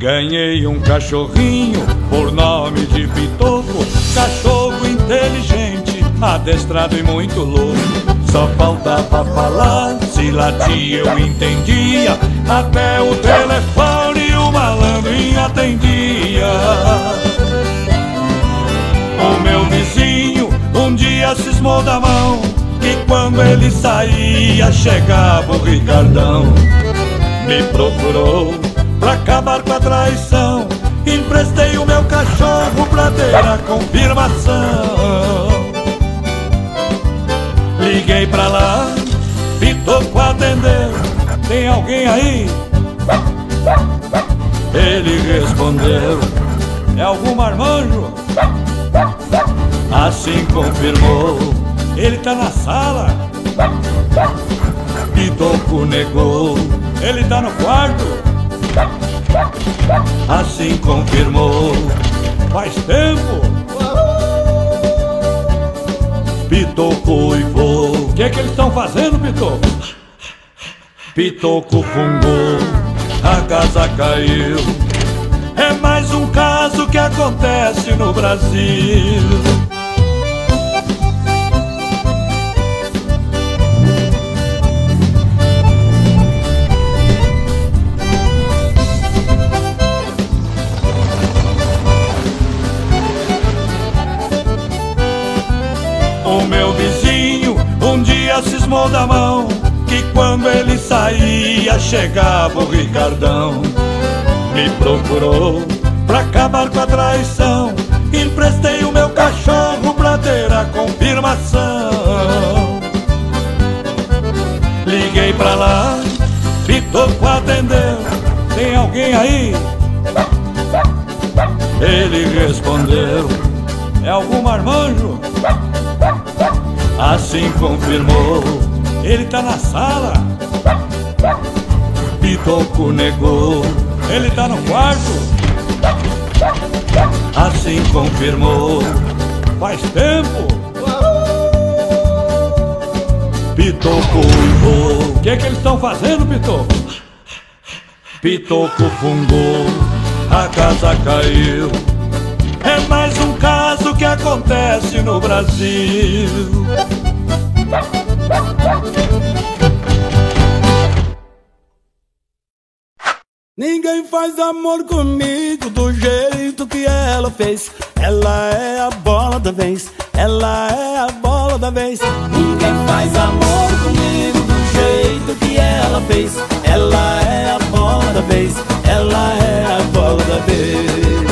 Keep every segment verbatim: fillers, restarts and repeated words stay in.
Ganhei um cachorrinho por nome de Pitoco, cachorro inteligente, adestrado e muito louco. Só faltava falar, se latia eu entendia, até o telefone o malandrinho atendia. O meu vizinho um dia cismou da mão, que quando ele saía chegava o Ricardão. Me procurou pra acabar com a traição, emprestei o meu cachorro pra ter a confirmação. Liguei pra lá, Pitoco atendeu, tem alguém aí? Ele respondeu, é algum marmanjo? Assim confirmou, ele tá na sala. Pitoco negou, ele tá no quarto. Assim confirmou, faz tempo. Pitoco uivou, o que é que eles estão fazendo, Pitoco? Pitoco fungou, a casa caiu. É mais um caso que acontece no Brasil. O meu vizinho um dia cismou da mão, que quando ele saía chegava o Ricardão. Me procurou pra acabar com a traição, emprestei o meu cachorro pra ter a confirmação. Liguei pra lá, Pitoco atendeu, tem alguém aí? Ele respondeu, é algum marmanjo? Assim confirmou, ele tá na sala. Pitoco negou, ele tá no quarto. Assim confirmou, faz tempo. Pitoco uivou, o que é que eles estão fazendo, Pitoco? Pitoco fungou, a casa caiu. É mais um caso que acontece no Brasil. Ninguém faz amor comigo do jeito que ela fez. Ela é a bola da vez, ela é a bola da vez. Ninguém faz amor comigo do jeito que ela fez. Ela é a bola da vez, ela é a bola da vez.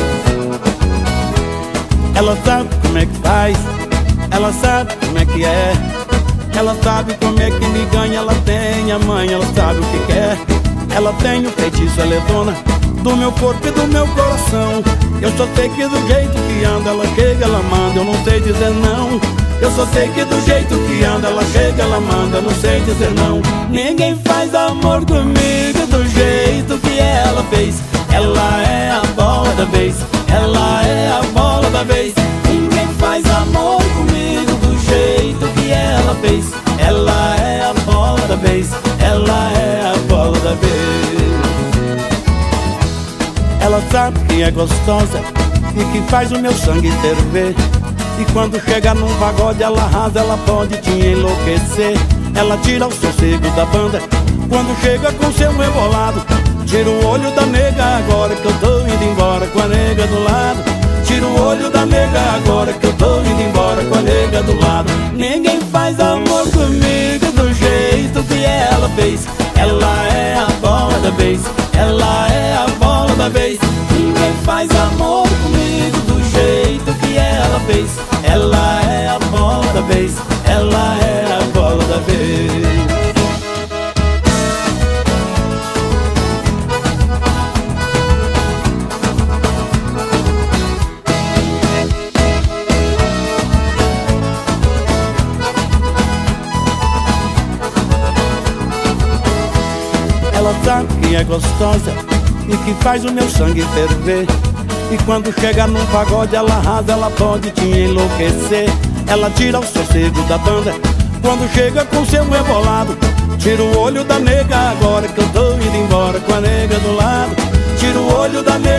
Ela sabe como é que faz, ela sabe como é que é. Ela sabe como é que me ganha, ela tem a mãe, ela sabe o que quer. Ela tem o feitiço, ela é dona do meu corpo e do meu coração. Eu só sei que do jeito que anda, ela chega, ela manda, eu não sei dizer não. Eu só sei que do jeito que anda, ela chega, ela manda, eu não sei dizer não. Ninguém faz amor comigo do jeito que ela fez. Ela é a bola da vez, ela é a bola da vez. Ninguém faz amor comigo do jeito que ela fez. Ela é a bola da vez, ela é a bola da vez. Ela sabe que é gostosa e que faz o meu sangue ferver. E quando chega num pagode ela arrasa, ela pode te enlouquecer. Ela tira o sossego da banda quando chega com seu rebolado. Tira o olho da nega agora que eu tô indo embora com a nega do lado. Tira o olho da nega agora que eu tô indo embora com a nega do lado. Ninguém faz amor comigo do jeito que ela fez. Ela é a bola da vez, ela é a bola da vez. Ninguém faz amor comigo do jeito que ela fez. Ela é a bola da vez, ela é a bola da vez. Ela sabe que é gostosa e que faz o meu sangue ferver. E quando chega num pagode ela arrasa, ela pode te enlouquecer. Ela tira o sossego da banda quando chega com seu rebolado. Tira o olho da nega agora que eu tô indo embora com a nega do lado. Tira o olho da nega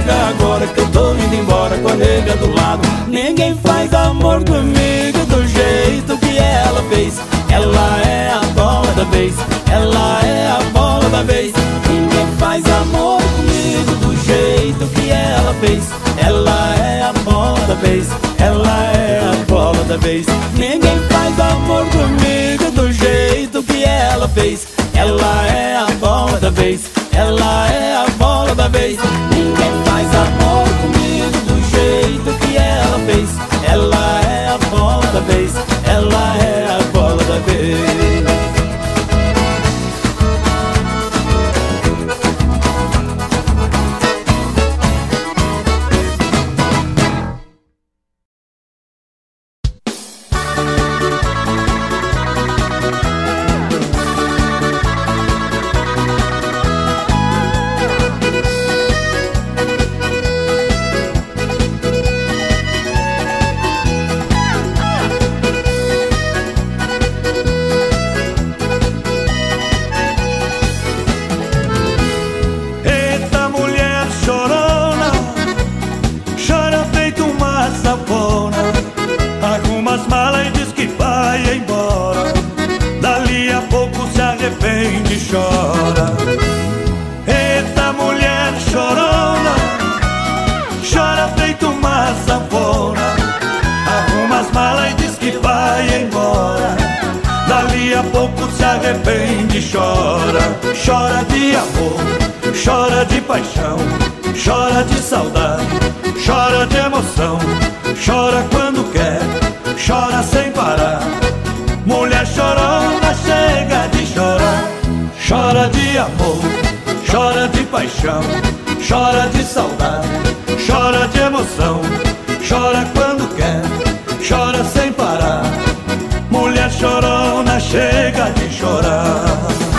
Ninguém faz amor comigo do jeito que ela fez. Ela é a bola da vez, ela é a bola da vez. Ninguém faz amor comigo do jeito que ela fez. Ela é a bola da vez, ela é a bola da vez. Ninguém faz amor comigo do jeito que ela fez. Ela é a bola da vez, ela é a bola da vez. Ninguém faz amor comigo do jeito que ela fez. Ela é a bola da vez, ela é a bola da vez. Chora, chora de amor, chora de paixão, chora de saudade, chora de emoção, chora quando quer, chora sem parar. Mulher chorona chega de chorar. Chora de amor, chora de paixão, chora de saudade, chora de emoção, chora quando quer, chora sem parar. Mulher chorona chega de chorar.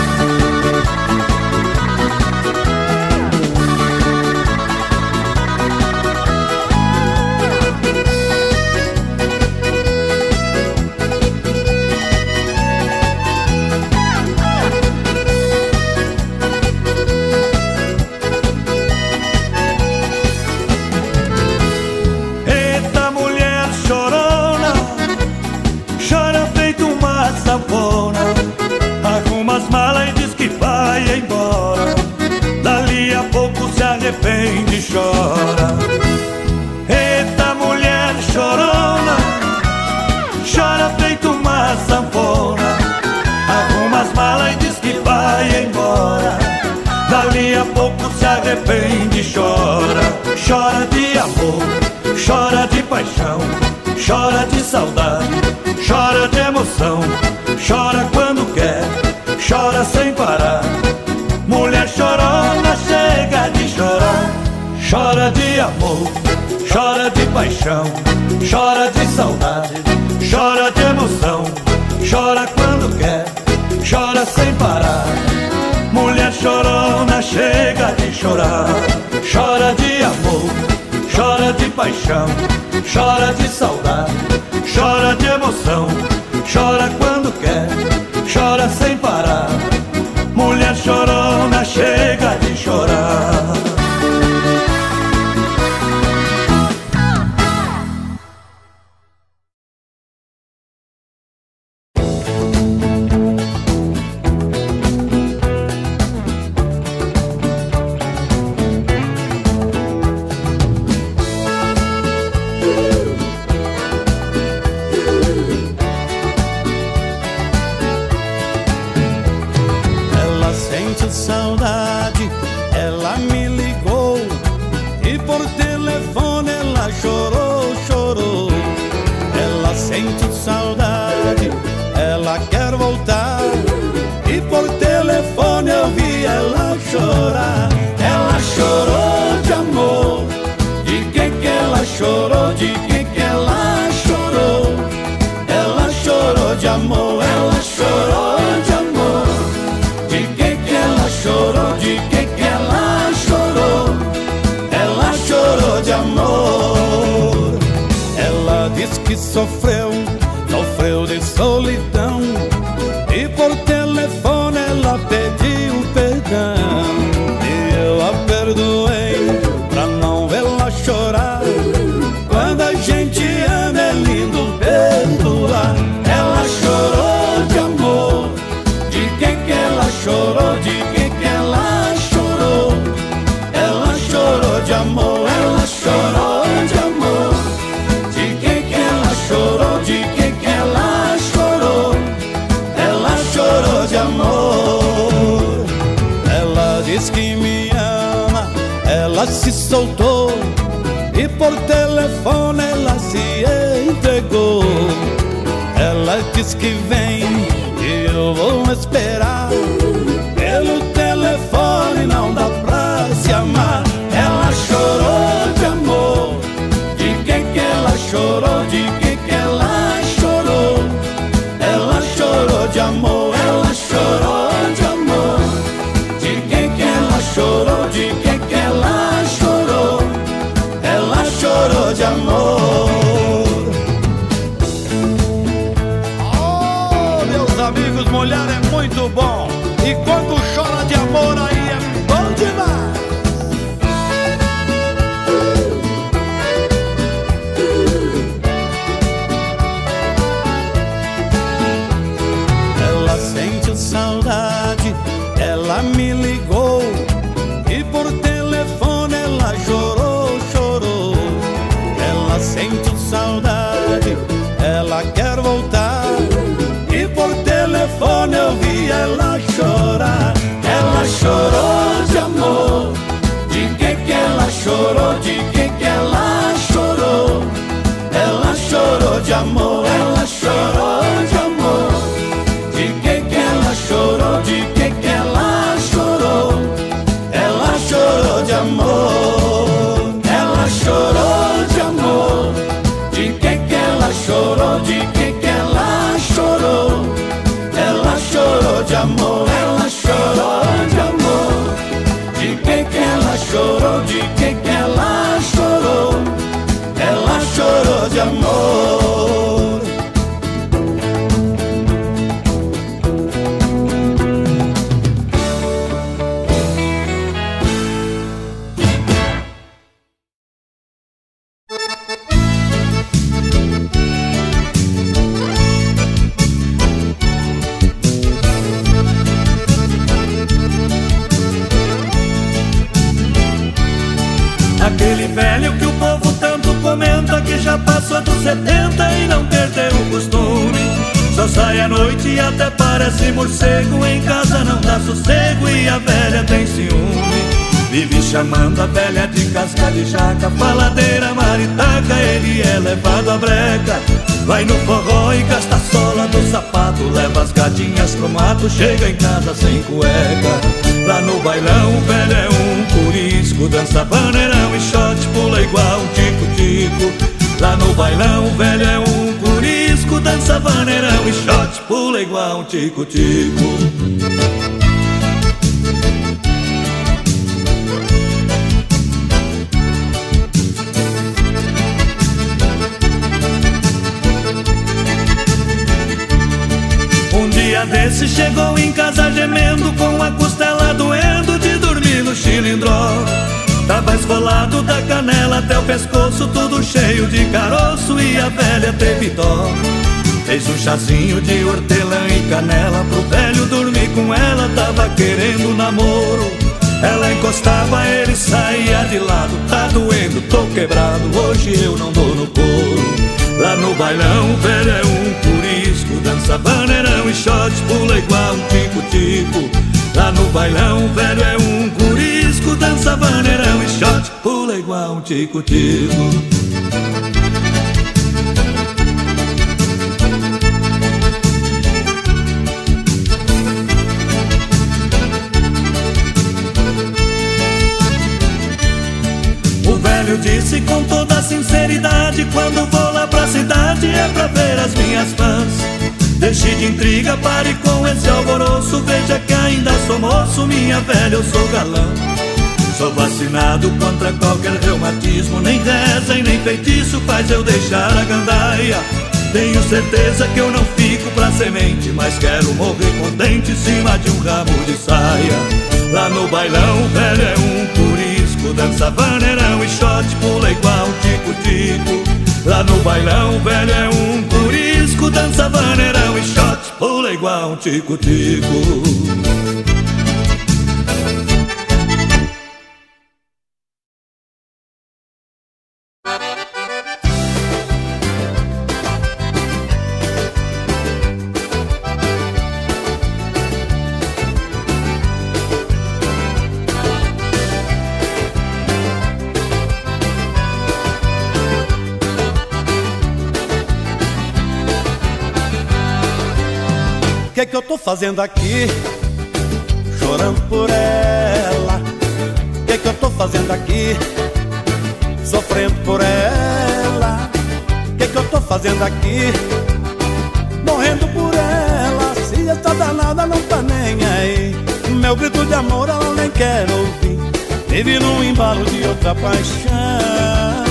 Arrepende e chora. Eita mulher chorona, chora feito uma sanfona. Arruma as malas e diz que vai embora. Dali a pouco se arrepende e chora. Chora de amor, chora de paixão, chora de saudade, chora de emoção, chora quando quer, chora sem parar. Mulher chorona chega de chorar. Chora de amor, chora de paixão, chora de saudade, chora de emoção, chora quando quer, chora sem parar. Mulher chorona chega de chorar. Chora de amor, chora de paixão, chora de saudade, chora de emoção, chora quando quer, chora sem parar. Mulher chorona chega de chorar. Saudade, ela me ligou e por telefone ela chorou, chorou. Ela sente saudade, ela quer voltar e por telefone eu vi ela chorar. Ela chorou de amor, de quem que ela chorou, de quem que ela chorou. Ela chorou de amor, ela chorou de amor. Chorou de que que ela chorou. Ela chorou de amor. Ela diz que sofreu, sofreu de solidão e por telefone ela pediu perdão. E eu a perdoei pra não vê-la chorar. Quando a gente ela se soltou e por telefone ela se entregou. Ela diz que vem e eu vou esperar. Pelo telefone não dá pra se amar. Ela chorou de amor. De que que ela chorou? De que que ela chorou? Ela chorou de amor. Ela chorou de amor. De que que ela chorou? De que que ela chorou? Ela chorou de amor. Oh, meus amigos, mulher é muito bom. E quando chora de amor aí é bom demais. Ela sentiu saudade, ela me ligou e por telefone ela chorou, chorou. Ela sentiu saudade, ela quer voltar e por telefone eu vi ela chorar. Ela chorou de amor. De que que ela chorou? De que que ela chorou? Ela chorou de amor. Ela chorou de amor. De que que ela chorou? De que que ela chorou? Ela chorou de amor. Ela chorou de amor. De que que ela chorou? De que que ela chorou? Ela chorou de amor. Ela chorou de amor. De que que ela chorou? De que que ela chorou? Ela chorou de amor. Aquele velho que o povo tanto comenta, que já passou dos setenta e não perdeu o costume. Só sai à noite e até parece morcego. Em casa não dá sossego e a velha tem ciúme. Vive chamando a velha de casca de jaca, faladeira, maritaca, ele é levado à breca. Vai no forró e gasta a sola do sapato, leva as gatinhas pro mato, chega em casa sem cueca. Lá no bailão o velho é um curisco, dança vaneirão e shot, pula igual um tico-tico. Lá no bailão o velho é um curisco, dança vaneirão e shot, pula igual um tico-tico. Um dia desse chegou em casa gemendo, com a costela doendo de dormir no chilindró. Tava esfolado da canela até o pescoço, tudo cheio de caroço, e a velha teve dó. Fez um chazinho de hortelã e canela pro velho dormir com ela, tava querendo namoro. Ela encostava, ele saía de lado, tá doendo, tô quebrado, hoje eu não dou no couro. Lá no bailão o velho é um curisco, dança vaneirão e shot, pula igual um tico-tico. Lá no bailão o velho é um curisco, dança vaneirão e shot, pula igual um tico-tico. O velho disse com toda sinceridade: quando vou lá pra cidade é pra ver as minhas fãs. Deixe de intriga, pare com esse alvoroço, veja que ainda sou moço, minha velha, eu sou galã. Sou vacinado contra qualquer reumatismo, nem reza e nem feitiço faz eu deixar a gandaia. Tenho certeza que eu não fico pra semente, mas quero morrer contente em cima de um ramo de saia. Lá no bailão o velho é um curisco, dança vaneirão e shot, pula igual um tico-tico. Lá no bailão o velho é um curisco, dança vaneirão e shot, pula igual um tico-tico. que que eu tô fazendo aqui? Chorando por ela. O que que eu tô fazendo aqui? Sofrendo por ela. O que que eu tô fazendo aqui? Morrendo por ela. Se essa danada não tá nem aí, meu grito de amor ela nem quer ouvir. Vive num embalo de outra paixão.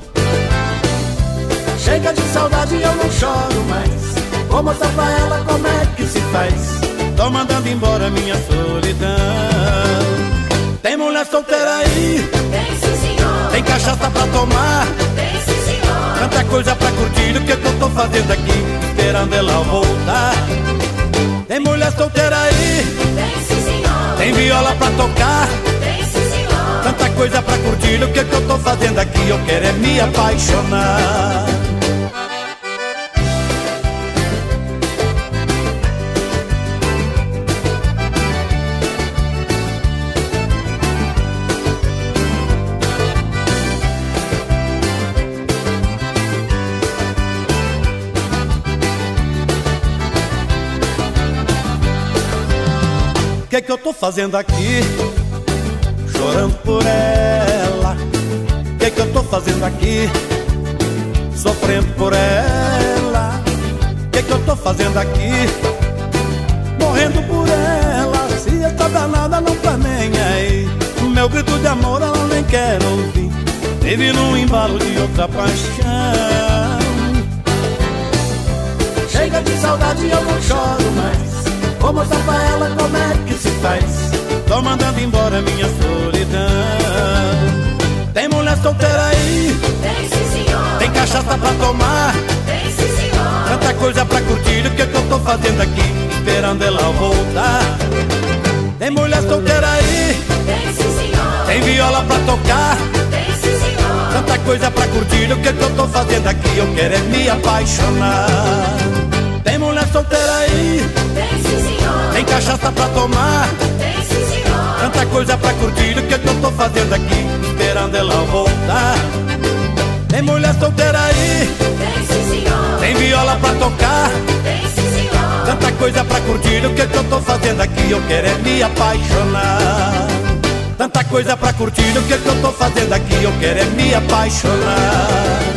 Chega de saudade e eu não choro mais. Vou mostrar pra ela como é que se faz. Tô mandando embora minha solidão. Tem mulher solteira aí? Tem sim, senhor. Tem cachaça pra tomar? Tem sim, senhor. Tanta coisa pra curtir. O que que eu tô fazendo aqui? Esperando ela voltar. Tem mulher solteira aí? Tem sim, senhor. Tem viola pra tocar? Tem sim, senhor. Tanta coisa pra curtir. O que que eu tô fazendo aqui? Eu quero é me apaixonar. O que que eu tô fazendo aqui? Chorando por ela. O que que eu tô fazendo aqui? Sofrendo por ela. O que que eu tô fazendo aqui? Morrendo por ela. Se essa danada não tá nem aí, meu grito de amor ela nem quer ouvir. Vive num embalo de outra paixão. Chega de saudade e eu não choro mais. Vou mostrar pra ela como é que se faz. Tô mandando embora minha solidão. Tem mulher solteira aí? Tem sim, senhor. Tem cachaça pra tomar? Tem sim, senhor. Tanta coisa pra curtir. O que que eu tô fazendo aqui? Esperando ela voltar. Tem mulher solteira aí? Tem sim, senhor. Tem viola pra tocar? Tem sim, senhor. Tanta coisa pra curtir. O que que eu tô fazendo aqui? Eu quero é me apaixonar. Tem mulher solteira aí? Tem sim, senhor. Tem cachaça pra tomar? Tem sim, senhor. Tanta coisa pra curtir. O que que eu tô fazendo aqui? Esperando ela voltar. Tem mulher solteira aí? Tem sim, senhor. Tem viola pra tocar? Tem sim, senhor. Tanta coisa pra curtir. O que que eu tô fazendo aqui? Eu quero é me apaixonar. Tanta coisa pra curtir. O que que eu tô fazendo aqui? Eu quero é me apaixonar.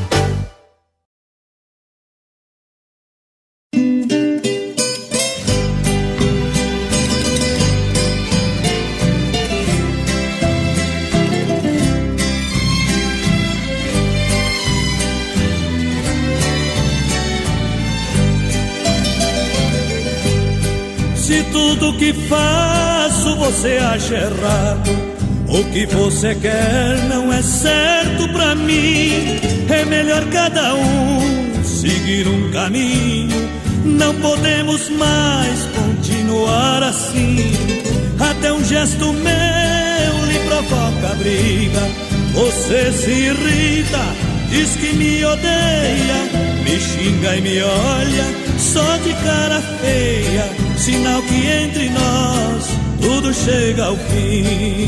Se tudo que faço você acha errado, o que você quer não é certo pra mim. É melhor cada um seguir um caminho. Não podemos mais continuar assim. Até um gesto meu lhe provoca briga. Você se irrita, diz que me odeia, me xinga e me olha só de cara feia, sinal que entre nós tudo chega ao fim.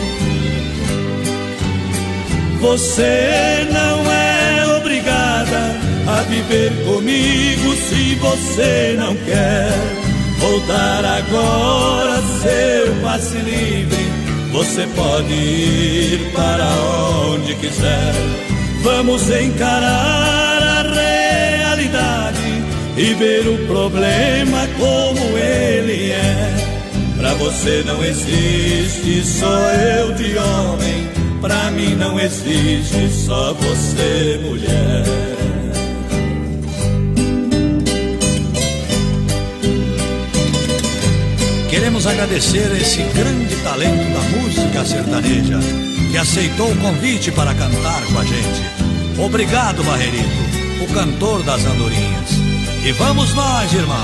Você não é obrigada a viver comigo se você não quer voltar agora, seu passe livre. Você pode ir para onde quiser. Vamos encarar a realidade e ver o problema como ele é. Pra você não existe só eu de homem, pra mim não existe só você, mulher. Queremos agradecer esse grande talento da música sertaneja que aceitou o convite para cantar com a gente. Obrigado, Barrerito, o cantor das andorinhas. E vamos nós, irmão.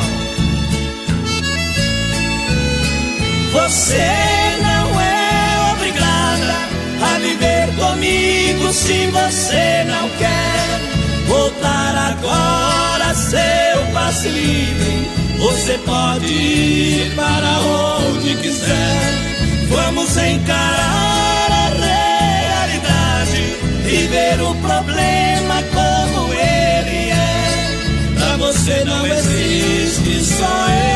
Você não é obrigada a viver comigo se você não quer voltar agora, seu passe livre. Você pode ir para onde quiser. Vamos encarar a realidade e ver o problema como ele é. Pra você não existe só eu.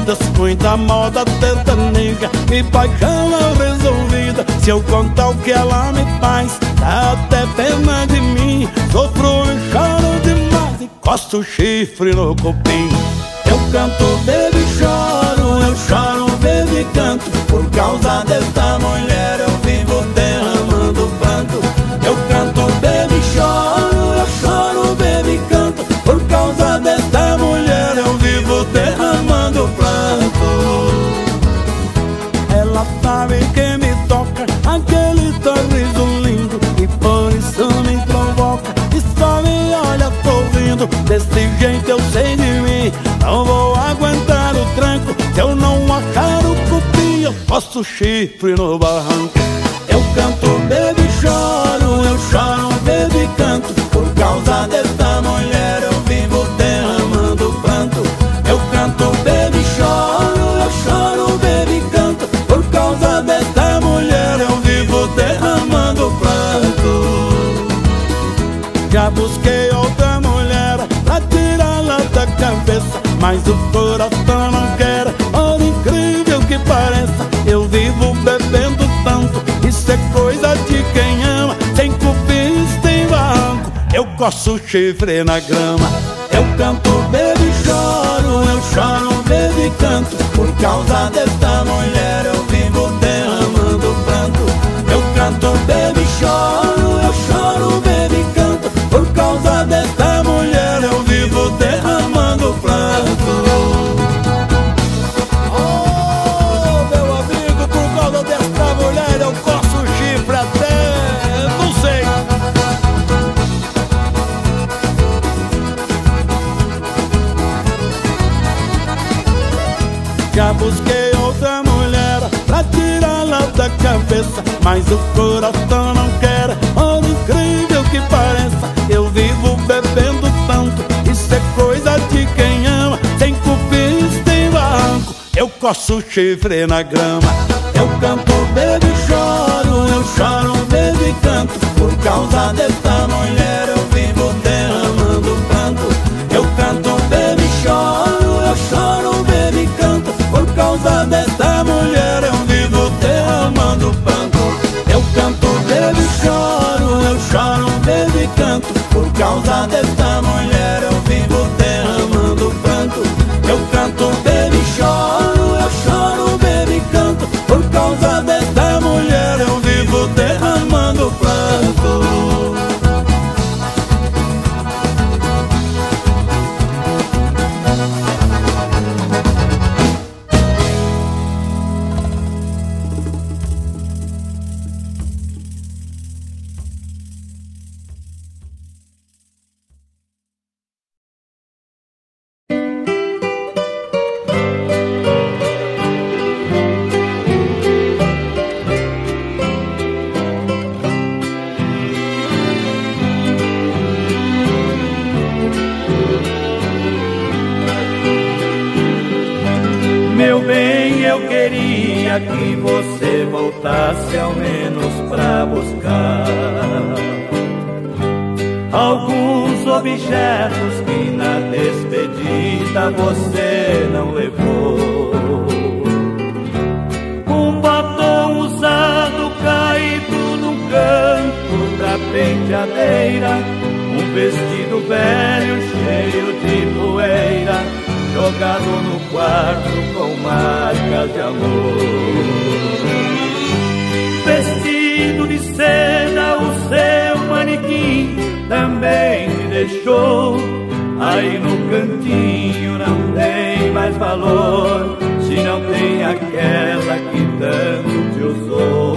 vidas, muita moda sertaneja e paixão mal resolvida. Se eu contar o que ela me faz, dá até pena de mim. Sofro e choro demais e coço o chifre no cupim. Eu canto, bebo e choro, eu choro, bebo e canto. Por causa desta mulher eu vivo derramando pranto. Eu canto, bebo e choro, eu choro, bebo e canto. Por causa desta mulher eu vivo derramando pranto. Ela sabe que me toca aquele sorriso lindo e por isso me provoca e só me olha sorrindo. Desse jeito eu sei de mim, não vou aguentar o tranco. Se eu não achar o cupim, eu posso o chifre no barranco. Eu canto, bebo e choro, eu choro, bebo e canto. Por causa desta mulher eu vivo derramando pranto. Eu canto, bebo e choro, eu choro, bebo e canto. Por causa desta mulher eu vivo derramando pranto. Já busquei outra mulher pra tirá-la da cabeça, mas o coração não quer, por incrível que pareça. Eu vivo bebendo tanto, isso é coisa de quem ama. Sem cupins tem barranco, eu coço o chifre na grama. Eu canto, bebo e choro, eu choro, bebo e canto. Por causa desta mulher eu vivo derramando pranto. Eu canto, bebo e choro, eu choro, bebo e canto. Por causa desta mulher eu vivo derramando pranto. Oh, meu amigo, por causa desta mulher eu coço o chifre até... não sei. Já busquei outra mulher pra tirá-la da cabeça, mas o coração não quer, por incrível que pareça. Eu vivo bebendo tanto, isso é coisa de quem ama. Sem cupins tem barranco, eu coço o chifre na grama. Eu canto, bebo e choro, eu choro, bebo e canto. Por causa desta mulher eu vivo derramando pranto. Eu canto, bebo e choro, eu choro, bebo e canto. Por causa desta mulher eu vivo derramando pranto. Eu canto, bebo e choro, eu choro, bebo e canto. Por causa desta mulher eu vivo derramando pranto. Eu canto, bebo e choro, eu choro, bebo e canto. Por causa desta mulher eu vivo derramando pranto. Meu bem, eu queria que você voltasse ao menos pra buscar alguns objetos que na despedida você não levou. Um batom usado caído no canto da penteadeira, um vestido velho cheio de poeira jogado no quarto com marcas de amor. Vestido de seda, o seu manequim também me deixou. Aí no cantinho não tem mais valor, se não tem aquela que tanto te usou.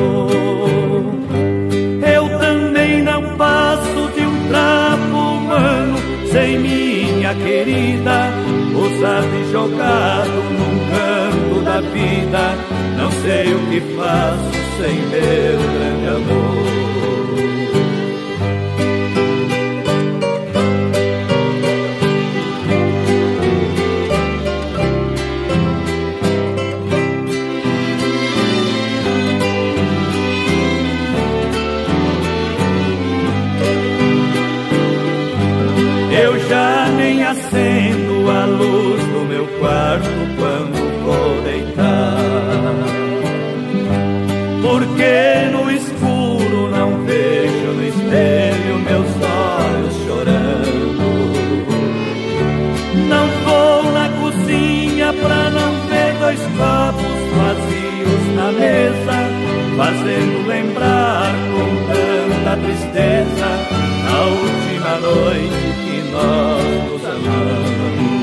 Eu também não passo de um trapo humano sem minha querida, usado e jogado num canto da vida. Não sei o que faço sem meu grande amor. Eu já nem acendo a luz do meu meu quarto quando vou deitar. Porque no escuro não vejo no espelho meus olhos chorando. Não vou na cozinha pra não ver dois copos vazios na mesa, fazendo lembrar com tanta tristeza a última noite que nós nos amamos.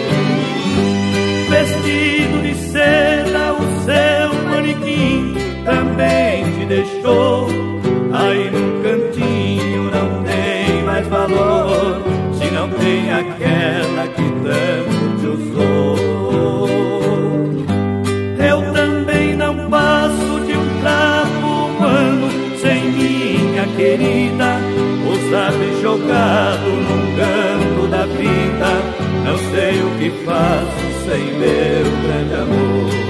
Vestido de seda o seu manequim também te deixou. Aí num cantinho não tem mais valor, se não tem aquela que tanto te usou. Eu também não passo de um trapo humano sem minha querida, ousado e jogado num canto da vida. Não sei o que faço sem meu grande amor.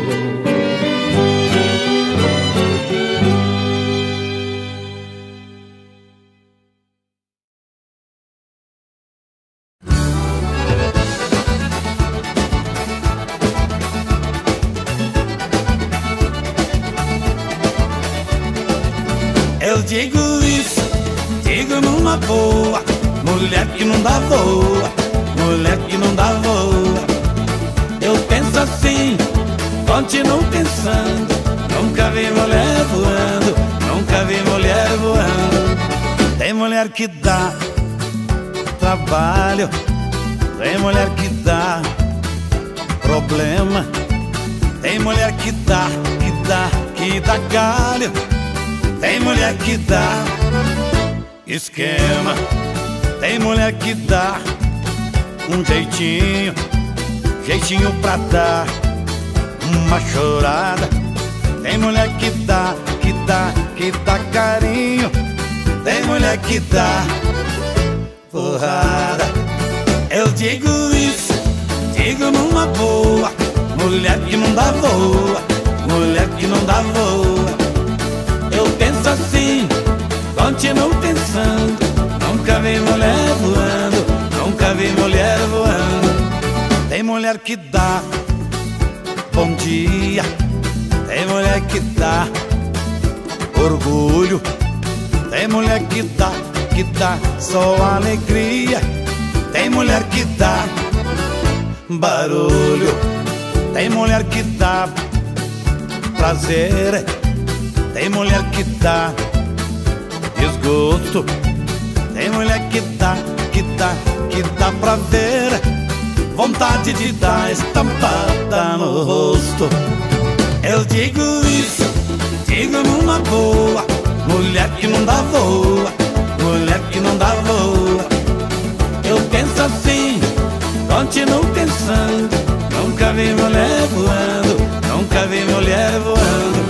Eu digo isso, digo numa boa, mulher que não dá voa, mulher que não dá voa. Eu penso assim, continuo pensando, nunca vi mulher voando, nunca vi mulher voando. Tem mulher que dá trabalho, tem mulher que dá problema, tem mulher que dá, que dá, que dá galho. Tem mulher que dá esquema, tem mulher que dá um jeitinho, jeitinho pra dar uma chorada. Tem mulher que dá, que dá, que dá carinho, tem mulher que dá porrada. Eu digo isso, digo numa boa, mulher que não dá voa, mulher que não dá voa. Eu penso assim, continuo pensando, nunca vi mulher voando, nunca vi mulher voando. Tem mulher que dá bom dia, tem mulher que dá orgulho, tem mulher que dá, que dá só alegria, tem mulher que dá barulho, tem mulher que dá prazer, tem mulher que dá desgosto, tem mulher que dá, que dá, que dá pra ver vontade de dar estampada no rosto. Eu digo isso, digo numa boa, mulher que não dá voa, mulher que não dá voa. Eu penso assim, continuo pensando, nunca vi mulher voando, nunca vi mulher voando.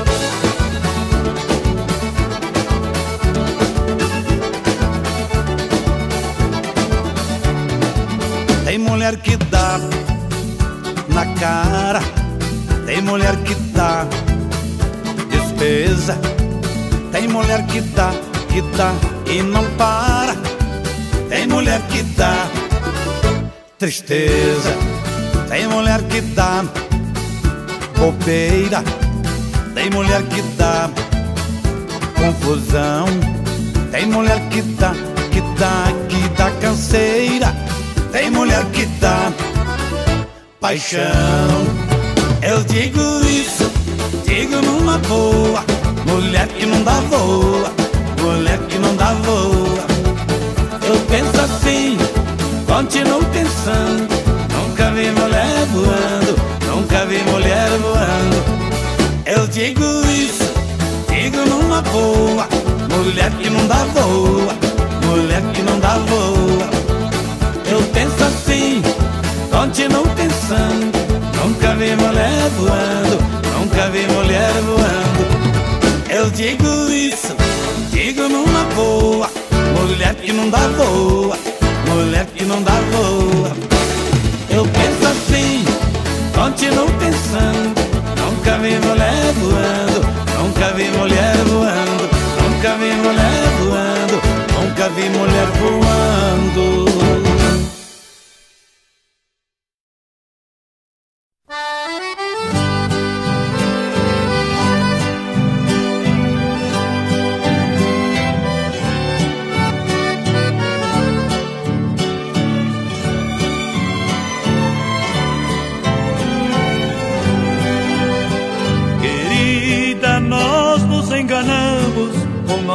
Tem mulher que dá na cara, tem mulher que dá despesa, tem mulher que dá, que dá e não para, tem mulher que dá tristeza, tem mulher que dá bobeira, tem mulher que dá confusão, tem mulher que dá, que dá, que dá canseira, tem mulher que dá paixão. Eu digo isso, digo numa boa, mulher que não dá voa, mulher que não dá voa. Eu penso assim, continuo pensando, nunca vi mulher voando, nunca vi mulher voando. Eu digo isso, digo numa boa, mulher que não dá voa, mulher que não dá voa. Eu penso assim, continuo pensando, nunca vi mulher voando, nunca vi mulher voando. Eu digo isso, digo numa boa, mulher que não dá voa, mulher que não dá voa. Eu penso assim, continuo pensando, nunca vi mulher voando, nunca vi mulher voando, nunca vi mulher voando, nunca vi mulher voando.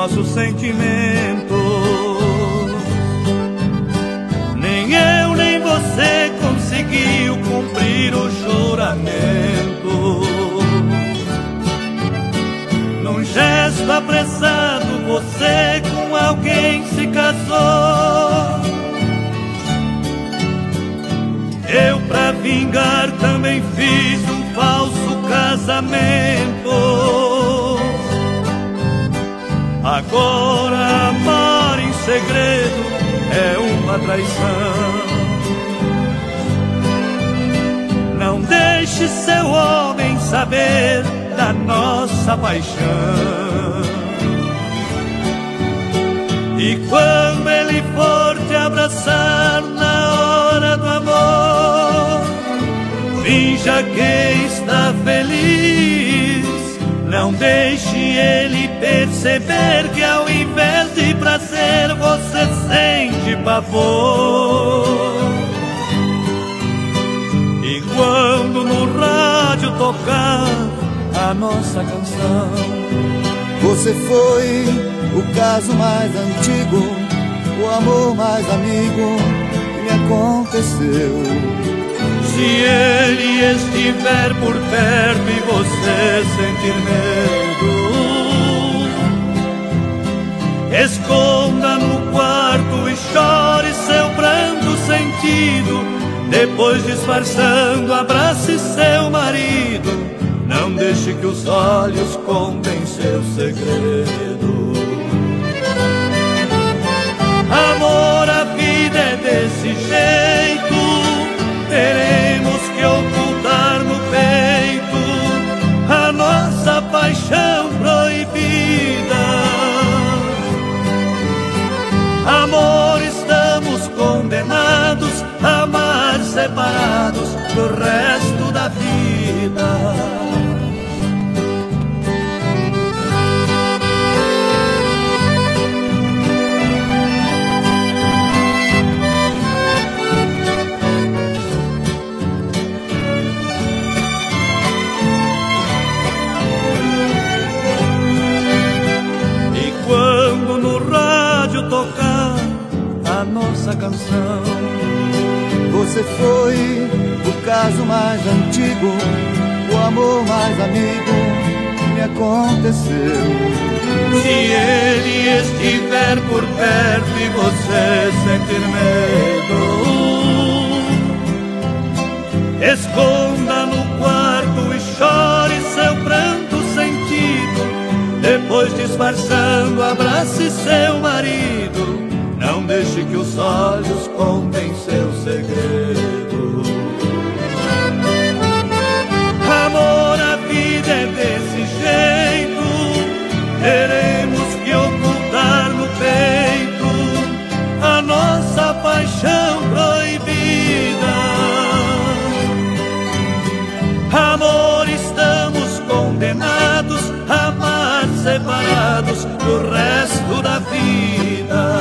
nosso sentimento. Nem eu nem você conseguiu cumprir o juramento. Num gesto apressado você com alguém se casou. Eu pra vingar também fiz um falso casamento. Agora amar em segredo é uma traição. Não deixe seu homem saber da nossa paixão. E quando ele for te abraçar na hora do amor, finja que está feliz. Não deixe ele perceber que ao invés de prazer você sente pavor. E quando no rádio tocar a nossa canção, você foi o caso mais antigo, o amor mais amigo que me aconteceu. Se ele estiver por perto e você sentir medo, esconda no quarto e chore seu pranto sentido. Depois, disfarçando, abrace seu marido. Não deixe que os olhos contem seu segredo. Amor, a vida é desse jeito. Teremos que ocultar no peito a nossa paixão proibida. Amor, estamos condenados a amar separados pro resto da vida. Tocar a nossa canção, você foi o caso mais antigo, o amor mais amigo que me aconteceu. Se ele estiver por perto e você sentir medo, esconda no quarto e chore seu pranto sentido. Depois, disfarçando, abrace seu marido. Não deixe que os olhos contem seu segredo. Amor, a vida é desse jeito. Teremos que ocultar no peito a nossa paixão proibida. Amor, estamos condenados a amar separados do resto da vida.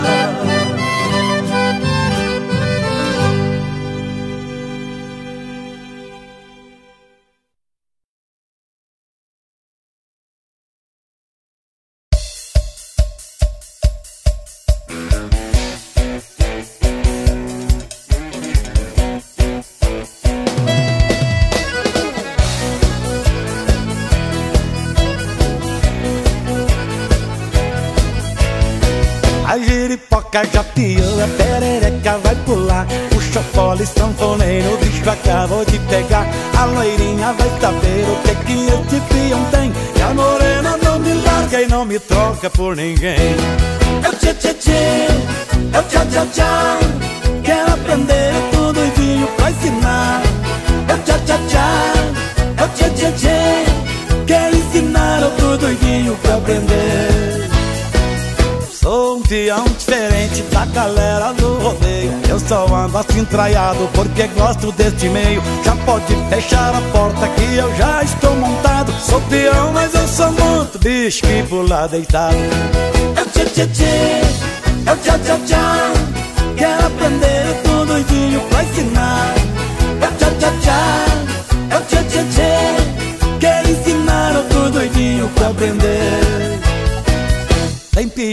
A giripoca já piou, a perereca vai pular. O chofole sanfoneiro, o bicho acabou de pegar. A loirinha vai saber o que que esse peão tem. E a morena não me larga e não me troca por ninguém. É o tchê tchê tchê, é o tchau tchau tchau. Quero aprender tudo e vinho pra ensinar. É o tchau tchau tchau, é o tchê tchê tchê. Quero ensinar o tudo e vinho pra aprender. Sou um peão diferente da galera do rodeio. Eu só ando assim traiado porque gosto deste meio. Já pode fechar a porta que eu já estou montado. Sou peão, mas eu sou muito bicho que pula deitado. É o tchê tchê tchê, é o tchau tchau tchau. Quero aprender tudo e vinho pra ensinar. É o tchau tchau tchau, é o tchê tchê tchê. Quero ensinar o tudo e vinho pra aprender. Tem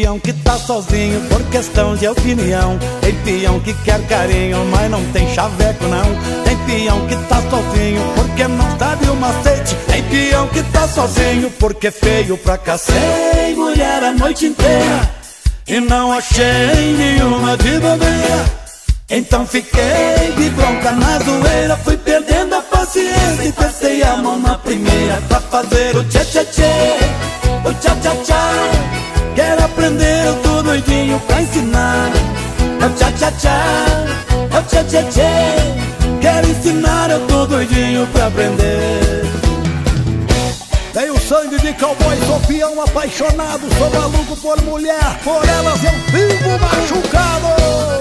sozinho por questão de opinião. Tem peão que quer carinho, mas não tem chaveco não. Tem peão que tá sozinho porque não sabe o macete. Tem peão que tá sozinho porque feio pra cacete. Mulher a noite inteira e não achei nenhuma de bobeira. Então fiquei de bronca na zoeira, fui perdendo a paciência e passei a mão na primeira pra fazer o tchê-tchê-tchê, o tchá-tchá-tchá. Quero aprender, eu tô doidinho pra ensinar. É o tchá-tchá-tchá, é o tchê-tchê-tchê. Quero ensinar, eu tô doidinho pra aprender. Tenho sangue de cowboy, sou peão apaixonado. Sou maluco por mulher, por elas eu vivo machucado.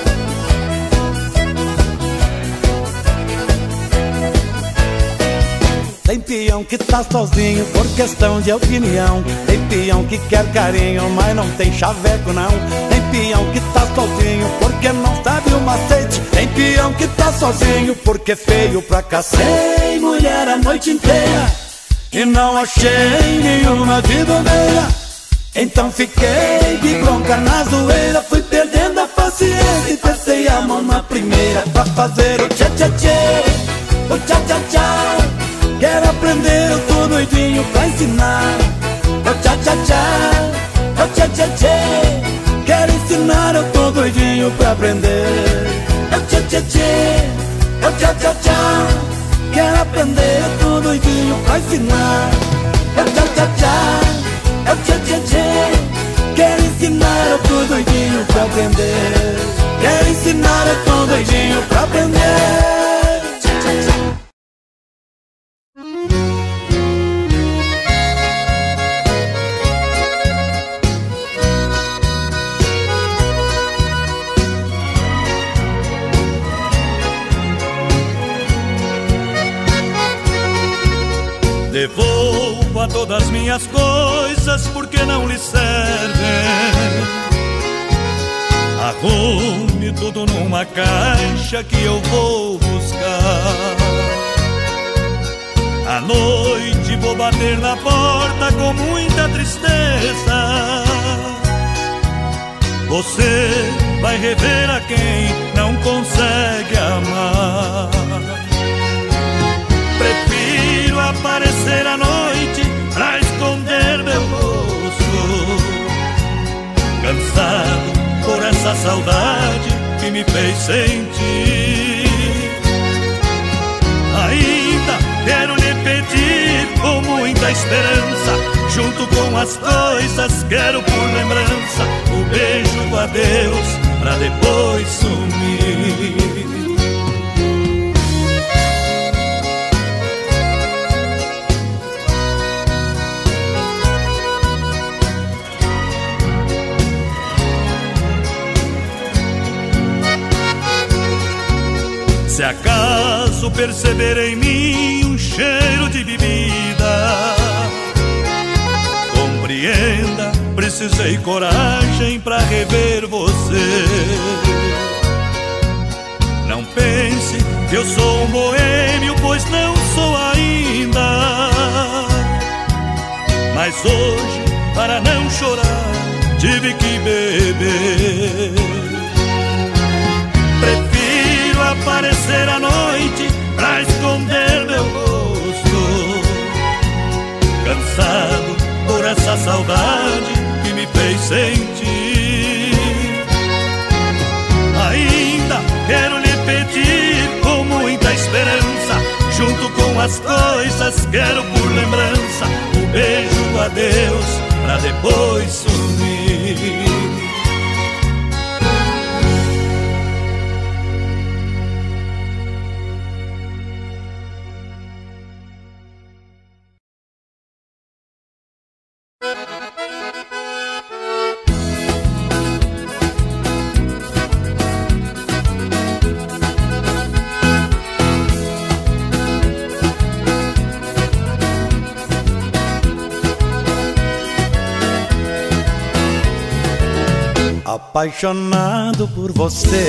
Tem peão que tá sozinho por questão de opinião. Tem peão que quer carinho, mas não tem chaveco não. Tem peão que tá sozinho porque não sabe o macete. Tem peão que tá sozinho porque feio pra cacete. Mulher a noite inteira e não achei nenhuma de bobeira. Então fiquei de bronca na zoeira, fui perdendo a paciência e passei a mão na primeira pra fazer o tchê-tchê-tchê, o tchá-tchá-tchá. Quero aprender, eu tô doidinho pra ensinar. É o tchá-tchá-tchá, é o tchê-tchê-tchê. Quero ensinar, eu tô doidinho pra aprender. É o tchê-tchê-tchê, é o tchá-tchá-tchá. Quero aprender, eu tô doidinho pra ensinar. É o tchá-tchá-tchá, é o tchê-tchê-tchê. Quero ensinar, eu tô doidinho pra aprender. Quero ensinar, eu tô doidinho pra aprender. Devolva todas minhas coisas porque não lhe servem. Arrume tudo numa caixa que eu vou buscar. À noite vou bater na porta com muita tristeza. Você vai rever a quem não consegue amar. Prefiro aparecer à noite pra esconder meu rosto, cansado por essa saudade que me fez sentir. Ainda quero lhe pedir com muita esperança, junto com as coisas quero por lembrança o beijo do adeus pra depois sumir. Se acaso perceber em mim um cheiro de bebida, compreenda, precisei coragem pra rever você. Não pense que eu sou um boêmio, pois não sou ainda. Mas hoje, para não chorar, tive que beber. Prefiro aparecer à noite pra esconder meu rosto, cansado por essa saudade que me fez sentir. Ainda quero lhe pedir com muita esperança, junto com as coisas quero por lembrança o beijo do adeus pra depois sumir. Apaixonado por você,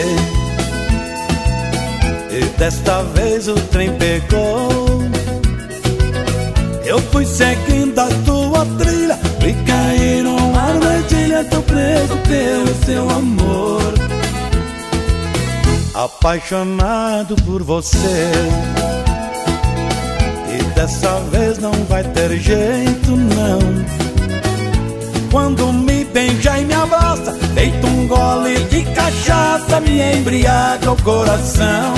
e desta vez o trem pegou. Eu fui seguindo a tua trilha e caí num armadilha, tô preso pelo seu amor. Apaixonado por você, e dessa vez não vai ter jeito não. Quando me beija e me abraça, feito um gole de cachaça, me embriaga o coração.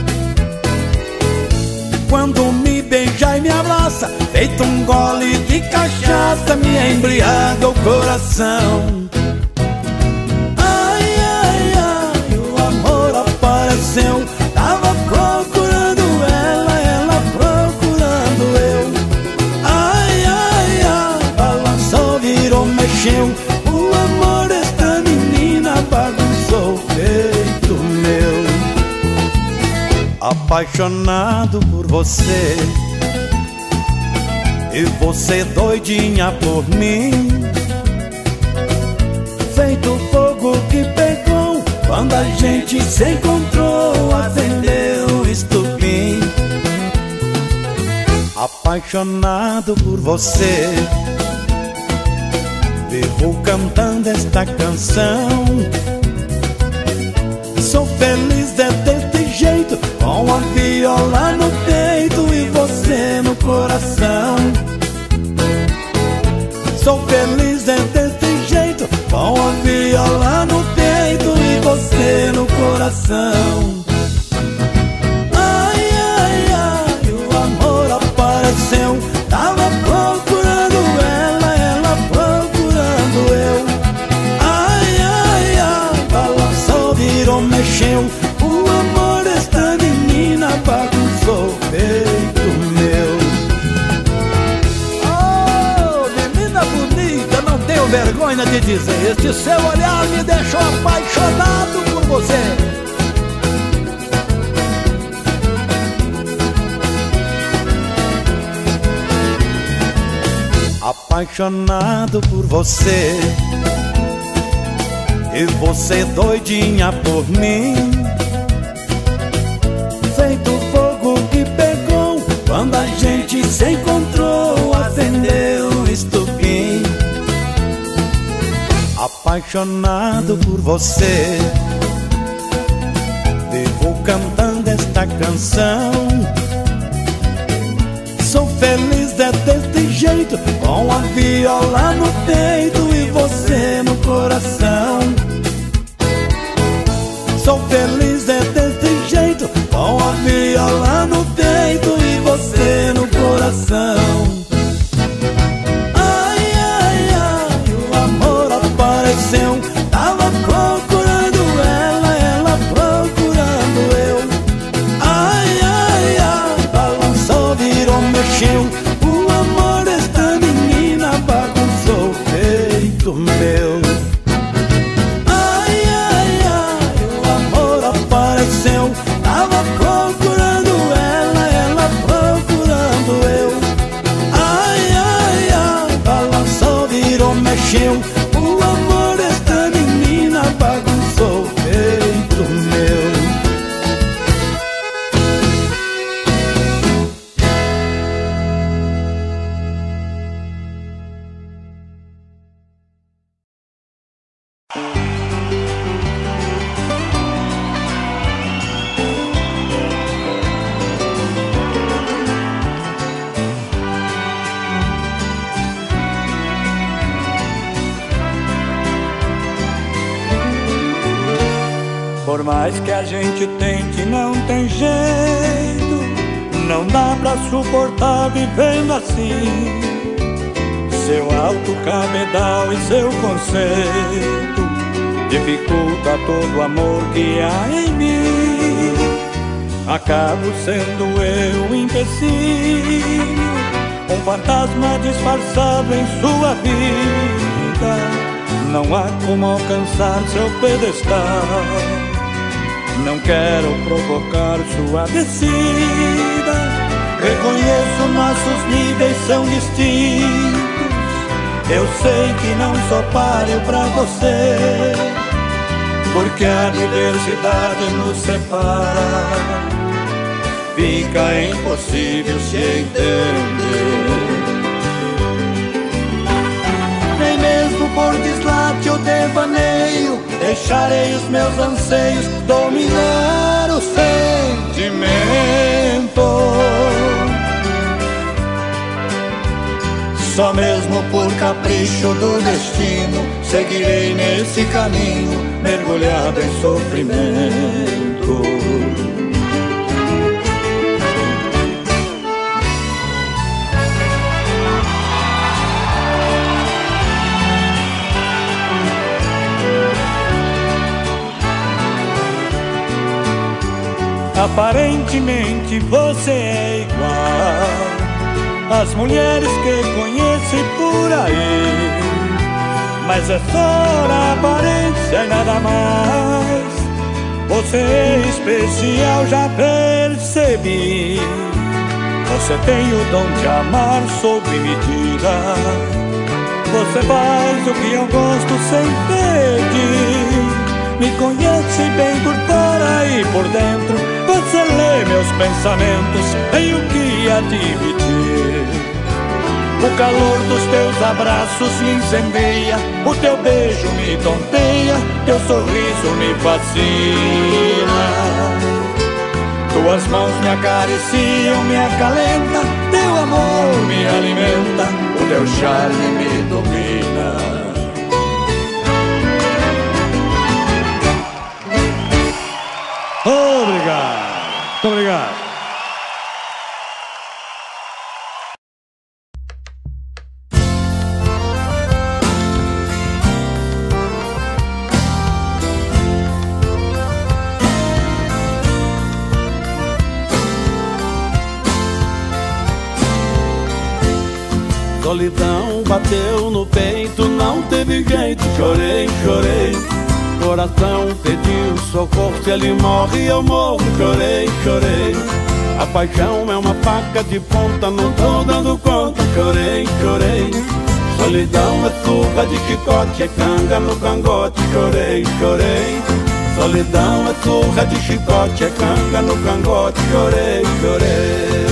Quando me beija e me abraça, feito um gole de cachaça, me embriaga o coração. Ai, ai, ai, o amor apareceu. Tava procurando ela, ela procurando eu. Ai, ai, ai, balançou, virou, mexeu. O amor desta menina bagunçou o peito meu. Apaixonado por você, e você doidinha por mim, feito fogo que pegou quando a gente se encontrou, acendeu o estupim. Apaixonado por você, vivo cantando esta canção. Sou feliz é deste jeito, com a viola no peito e você no coração. Sou feliz é deste jeito, com a viola no peito e você no coração. Ai, ai, ai, o amor apareceu. Tava procurando ela, ela procurando eu. Ai, ai, ai, balançou, virou, mexeu. O amor desta menina bagunçou o peito meu. Oh, menina bonita, não tenho vergonha de dizer, este seu olhar me deixou apaixonado por você. Apaixonado por você, e você doidinha por mim, feito fogo que pegou quando a gente se encontrou, acendeu o estupim. Apaixonado por você, vivo cantando esta canção. Sou feliz é deste jeito, com a viola no peito e você no coração. Sou feliz é deste jeito, com a viola no peito e você no coração. Ai, ai, ai, o amor apareceu. Tava procurando ela, ela procurando eu. Ai, ai, ai, balançou, virou, mexeu. O amor desta menina bagunçou o peito meu. Tava procurando ela, ela procurando eu. Ai, ai, ai, balançou, virou, mexeu. O amor desta menina bagunçou o peito meu. Por mais que a gente tente, não tem jeito. Não dá pra suportar vivendo assim. Seu alto cabedal e seu conceito dificulta todo o amor que há em mim. Acabo sendo eu um empecilho, um fantasma disfarçado em sua vida. Não há como alcançar seu pedestal. Não quero provocar sua descida. Reconheço nossos níveis são distintos. Eu sei que não sou páreo pra você, porque a diversidade nos separa. Fica impossível se entender. Nem mesmo por mate o devaneio, deixarei os meus anseios dominar o sentimento. Só mesmo por capricho do destino seguirei nesse caminho, mergulhado em sofrimento. Aparentemente você é igual as mulheres que conhece por aí, mas é só na aparência e nada mais. Você é especial, já percebi. Você tem o dom de amar sob medida. Você faz o que eu gosto sem pedir. Me conhece bem por fora e por dentro. Você lê meus pensamentos, tenho que admitir. O calor dos teus abraços me incendeia, o teu beijo me tonteia, teu sorriso me fascina. Tuas mãos me acariciam, me acalenta, teu amor me alimenta, o teu charme me domina. Obrigado, muito obrigado. Solidão bateu no peito, não teve jeito, chorei, chorei. Coração pediu socorro, se ele morre eu morro, chorei, chorei. A paixão é uma faca de ponta, não tô dando conta, chorei, chorei. Solidão é surra de chicote, é canga no cangote, chorei, chorei. Solidão é surra de chicote, é canga no cangote, chorei, chorei.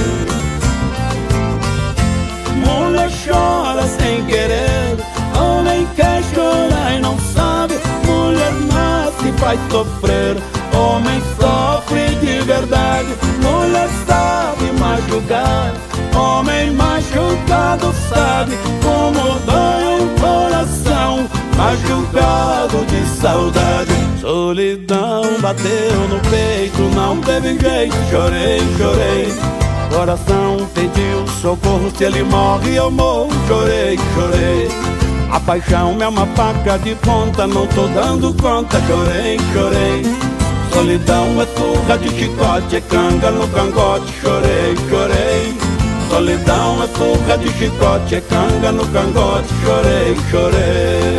Mulher chora sem querer, homem quer chorar e não sabe. Mulher nasce e faz sofrer, homem sofre de verdade. Mulher sabe machucar, homem machucado sabe como dói um coração machucado de saudade. Solidão bateu no peito, não teve jeito, chorei, chorei. Coração pediu socorro, se ele morre eu morro, chorei, chorei. A paixão é uma faca de ponta, não tô dando conta, chorei, chorei. Solidão é surra de chicote, é canga no cangote, chorei, chorei. Solidão é surra de chicote, é canga no cangote, chorei, chorei.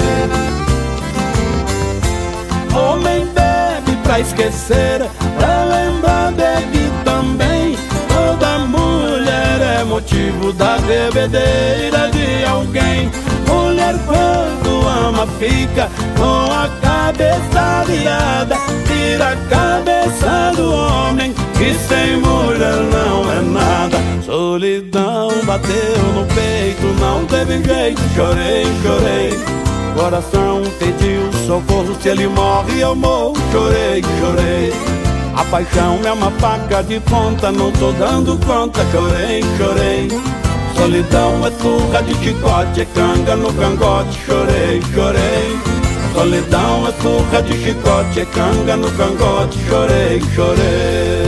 Homem bebe pra esquecer, pra lembrar bebe também. Toda mulher é motivo da bebedeira de alguém. Mulher quando ama fica com a cabeça virada, tira a cabeça do homem, que sem mulher não é nada. Solidão bateu no peito, não teve jeito, chorei, chorei. Coração pediu socorro, se ele morre eu morro, chorei, chorei. A paixão é uma faca de ponta, não tô dando conta, chorei, chorei. Solidão é surra de chicote, é canga no cangote, chorei, chorei. Solidão é surra de chicote, é canga no cangote, chorei, chorei.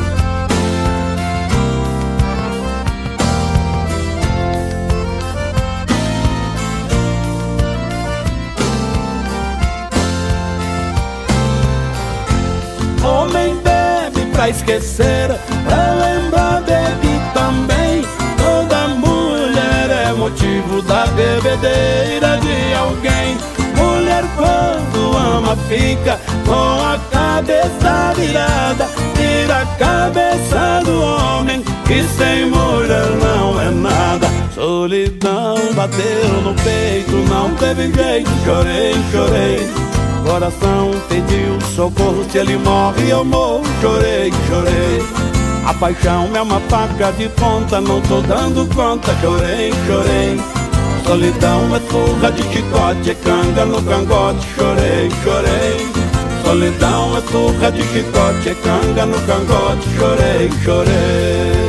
Homem bebe pra esquecer, pra lembrar bebe também. Toda mulher é motivo da bebedeira de alguém. Mulher quando ama fica com a cabeça virada, tira a cabeça do homem, que sem mulher não é nada. Solidão bateu no peito, não teve jeito, chorei, chorei. Coração pediu socorro, se ele morre eu morro, chorei, chorei. A paixão é uma faca de ponta, não tô dando conta, chorei, chorei. Solidão é surra de chicote, é canga no cangote. Chorei, chorei. Solidão é surra de chicote, é canga no cangote. Chorei, chorei.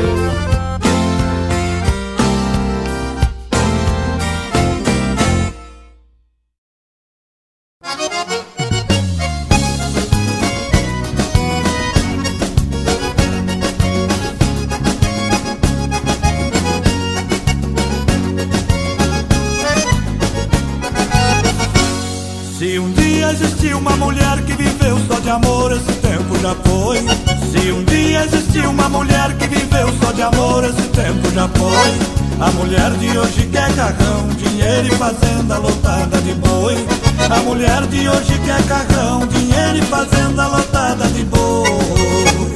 Se um dia existiu uma mulher que viveu só de amor, esse tempo já foi. Se um dia existiu uma mulher que viveu só de amor, esse tempo já foi. A mulher de hoje quer carrão, dinheiro e fazenda lotada de boi. A mulher de hoje quer carrão, dinheiro e fazenda lotada de boi.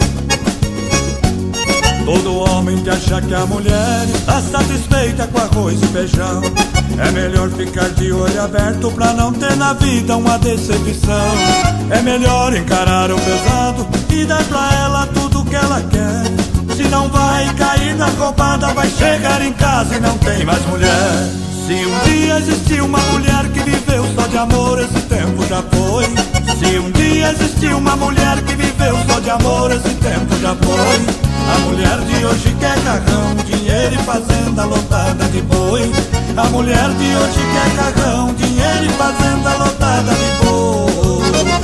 Todo homem que acha que a mulher está satisfeita com arroz e feijão, é melhor ficar de olho aberto pra não ter na vida uma decepção. É melhor encarar o pesado e dar pra ela tudo que ela quer. Se não vai cair na roubada, vai chegar em casa e não tem mais mulher. Se um dia existiu uma mulher que viveu só de amor, esse tempo já foi. Se um dia existiu uma mulher que viveu só de amor, esse tempo já foi. A mulher de hoje quer carrão, dinheiro e fazenda lotada de boi. A mulher de hoje quer carrão, dinheiro e fazenda lotada de boi.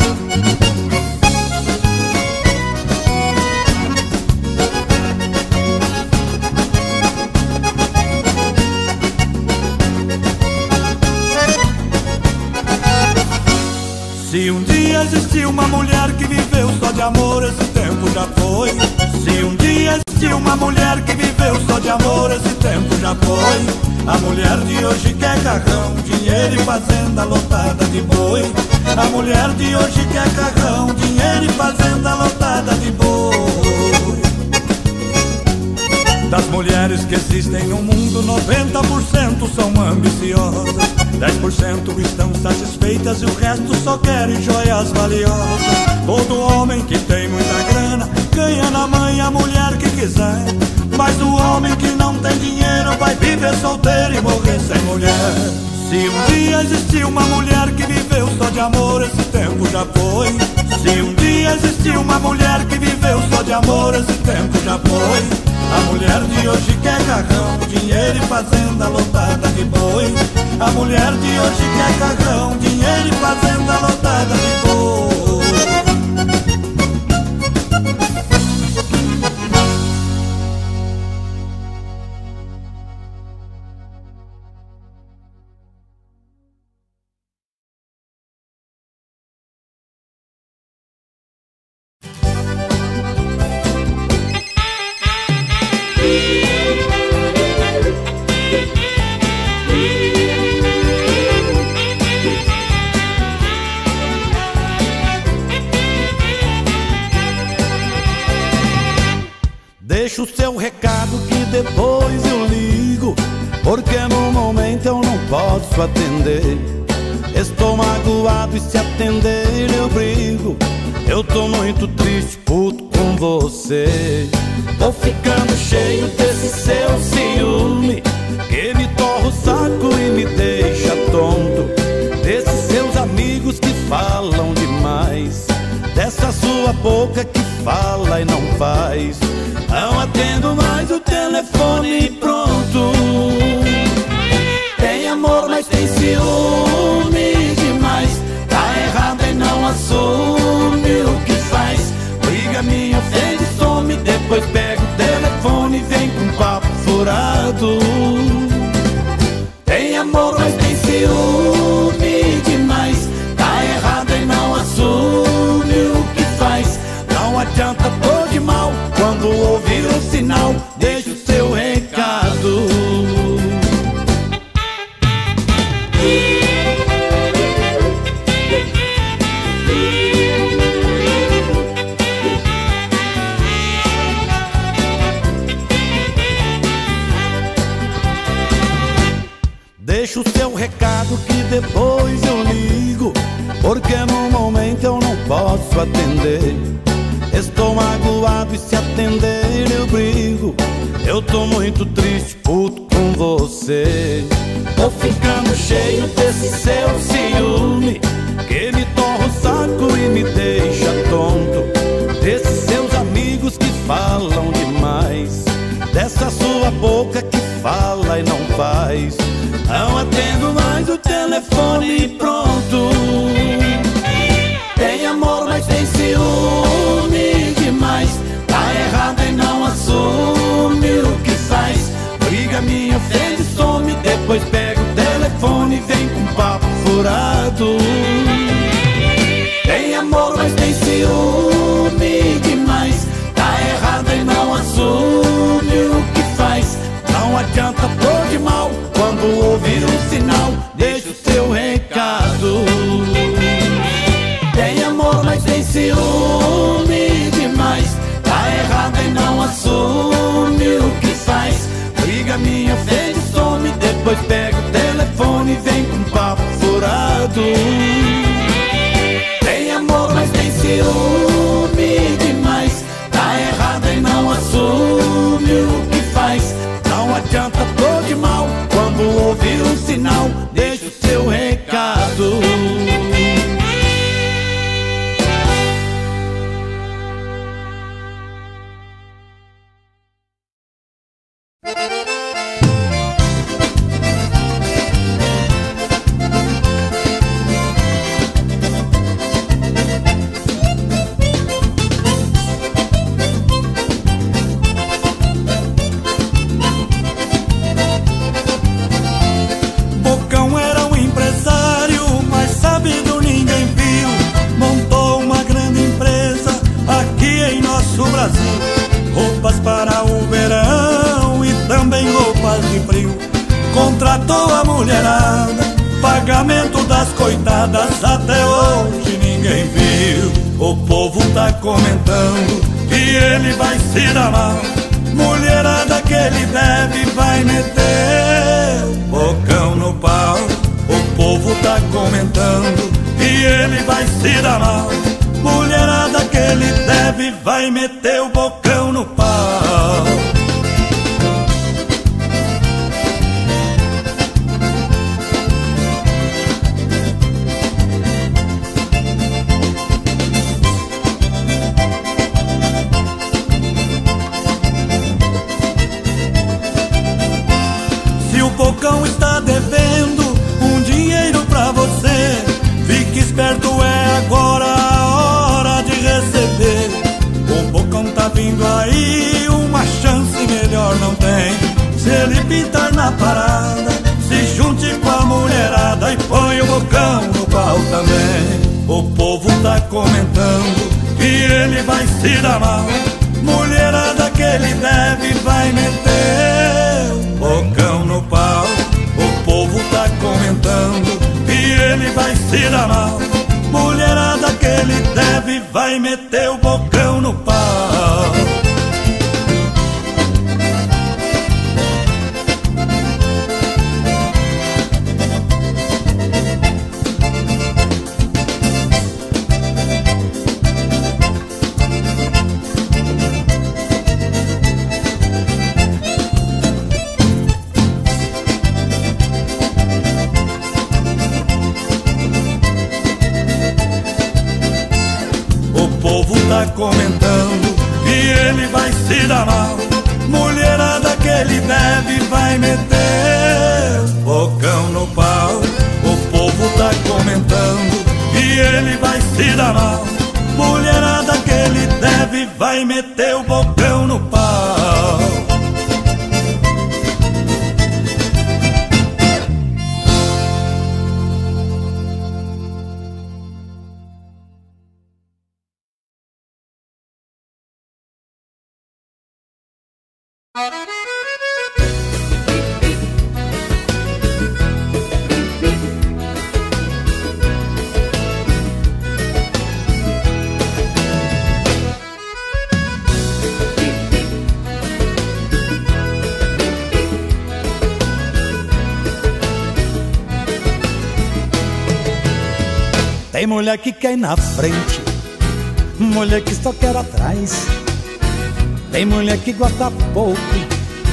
Se um dia existiu uma mulher que viveu só de amor, esse tempo já foi. Se um dia existiu uma mulher que viveu só de amor, esse tempo já foi. A mulher de hoje quer carrão, dinheiro e fazenda lotada de boi. A mulher de hoje quer carrão, dinheiro e fazenda lotada de boi. Das mulheres que existem no mundo, noventa por cento são ambiciosas, dez por cento estão satisfeitas e o resto só querem joias valiosas. Todo homem que tem muita grana ganha na mãe a mulher que quiser, mas o homem que não tem dinheiro vai viver solteiro e morrer sem mulher. Se um dia existiu uma mulher que viveu só de amor, esse tempo já foi. Se um dia existiu uma mulher que viveu só de amor, esse tempo já foi. A mulher de hoje quer carrão, dinheiro e fazenda lotada de boi. A mulher de hoje quer carrão, dinheiro e fazenda lotada de boi. Deixa o seu recado que depois eu ligo, porque no momento eu não posso atender. Estou magoado e se atender eu brigo. Eu tô muito triste, puto com você. Tô ficando cheio desse seu ciúme, que me torra o saco e me deixa tonto. Desses seus amigos que falam demais, dessa sua boca que fala e não faz. Não atendo mais o telefone e pronto. Tem amor, mas tem ciúme demais. Tá errado e não assume o que faz. Briga, me ofende, some, depois pega o telefone e vem com papo furado. Tem amor, mas tem ciúme demais. Tá errado e não assume o que faz. Não adianta pôr de mal, quando ouvir o sinal, deixa o seu recado. Deixa o seu recado que depois eu ligo, porque no momento eu não posso atender. Estou magoado e se atender eu brigo. Eu tô muito triste, puto com você. Tô ficando cheio desse seu ciúme, que me torra o saco e me deixa tonto. Desses seus amigos que falam demais, dessa sua boca que fala e não faz. Não atendo mais o telefone e pronto. Tem amor, mas tem ciúme demais. Tá errado e não assume o que faz. Briga, me ofende, some, depois pega o telefone e vem com papo furado. Tem amor, mas tem ciúme demais. Tá errado e não assume o que faz. Não adianta pôr de mal, quando ouvir um sinal, deixa o seu recado. Tem amor, mas tem ciúme demais. Tá errado e não assume o que faz. Briga, me ofende, some, depois pega o telefone e vem com papo furado. Tem amor, mas tem ciúme demais. Tá errado e não assume o que faz. Não adianta pôr de mal, quando ouvir um sinal, deixa o seu recado. Roupas para o verão e também roupas de frio. Contratou a mulherada, pagamento das coitadas até hoje ninguém viu. O povo tá comentando que ele vai se dar mal. Mulherada que ele deve vai meter o bocão no pau. O povo tá comentando que ele vai se dar mal. Mulherada que ele deve vai meter o bocão no pau. Se o bocão está devendo um dinheiro pra você, fique esperto, é agora a hora de receber. O bocão tá vindo aí, uma chance melhor não tem. Se ele pintar na parada, se junte com a mulherada e põe o bocão no pau também. O povo tá comentando que ele vai se dar mal. Mulherada que ele deve vai meter o bocão no pau. O povo tá comentando que ele vai se dar mal. Mulherada que ele deve vai meter o bocão no pau. Tá comentando que ele vai se dar mal. Mulherada que ele deve vai meter o bocão no pau. O povo tá comentando que ele vai se dar mal. Mulherada que ele deve vai meter o bocão no pau. Tem mulher que quer ir na frente, mulher que só quer atrás. Tem mulher que gosta pouco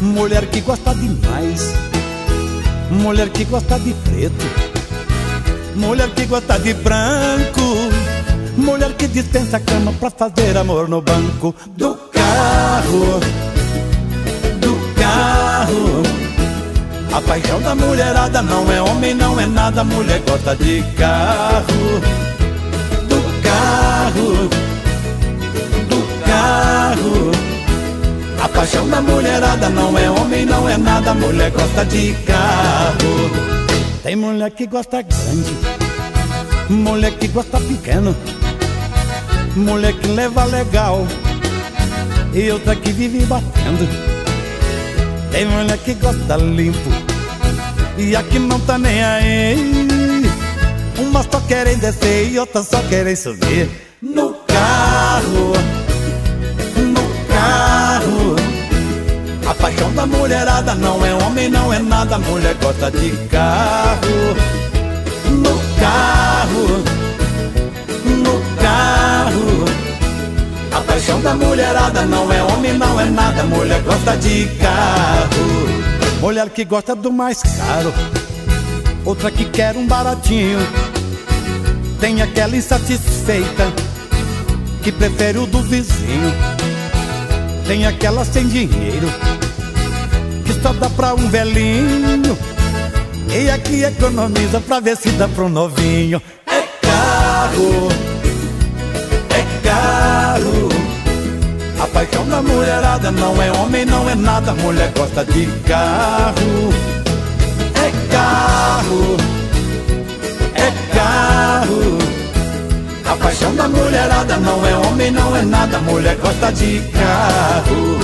mulher que gosta demais, mulher que gosta de preto, mulher que gosta de branco, mulher que dispensa a cama pra fazer amor no banco do carro, do carro. A paixão da mulherada não é homem, não é nada, mulher gosta de carro, do carro, do carro. A paixão da mulherada não é homem, não é nada, mulher gosta de carro. Tem mulher que gosta grande, mulher que gosta pequeno, mulher que leva legal e outra que vive batendo. Tem mulher que gosta limpo e a que não tá nem aí. Umas só querem descer e outras só querem subir no carro, no carro. A paixão da mulherada não é homem, não é nada, mulher gosta de carro, no carro, no carro. A paixão da mulherada não é homem, não é nada, mulher gosta de carro. Mulher que gosta do mais caro, outra que quer um baratinho. Tem aquela insatisfeita que prefere o do vizinho. Tem aquela sem dinheiro que só dá pra um velhinho. E aqui economiza pra ver se dá pra um novinho. É carro, é carro. A paixão da mulherada não é homem, não é nada, mulher gosta de carro. É carro, é carro. A paixão da mulherada não é homem, não é nada, mulher gosta de carro.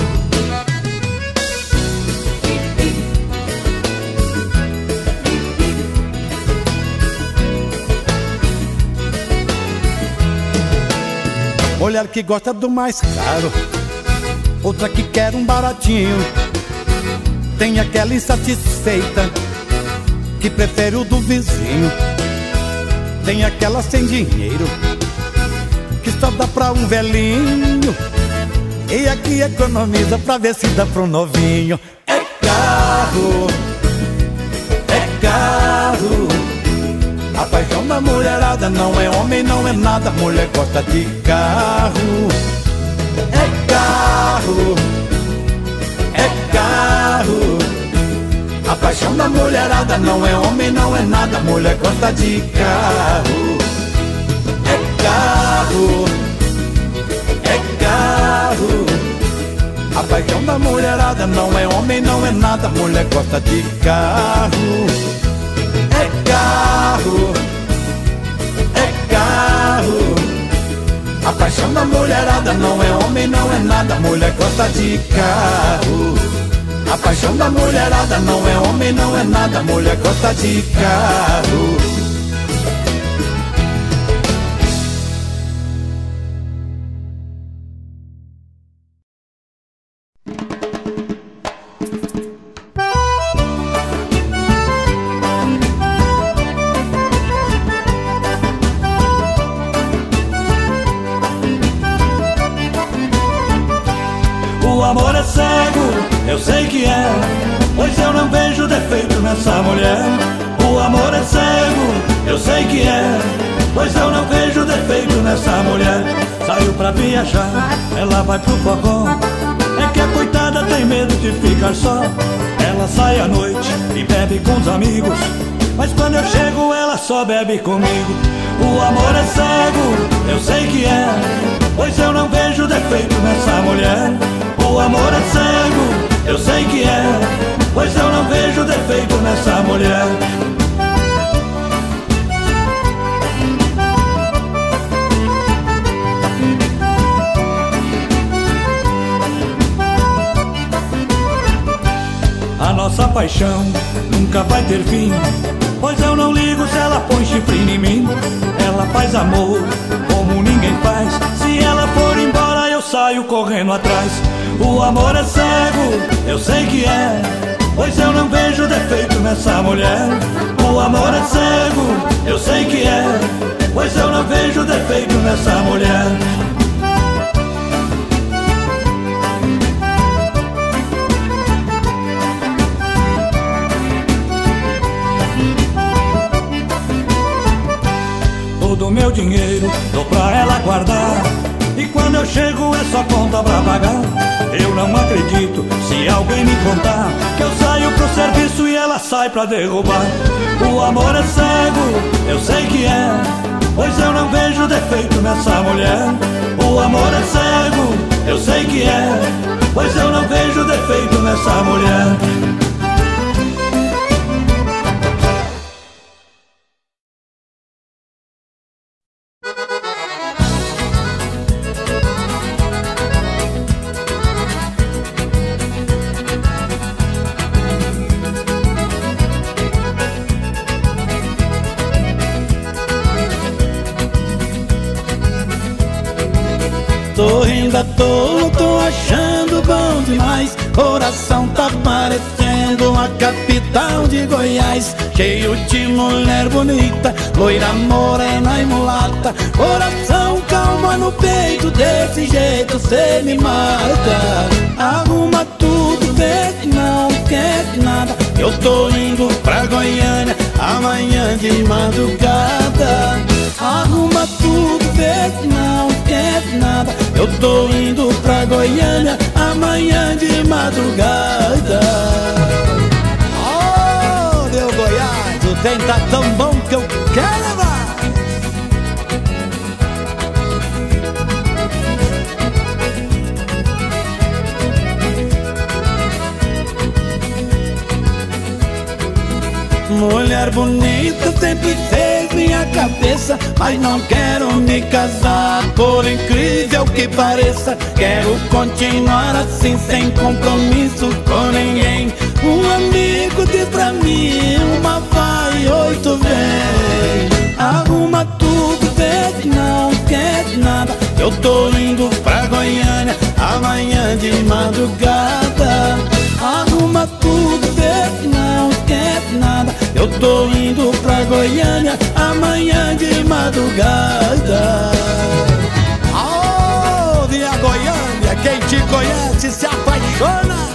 Mulher que gosta do mais caro, outra que quer um baratinho. Tem aquela insatisfeita que prefere o do vizinho. Tem aquela sem dinheiro que só dá pra um velhinho. E aqui economiza pra ver se dá pra um novinho. É carro, é carro. A paixão da mulherada não é homem, não é nada, mulher gosta de carro. É carro, é carro. A paixão da mulherada não é homem, não é nada, mulher gosta de carro. É carro, é carro. A paixão da mulherada não é homem, não é nada, mulher gosta de carro. É carro, é carro. A paixão da mulherada não é homem, não é nada, mulher gosta de carro. A paixão da mulherada não é homem, não é nada, mulher gosta de carro. O amor é cego, eu sei que é, pois eu não vejo defeito nessa mulher. O amor é cego, eu sei que é, pois eu não vejo defeito nessa mulher. Saiu pra viajar, ela vai pro fogão. É que a coitada tem medo de ficar só. Ela sai à noite e bebe com os amigos, mas quando eu chego ela só bebe comigo. O amor é cego, eu sei que é, pois eu não vejo defeito nessa mulher. O amor é cego, eu sei que é, pois eu não vejo defeito nessa mulher. A nossa paixão nunca vai ter fim, pois eu não ligo se ela põe chifre em mim. Ela faz amor como ninguém faz. Se ela for embora eu saio correndo atrás. O amor é cego, eu sei que é, pois eu não vejo defeito nessa mulher. O amor é cego, eu sei que é, pois eu não vejo defeito nessa mulher. dinheiro, dou pra ela guardar. E quando eu chego é só conta pra pagar. Eu não acredito se alguém me contar que eu saio pro serviço e ela sai pra derrubar. O amor é cego, eu sei que é, pois eu não vejo defeito nessa mulher. O amor é cego, eu sei que é, pois eu não vejo defeito nessa mulher. Tô rindo à toa, tô achando bom demais. Coração tá parecendo a capital de Goiás, cheio de mulher bonita, loira, morena e mulata. Coração calma no peito, desse jeito cê me mata. Arruma tudo, vê que não quer nada. Eu tô indo pra Goiânia amanhã de madrugada. Arruma tudo, vê que não quer nada. Eu tô indo pra Goiânia amanhã de madrugada. Oh, meu Goiás, o trem tá tão bom que eu quero levar. Mulher bonita sempre fez minha cabeça, mas não quero me casar, por incrível que pareça. Quero continuar assim, sem compromisso com ninguém. Um amigo diz pra mim, uma vai, oito vem. Arruma tudo, vê que não quer nada. Eu tô indo pra Goiânia amanhã de madrugada. Arruma tudo, vê que não quer nada. Eu tô indo pra Goiânia amanhã de madrugada. Oh, minha Goiânia, quem te conhece se apaixona.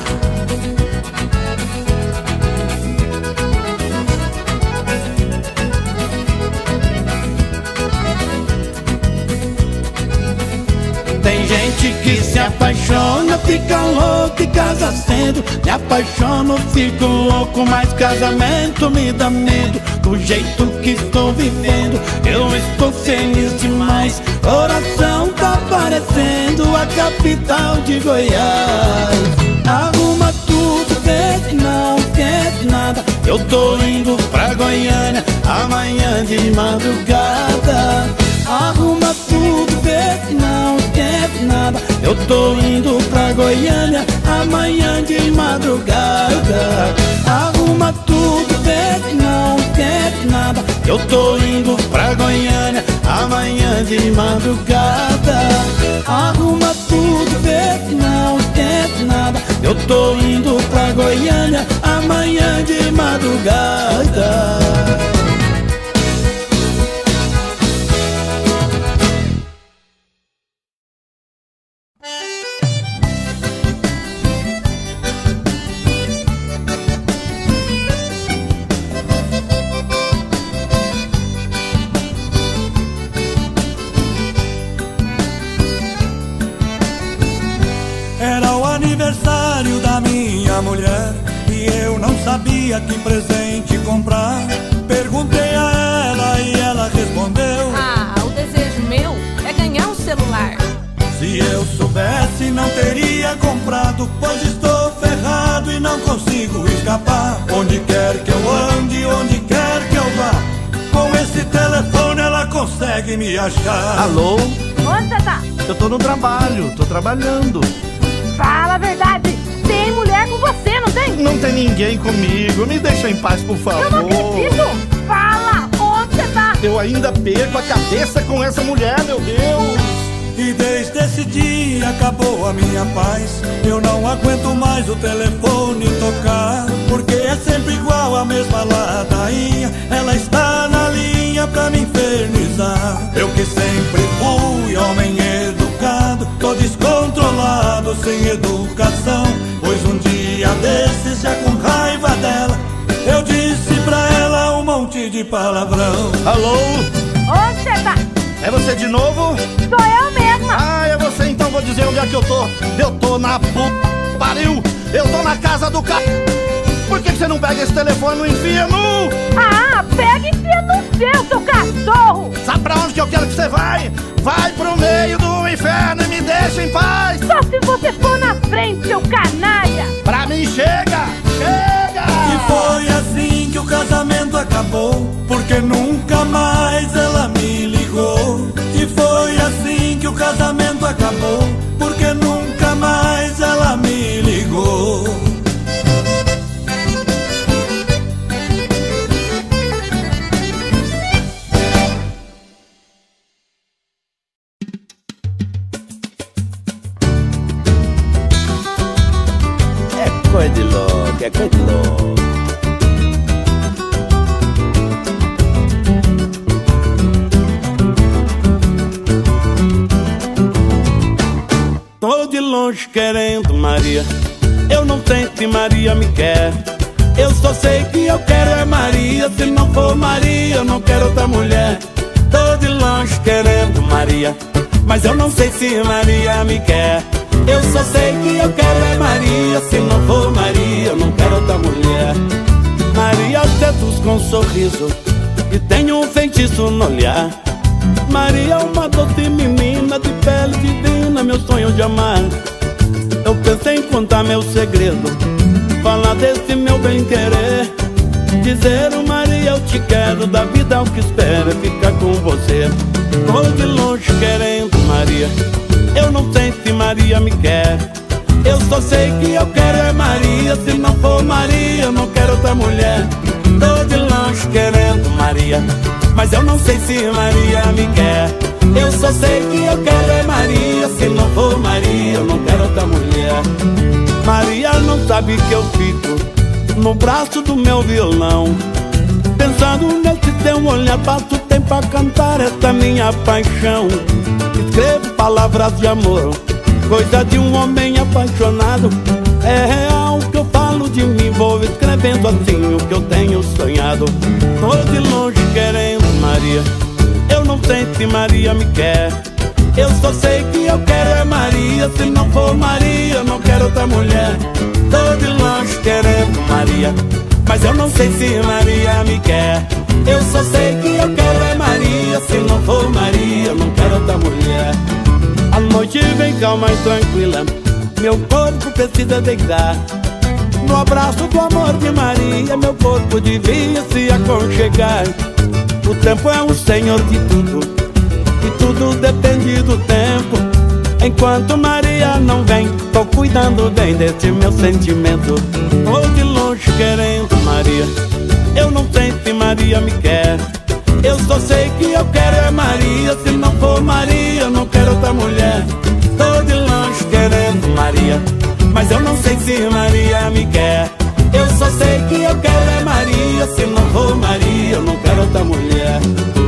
Tem gente que se apaixona, fica louco e casa cedo. Me apaixono, fico louco, mas casamento me dá medo. Do jeito que estou vivendo, eu estou feliz demais. Coração tá parecendo a capital de Goiás. Arruma tudo, vê que não quer nada. Eu tô indo pra Goiânia amanhã de madrugada. Arruma tudo, vê que não quer nada. Eu tô indo pra Goiânia amanhã de madrugada. Arruma tudo, vê que não quer nada. Eu tô indo pra Goiânia amanhã de madrugada. Arruma tudo, vê que não quer nada. Eu tô indo pra Goiânia amanhã de madrugada. Era o aniversário da minha mulher e eu não sabia que presente comprar. Perguntei a ela e ela respondeu: ah, o desejo meu é ganhar um celular. Se eu soubesse não teria comprado, pois estou ferrado e não consigo escapar. Onde quer que eu ande, onde quer que eu vá, com esse telefone ela consegue me achar. Alô? Onde você tá? Eu tô no trabalho, tô trabalhando. Fala a verdade, tem mulher com você, não tem? Não tem ninguém comigo, me deixa em paz, por favor. Eu não acredito! Fala, onde você tá? Eu ainda perco a cabeça com essa mulher, meu Deus! E desde esse dia acabou a minha paz. Eu não aguento mais o telefone tocar, porque é sempre igual a mesma ladainha. Ela está na linha pra me infernizar. Eu que sempre fui homem educado, tô descontrolado, sem educação. Pois um dia desses, já com raiva dela, eu disse pra ela um monte de palavrão. Alô? Onde você tá? É você de novo? Sou eu mesma. Ah, é você, então vou dizer onde é que eu tô. Eu tô na p... pariu. Eu tô na casa do ca... Por que que você não pega esse telefone no inferno? Ah, pega e enfia no seu, seu cachorro. Sabe pra onde que eu quero que você vai? Vai pro meio do inferno e me deixa em paz. Só se você for na frente, seu canalha. Pra mim chega, chega. E foi assim que o casamento acabou, porque nunca mais ela me ligou. E foi assim que o casamento acabou, porque nunca mais ela me ligou. É coisa de louco, é coisa de louco. Tô de longe querendo Maria, eu não sei se Maria me quer. Eu só sei que eu quero é Maria, se não for Maria eu não quero outra mulher. Tô de longe querendo Maria, mas eu não sei se Maria me quer. Eu só sei que eu quero é Maria, se não for Maria eu não quero outra mulher. Maria seduz com um sorriso e tem um feitiço no olhar. Maria é uma doce menina de pele divina, meu sonho de amar. Eu pensei em contar meu segredo, falar desse meu bem-querer, dizer, oh, Maria, eu te quero, da vida o que espero é ficar com você. Tô de longe querendo Maria, eu não sei se Maria me quer. Eu só sei que eu quero é Maria, se não for Maria eu não quero outra mulher. Tô de longe querendo Maria, mas eu não sei se Maria me quer. Eu só sei que eu quero é Maria, se não for Maria eu não quero outra mulher. Maria não sabe que eu fico no braço do meu violão, pensando nesse teu olhar, passo tempo a cantar essa minha paixão. Escrevo palavras de amor, coisa de um homem apaixonado. É real que eu falo de mim, vou escrevendo assim o que eu tenho sonhado. Tô de longe querendo Maria, eu não sei se Maria me quer. Eu só sei que eu quero é Maria, se não for Maria eu não quero outra mulher. Tô de longe querendo Maria, mas eu não sei se Maria me quer. Eu só sei que eu quero é Maria, se não for Maria eu não quero outra mulher. A noite vem calma e tranquila, meu corpo precisa deitar no abraço do amor de Maria, meu corpo devia se aconchegar. O tempo é o senhor de tudo, e tudo depende do tempo. Enquanto Maria não vem, tô cuidando bem desse meu sentimento. Tô de longe querendo Maria, eu não sei se Maria me quer. Eu só sei que eu quero é Maria, se não for Maria eu não quero outra mulher. Tô de longe querendo Maria, mas eu não sei se Maria me quer. Eu só sei que eu quero é Maria, se não for Maria eu não quero outra mulher.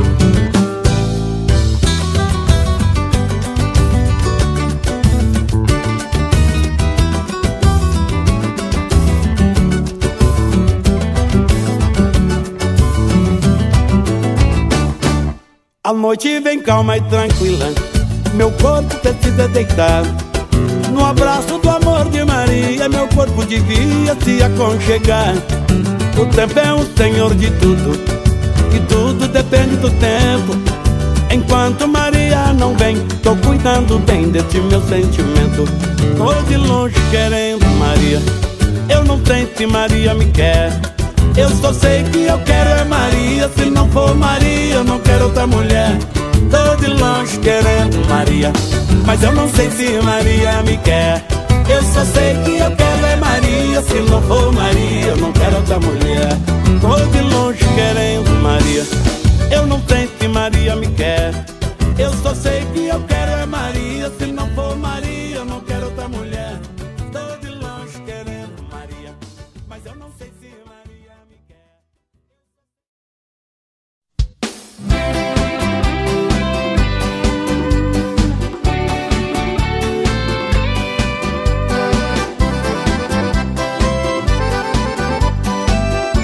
A noite vem calma e tranquila, meu corpo precisa deitar no abraço do amor de Maria, meu corpo devia se aconchegar. O tempo é o senhor de tudo, e tudo depende do tempo. Enquanto Maria não vem, tô cuidando bem desse meu sentimento. Tô de longe querendo Maria, eu não sei se Maria me quer. Eu só sei que eu quero é Maria, se não for Maria eu não quero outra mulher. Tô de longe querendo Maria, mas eu não sei se Maria me quer. Eu só sei que eu quero é Maria, se não for Maria eu não quero outra mulher. Tô de longe querendo Maria, eu não sei se Maria me quer. Eu só sei que eu quero é Maria, se não for Maria eu não quero outra mulher. Tô de longe querendo Maria, mas eu não sei se Maria me quer.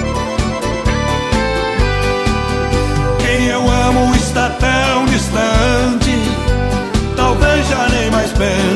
Quem eu amo está tão distante,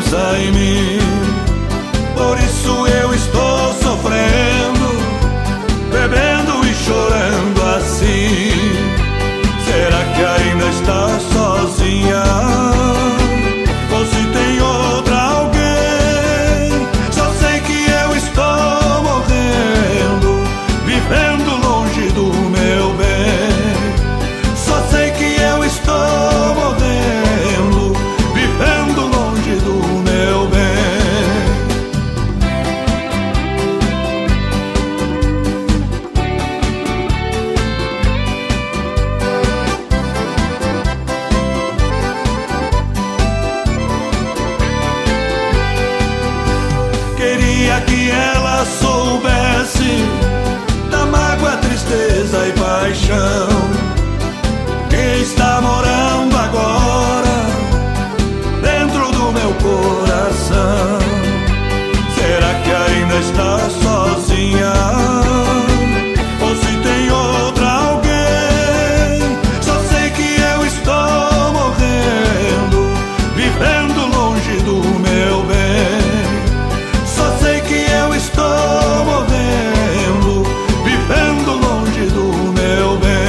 tristeza em mim. Por isso eu estou sofrendo, bebendo e chorando assim. Será que ainda está sozinha? Ou se tem outra alguém? Só sei que eu estou morrendo, vivendo longe do meu bem. Só sei que eu estou morrendo, vivendo longe do meu bem. Queria que ela soubesse da mágoa, tristeza e paixão que está morando agora dentro do meu coração. Será que ainda está sozinha? Ou se tem outra alguém? Só sei que eu estou morrendo, vivendo longe do meu bem. Só sei que eu estou morrendo, vivendo longe do meu bem.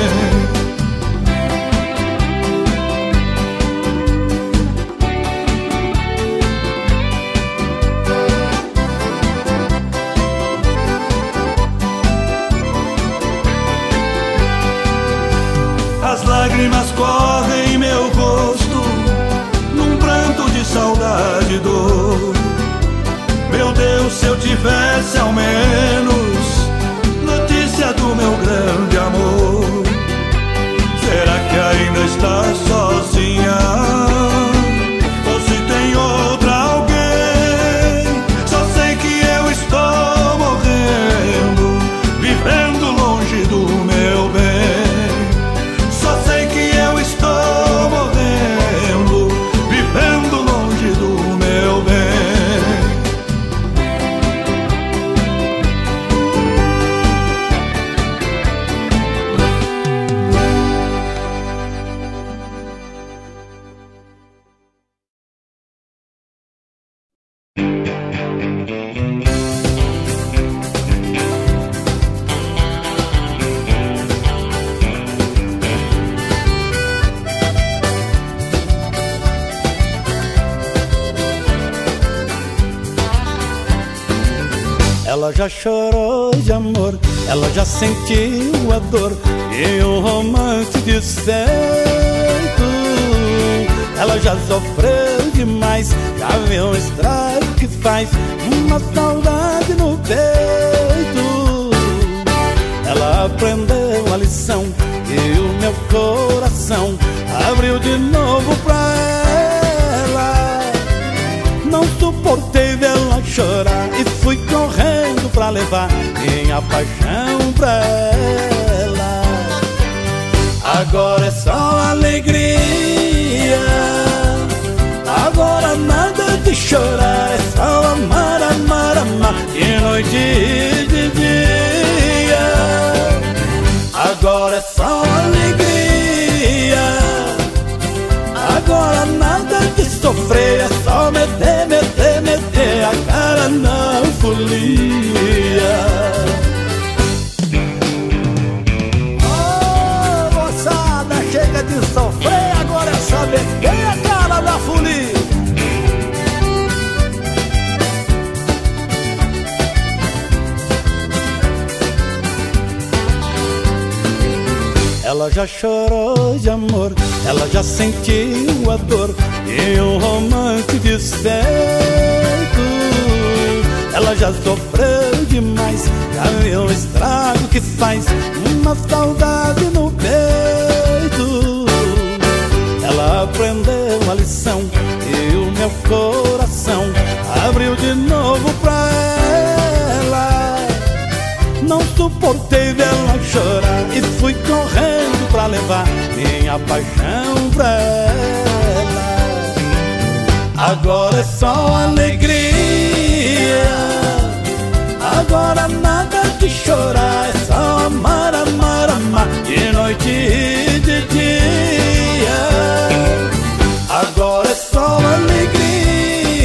As lágrimas correm em meu rosto, num pranto de saudade e dor. Meu Deus, se eu tivesse ao menos notícia do meu grande amor. Será que ainda está sozinha? Ou se tem outra alguém? Só sei que eu estou morrendo, vivendo longe do meu bem. Só sei que eu estou morrendo, vivendo longe do meu bem. Ela já chorou de amor, ela já sentiu a dor e o romance desfeito. Ela já sofreu demais, já viu o estrago que faz uma saudade no peito. Ela aprendeu a lição e o meu coração abriu de novo pra ela. Não suportei vê-la chorar e fui correndo pra levar minha paixão pra ela. Agora é só alegria, agora nada de chorar, é só amar, amar, amar, de noite e de dia. Agora é só alegria, agora nada de sofrer, é só meter, meter, meter a cara na folia. Ô, moçada, chega de sofrer, agora é só meter a cara na folia. Ela já chorou de amor, ela já sentiu a dor e um romance desfeito. Ela já sofreu demais, já viu o estrago que faz uma saudade no peito. Ela aprendeu a lição e o meu coração abriu de novo pra ela. Não suportei vê-la chorar e fui correndo pra levar minha paixão pra ela. Agora é só alegria, agora nada de chorar, é só amar, amar, amar, de noite e de dia. Agora é só alegria,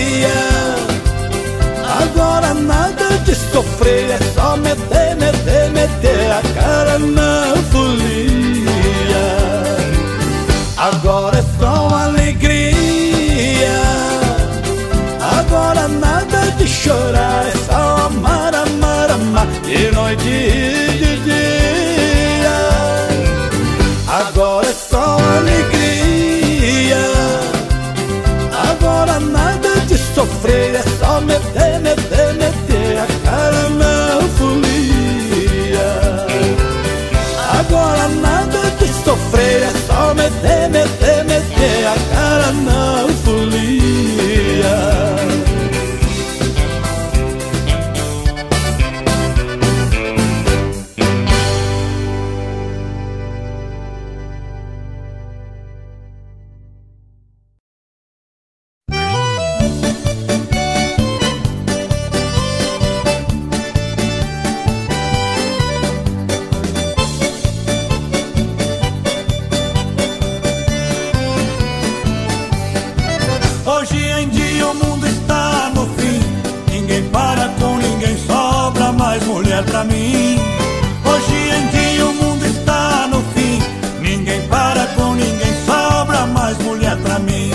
chorar, é só amar, amar, amar, de noite e de dia. Agora é só alegria, agora nada de sofrer, é só meter, meter, meter a cara na folia. Agora nada de sofrer, é só meter, meter, meter a cara na folia. Pra mim, hoje em dia o mundo está no fim. Ninguém para com ninguém, sobra mais mulher pra mim.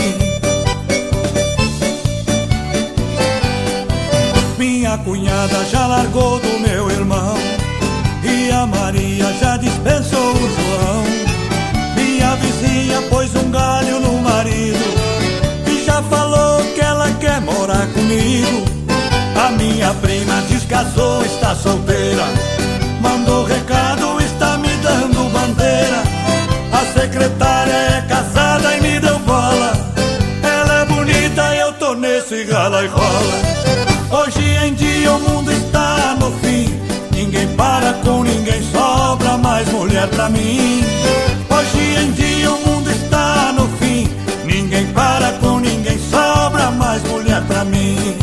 Minha cunhada já largou do meu irmão, e a Maria já dispensou o João. Minha vizinha pôs um galho no marido e já falou que ela quer morar comigo. A minha prima descasou, está solteira, mandou recado, está me dando bandeira. A secretária é casada e me deu bola, ela é bonita e eu tô nesse rala e rola. Hoje em dia o mundo está no fim, ninguém para com ninguém, sobra mais mulher pra mim. Hoje em dia o mundo está no fim, ninguém para com ninguém, sobra mais mulher pra mim.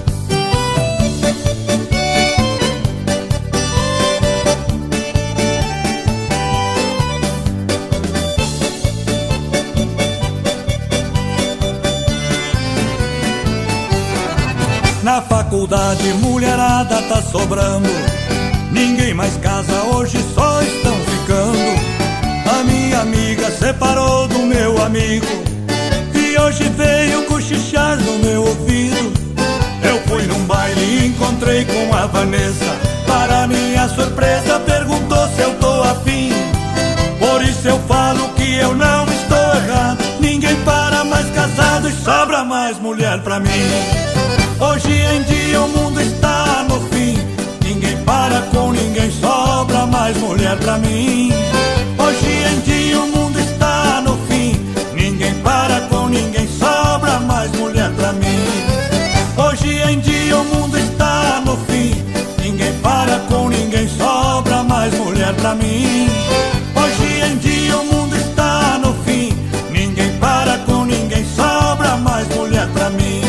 Na faculdade mulherada tá sobrando, ninguém mais casa, hoje só estão ficando. A minha amiga separou do meu amigo e hoje veio cochichar no meu ouvido. Eu fui num baile e encontrei com a Vanessa, para minha surpresa perguntou se eu tô afim. Por isso eu falo que eu não estou errado, ninguém para mais casado e sobra mais mulher pra mim. Hoje em dia o mundo está no fim, ninguém para com ninguém, sobra mais mulher pra mim. Hoje em dia o mundo está no fim, ninguém para com ninguém, sobra mais mulher pra mim. Hoje em dia o mundo está no fim, ninguém para com ninguém, sobra mais mulher pra mim. Hoje em dia o mundo está no fim, ninguém para com ninguém, sobra mais mulher pra mim.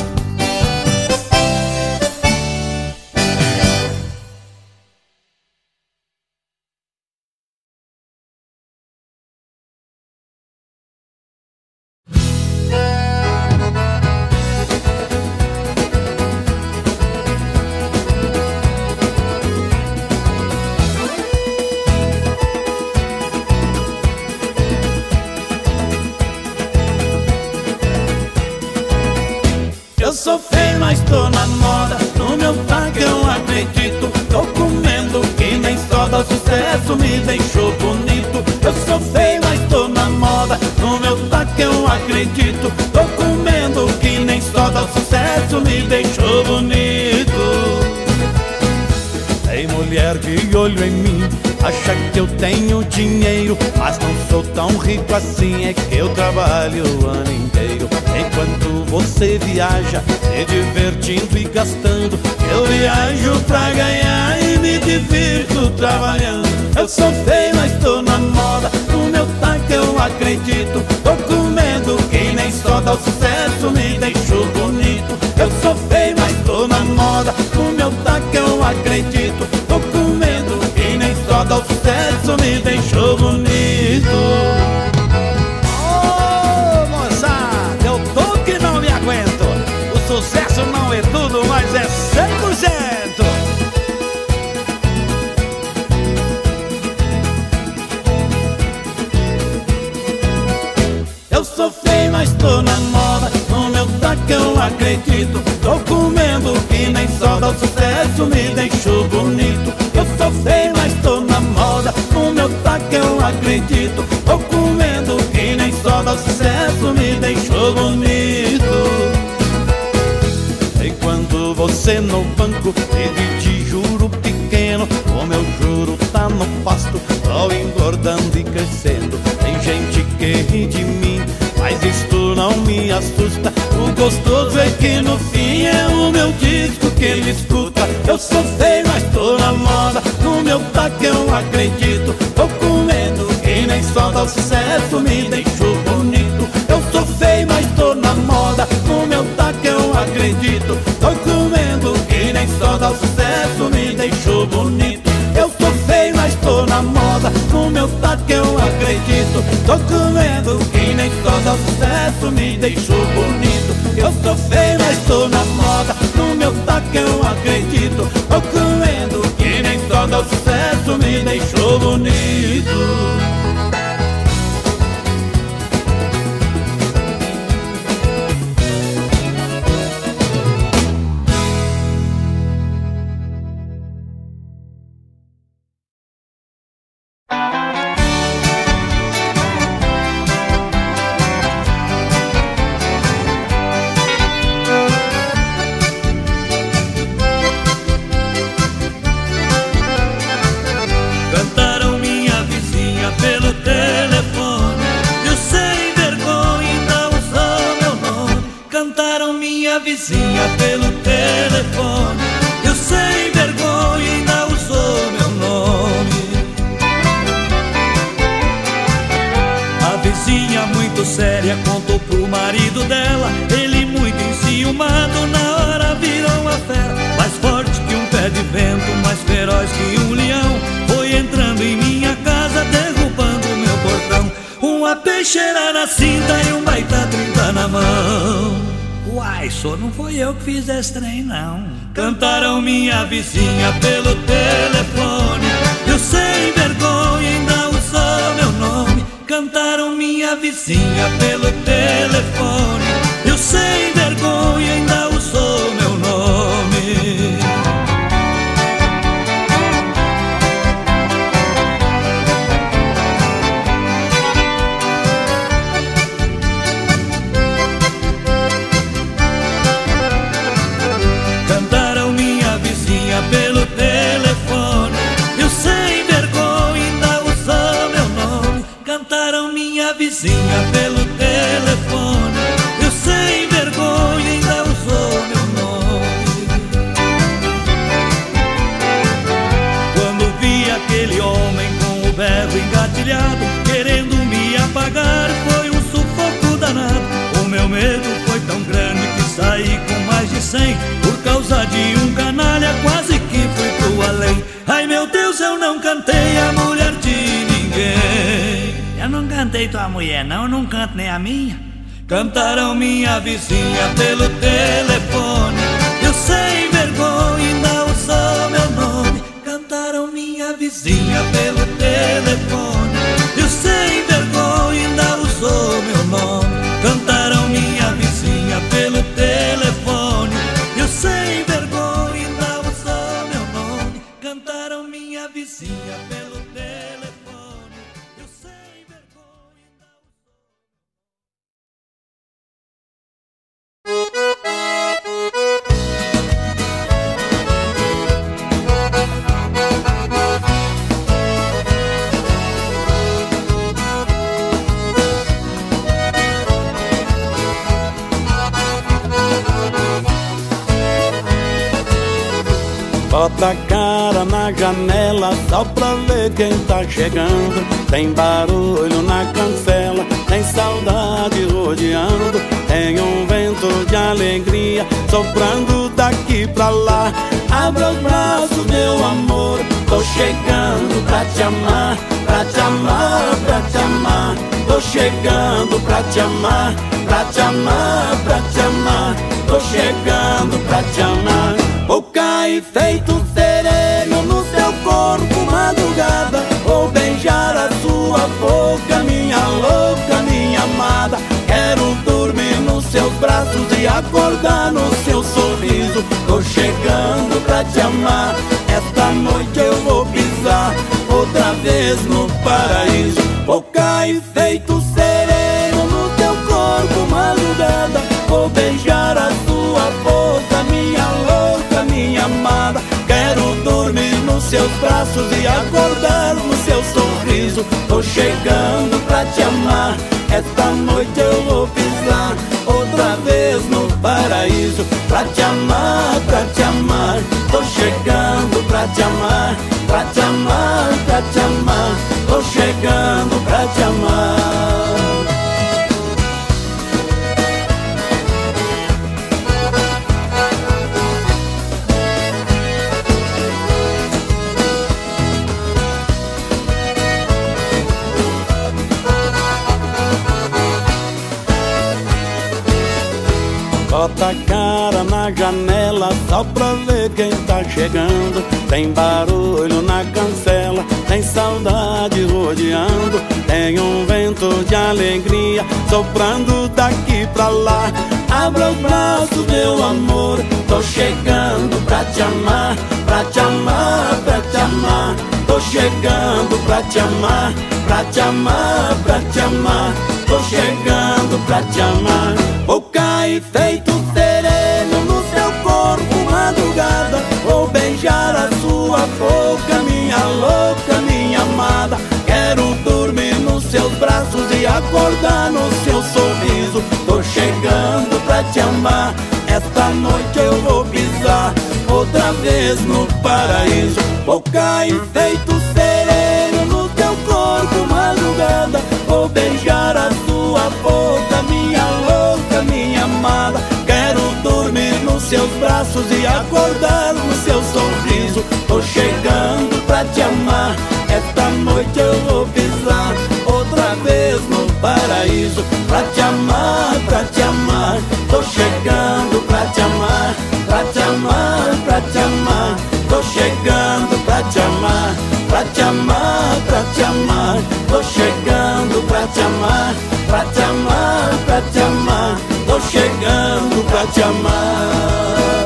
Eu sou feio, mas tô na moda, no meu taco eu acredito. Tô comendo que nem soda, o sucesso me deixou bonito. Eu sou feio, mas tô na moda, no meu taco eu acredito. Tô comendo que nem soda, o sucesso me deixou bonito. Tem mulher de olho em mim, acha que eu tenho dinheiro, mas não sou tão rico assim, é que eu trabalho o ano inteiro. Enquanto você viaja, se divertindo e gastando, eu viajo pra ganhar e me divirto trabalhando. Eu sou feio, mas tô na moda, no meu taco eu acredito. Tô comendo que nem soda, o sucesso me deixou bonito. Eu sou feio, mas tô na moda, no meu taco eu acredito. Tô comendo que nem soda, o sucesso me deixou bonito. Ô, moçada, eu tô que não me aguento. O sucesso não é tudo, mas é cem por cento. Eu sou feio, mas tô na moda, no meu taco tá que eu acredito. Tô comendo que nem só dá o sucesso, me deixou bonito. Eu sou feio, mas tô na moda, no meu tá que eu acredito. Tô comendo que nem só dá o sucesso, me deixou bonito. E quando você no banco teve de juro pequeno, o meu juro tá no pasto, só engordando e crescendo. Tem gente que ri de mim, mas isto não me assusta. O gostoso é que no fim é o meu disco que ele escuta. Eu sou feio, mas tô na moda, no meu tá que eu acredito. Tô comendo que nem só dá o sucesso, me deixou bonito. Eu sou feio, mas tô na moda, no meu tá que eu acredito. Tô comendo que nem só dá o sucesso, me deixou bonito. Eu sou feio, mas tô na moda, no meu tá que eu acredito. Tô comendo que nem só dá o sucesso, me deixou bonito. Eu sou feio, mas tô na moda, no meu tá que eu acredito. Tô comendo que nem só dá o sucesso, me deixou bonito. Vizinha pelo telefone, eu sem vergonha ainda usou meu nome. A vizinha muito séria contou pro marido dela, ele muito enciumado na hora virou uma fera. Mais forte que um pé de vento, mais feroz que um leão, foi entrando em minha casa derrubando meu portão. Uma peixeira na cinta e um baita trinta na mão. Uai, só não foi eu que fiz esse trem, não. Cantaram minha vizinha pelo telefone, eu sem vergonha ainda usou meu nome. Cantaram minha vizinha pelo telefone, eu sem vergonha ainda usou meu nome. Pelo telefone, eu sem vergonha ainda usou meu nome. Cantaram minha vizinha pelo telefone, eu sem vergonha ainda usou meu nome. Quando vi aquele homem com o berro engatilhado, querendo me apagar, foi um sufoco danado. O meu medo foi tão grande que saí com mais de cem. Por causa de um canalha quase que fui pro além. Ai meu Deus, eu não cantei a mulher de ninguém. Eu não cantei tua mulher não, eu não canto nem a minha. Cantaram minha vizinha pelo telefone, eu sem vergonha ainda usou meu nome. Cantaram minha vizinha pelo telefone, eu sem vergonha ainda usou meu nome. Cantaram minha vizinha pelo telefone, eu sem vergonha ainda usou meu nome. Cantaram minha vizinha pelo telefone, eu sem vergonha ainda Bota a cara na janela só pra ver quem tá chegando. Tem barulho na cancela, tem saudade rodeando. Tem um vento de alegria soprando daqui pra lá. Abra os braços, meu amor, tô chegando pra te amar, pra te amar, pra te amar. Tô chegando pra te amar, pra te amar, pra te amar. Tô chegando pra te amar. Vou cair feito sereno no seu corpo madrugada. Vou beijar a sua boca, minha louca, minha amada. Quero dormir nos seus braços e acordar no seu sorriso. Tô chegando pra te amar, esta noite eu vou pisar outra vez no paraíso. Vou cair feito sereno no teu corpo madrugada, vou beijar a tua boca, minha louca, minha amada. Quero dormir nos seus braços e acordar no seu sorriso. Tô chegando pra te amar, esta noite eu vou pisar outra vez no paraíso. Pra te amar, pra te amar, tô chegando pra te amar. Pra te amar, pra te amar, tô chegando pra te amar. Bota a cara na janela só pra ver quem tá chegando. Tem barulho na cancela, tem saudade rodeando. Tem um vento de alegria soprando daqui pra lá. Abra os braços, meu amor, tô chegando pra te amar. Pra te amar, pra te amar, tô chegando pra te amar. Pra te amar, pra te amar, tô chegando pra te amar. Vou cair feito sereno no seu corpo madrugada, vou beijar a sua boca, minha louca, minha amada. Quero dormir nos seus braços e acordar no seu sorriso. Tô chegando pra te amar, esta noite eu vou pisar outra vez no paraíso. Vou cair feito sereno no teu corpo madrugada, vou beijar a sua boca, minha louca, minha amada. Quero dormir nos seus braços e acordar no seu sorriso. Tô chegando pra te amar, esta noite eu vou pisar outra vez no paraíso. Pra te amar, pra te amar, tô chegando pra te amar. Pra te amar, pra te amar, tô chegando pra te amar. Pra te amar, pra te amar, tô chegando pra te amar. Pra te amar, pra te amar, tô chegando pra te amar.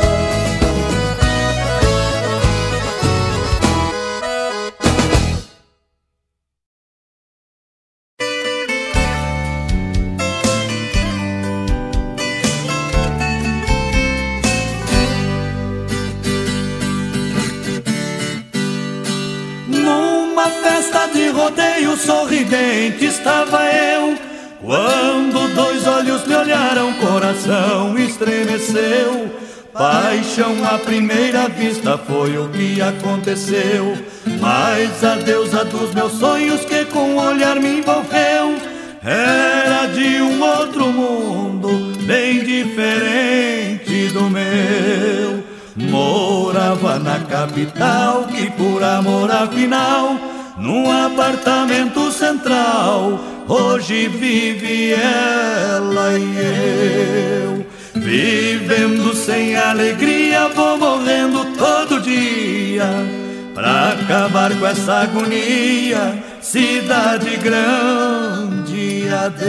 Numa festa de rodeio sorridente estava eu, quando dois olhos me olharam, coração estremeceu. Paixão à primeira vista foi o que aconteceu, mas a deusa dos meus sonhos que com o olhar me envolveu era de um outro mundo, bem diferente do meu. Morava na capital, que por amor afinal, num apartamento central, hoje vive ela e eu. Vivendo sem alegria, vou morrendo todo dia, pra acabar com essa agonia. Cidade grande,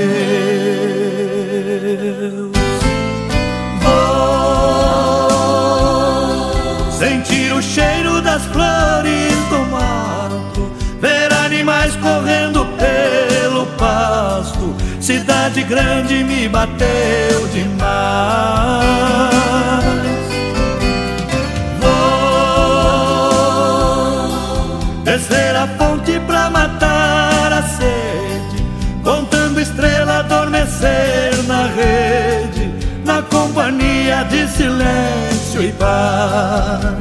adeus. Vou sentir o cheiro das flores do mato, ver animais correndo pelo pasto. Cidade grande me bateu demais. Vou descer a fonte pra matar a sede, contando estrela, adormecer na rede, na companhia de silêncio e paz.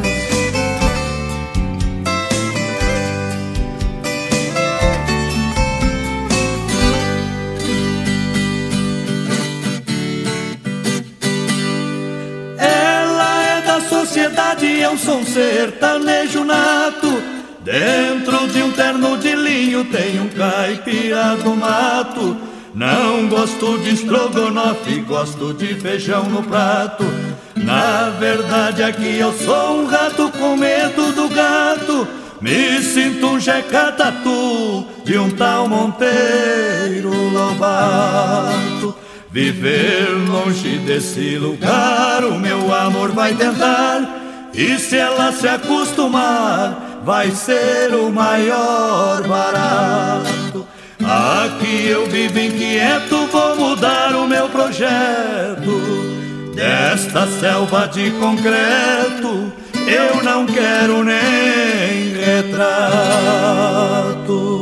Eu sou um sertanejo nato, dentro de um terno de linho tem um caipira do mato. Não gosto de estrogonofe, gosto de feijão no prato. Na verdade aqui eu sou um rato com medo do gato. Me sinto um jeca tatu de um tal Monteiro Lobato. viver longe desse lugar. O meu amor vai tentar, e se ela se acostumar, vai ser o maior barato. Aqui eu vivo inquieto, vou mudar o meu projeto. Desta selva de concreto eu não quero nem retrato.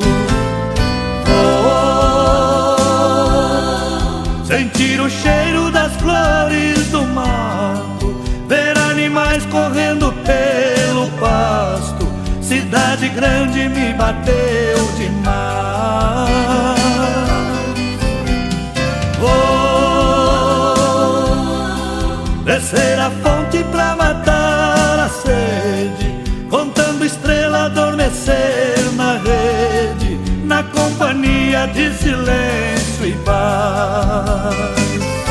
Vou sentir o cheiro das flores do mato, ver animais correndo pelo pasto. Cidade grande me bateu demais. Vou descer a fonte pra matar a sede, contando estrela adormecer na rede, na companhia de silêncio e paz.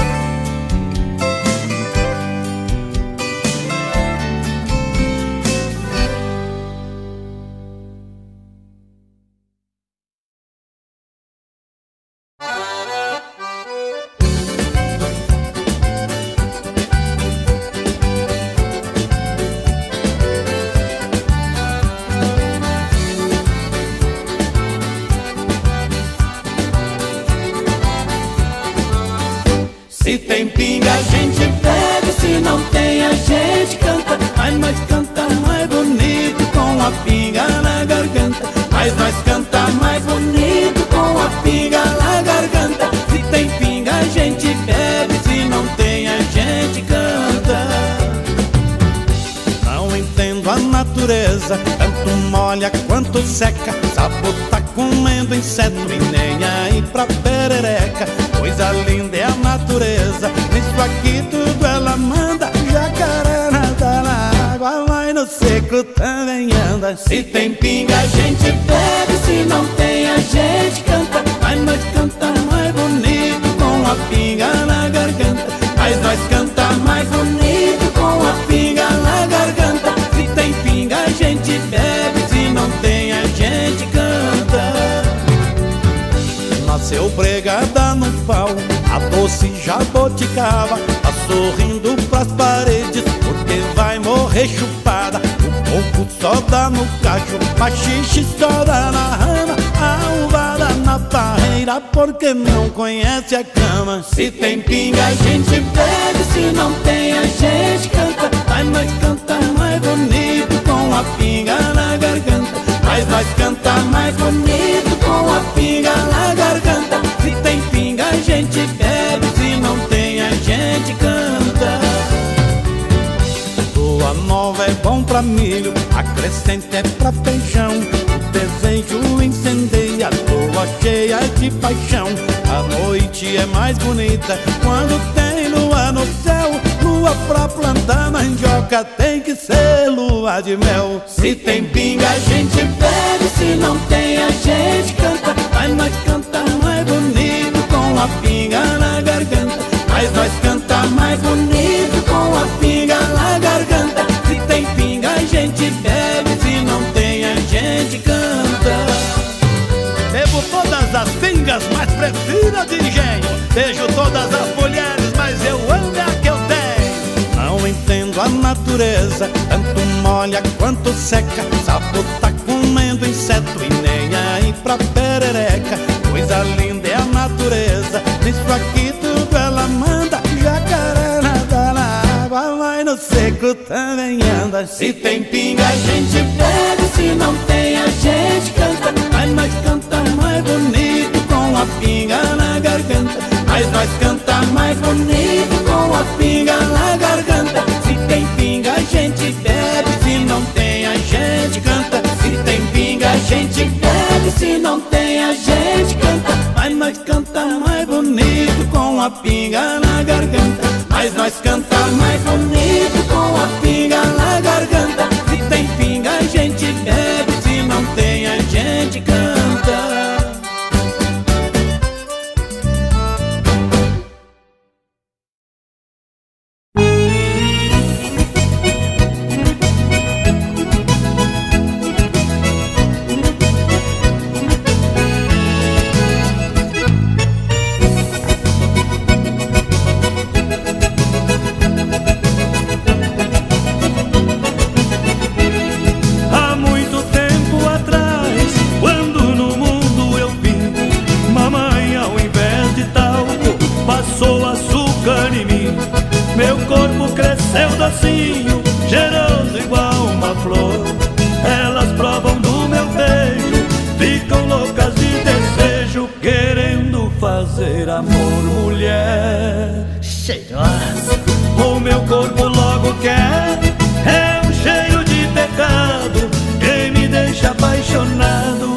Se tem pinga a gente bebe, se não tem a gente canta. Mas nós canta mais bonito com a pinga na garganta. Mas nós canta mais bonito com a pinga na garganta. Se tem pinga a gente bebe, se não tem a gente canta. Não entendo a natureza, tanto molha quanto seca. Sapo tá comendo inseto e nem aí pra perereca. Coisa linda é a natureza, nisso aqui tudo ela manda. Jacaré nada na água, mas no seco também anda. Se tem pinga a gente bebe, se não tem a gente canta. Mas nós canta mais bonito com a pinga na garganta. Mas nós canta mais bonito com a pinga na garganta. Se tem pinga a gente bebe, se não tem a gente canta. Nasceu pregada no pau, a doce jaboticaba, tá sorrindo pras paredes, porque vai morrer chupada. O coco só dá no cacho, machixe só dá na rama, a uvada na parreira, porque não conhece a cama. Se tem pinga a gente bebe, se não tem a gente canta. Mas nós canta mais bonito com a pinga na garganta. Mas nós canta mais bonito com a pinga na garganta. Se tem pinga a gente bebe, se não tem a gente canta. Lua nova é bom pra milho, a crescente é pra feijão. O desejo incendeia, lua cheia de paixão. A noite é mais bonita quando tem lua no céu. Lua pra plantar mandioca tem que ser lua de mel. Se tem pinga a gente bebe, se não tem a gente canta. Mas nós canta mais bonito com a pinga na garganta. Mas nós canta mais bonito com a pinga na garganta. Se tem pinga a gente bebe, se não tem a gente canta. Bebo todas as pingas, mas prefiro a de engenho. Beijo todas as mulheres, mas eu amo a que eu tenho. Não entendo a natureza, tanto molha quanto seca. Sapo tá comendo inseto e nem aí pra perereca. Coisa linda é a natureza, nisso aqui tudo ela manda. Jacaré nada na água, mas no seco também anda. Se tem pinga a gente bebe, se não tem a gente canta. Mas nós canta mais bonito com a pinga na garganta. Mas nós canta mais bonito com a pinga na garganta. Se tem pinga a gente bebe, se não tem a gente canta. Se tem pinga a gente bebe, se não tem a gente canta. Mas nós canta mais bonito com a pinga na garganta. Mas nós canta mais bonito com a pinga na garganta. Se tem pinga a gente bebe, se não tem a gente canta. fazer amor, mulher cheirosa. O meu corpo logo quer, é um cheiro de pecado que me deixa apaixonado.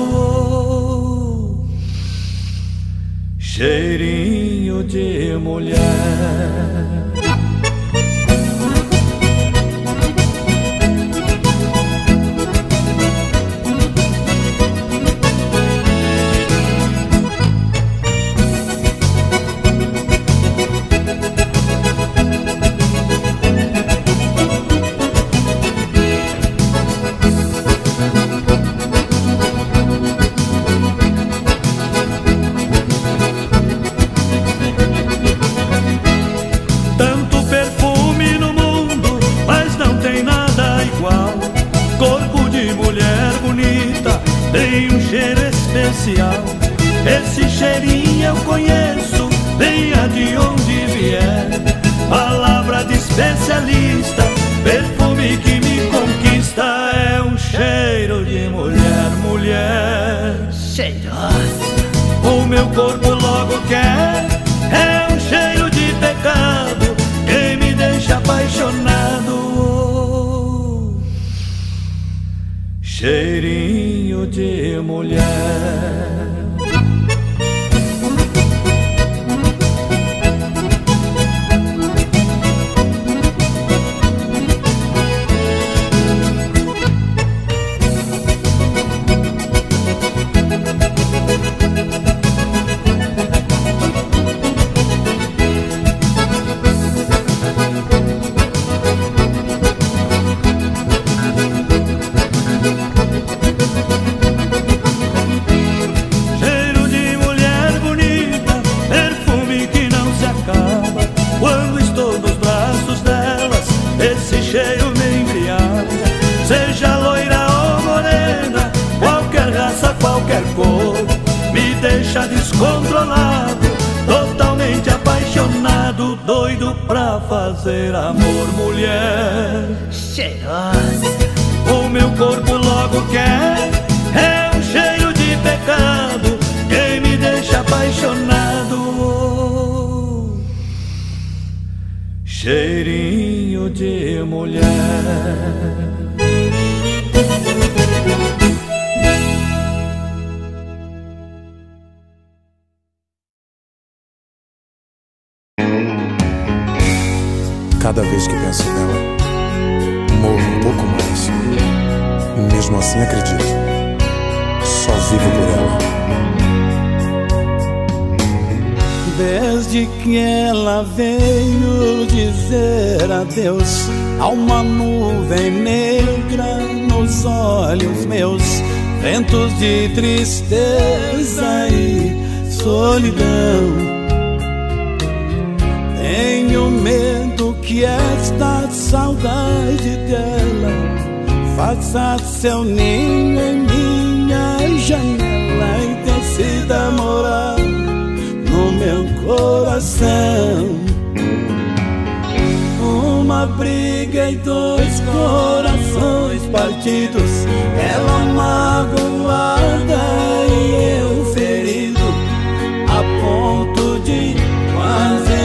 Cheirinho de mulher. Esse cheirinho eu conheço, venha de onde vier. Palavra de especialista, perfume que me conquista. É um cheiro de mulher, mulher cheirosa. O meu corpo logo quer, é um cheiro de pecado que me deixa apaixonado. Cheirinho de mulher. Descontrolado, totalmente apaixonado, doido pra fazer amor, mulher cheirosa. O meu corpo logo quer, é um cheiro de pecado que me deixa apaixonado. Cheirinho de mulher. Cada vez que penso nela, morro um pouco mais. Mesmo assim acredito, só vivo por ela. Desde que ela veio dizer adeus a uma nuvem negra nos olhos meus, ventos de tristeza e solidão, tenho medo que esta saudade dela faça seu ninho em minha janela e decida morar no meu coração. Uma briga e dois corações partidos, ela magoada e eu ferido, a ponto de quase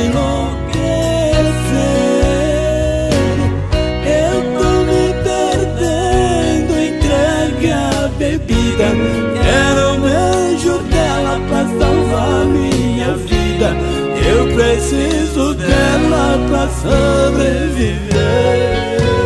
enlouquecer. Eu tô me perdendo, entregue a bebida, quero o beijo dela pra salvar minha vida. Eu preciso dela pra sobreviver.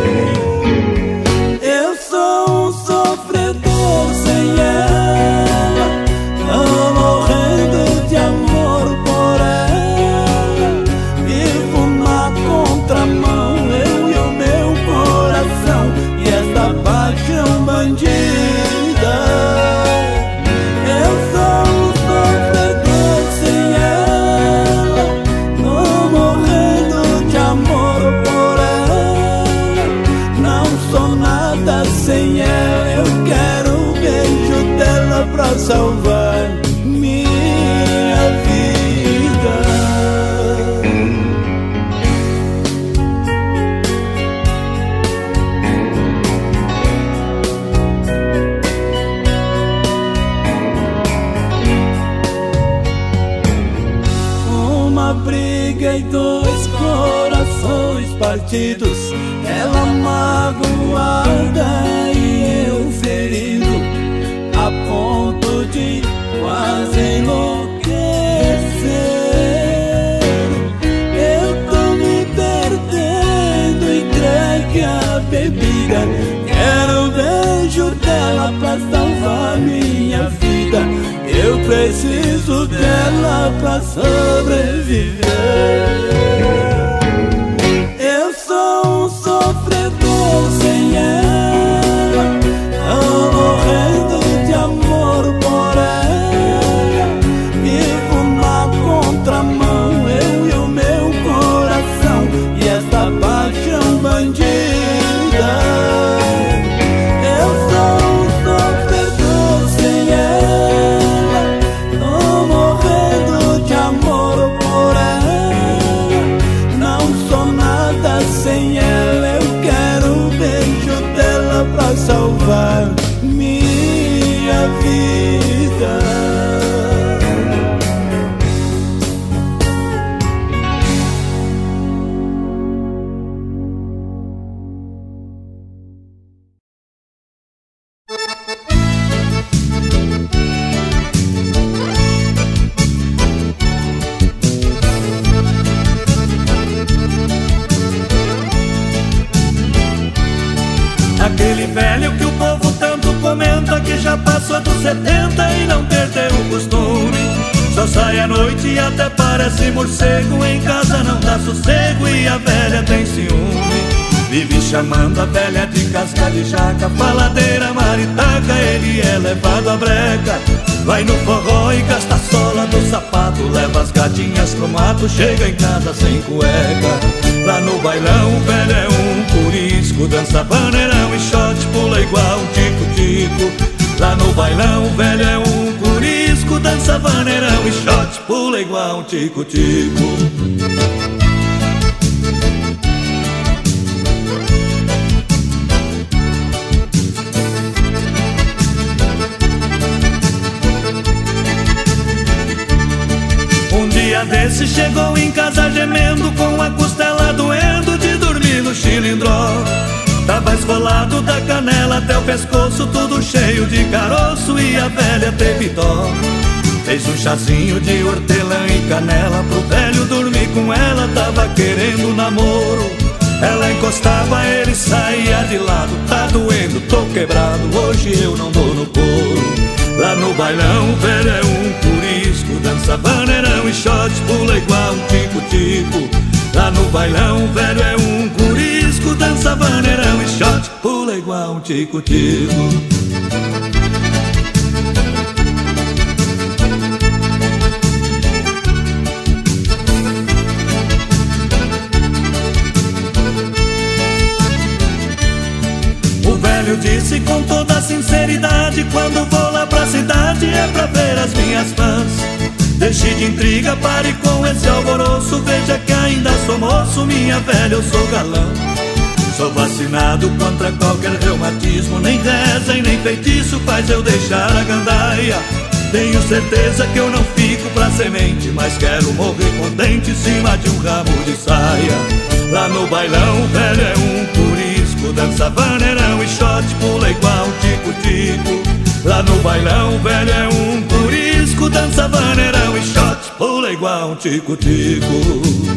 Eu sou um sofredor sem ela, tô morrendo de amor por ela. Vivo na contramão, eu e o meu coração, e essa paixão bandida. Eu sou um sofredor sem ela, tô morrendo de amor por ela. Não sou nada sem ela, eu quero o beijo dela pra salvar minha vida. batidos, ela magoada e eu ferido, a ponto de quase enlouquecer. Eu tô me perdendo, entregue a bebida, quero o beijo dela pra salvar minha vida. Eu preciso dela pra sobreviver. Eu sou um sofredor sem ela, tô morrendo de amor por ela. Vivo na contramão, eu e o meu coração, e essa paixão bandida. Eu sou um sofredor sem ela, tô morrendo de amor por ela. Não sou nada sem ela, eu quero o beijo dela pra salvar minha vida. Aquele velho que o povo tanto comenta, que já passou dos setenta e não perdeu o costume. Só sai à noite e até parece morcego, em casa não dá sossego e a velha tem ciúme. Vive chamando a velha de casca de jaca, faladeira, maritaca, ele é levado à breca. Vai no forró e gasta a sola do sapato, leva as gatinhas pro mato, chega em casa sem cueca. Lá no bailão o velho é um curisco, dança vaneirão e shot, pula igual um tico-tico. Lá no bailão o velho é um curisco, dança vaneirão e shot, pula igual um tico-tico. Um dia desse chegou em casa gemendo, com a costela doendo de dormir no chilindró. Tava esfolado da canela até o pescoço, tudo cheio de caroço, e a velha teve dó. Fez um chazinho de hortelã e canela pro velho dormir com ela, tava querendo namoro. Ela encostava, ele saía de lado, tá doendo, tô quebrado, hoje eu não dou no couro. Lá no bailão o velho é um curisco, dança vaneirão e shot, pula igual um tico-tico. Lá no bailão o velho é um curisco, dança vaneirão e shot, pula igual um tico-tico. O velho disse com toda sinceridade, quando vou lá pra cidade é pra ver as minhas fãs. Deixe de intriga, pare com esse alvoroço, veja que ainda sou moço, minha velha, eu sou galã. Sou vacinado contra qualquer reumatismo, nem reza e nem feitiço faz eu deixar a gandaia. Tenho certeza que eu não fico pra semente, mas quero morrer contente em cima de um ramo de saia. Lá no bailão o velho é um curisco, dança vaneirão e shot, pula igual um tico-tico. Lá no bailão o velho é um curisco, dança vaneirão e shot, pula igual um tico-tico.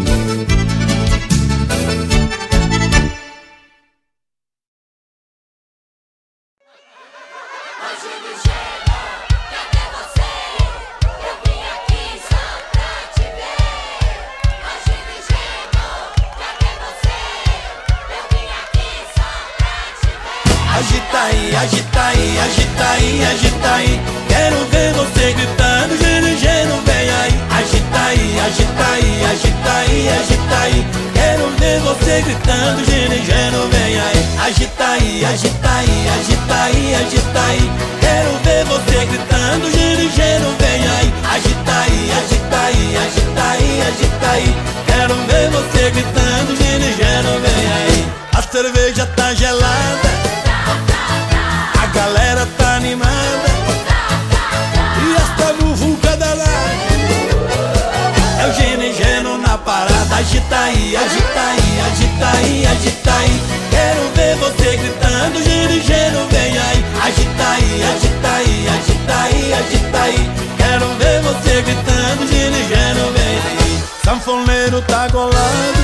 Agita aí, agita aí, agita aí, agita aí, quero ver você gritando, gelo, gelo, vem aí. Agita aí, agita aí, agita aí, agita aí, quero ver você gritando, gelo, gelo, vem aí. Agita aí, agita aí, agita aí, agita aí, quero ver você gritando, gelo, gelo, vem aí. Agita aí, agita aí, agita aí, agita aí, quero ver você gritando, gelo, gelo, vem aí. A cerveja tá gelada, a galera tá animada, e esta muvuca danada é o gene geno na parada. Agita aí, agita aí, agita aí, agita aí. Quero ver você gritando, giro e giro, vem aí. Agita aí, agita aí, agita aí, agita aí. Quero ver você gritando, giro e giro, vem aí. Sanfoneiro tá golado,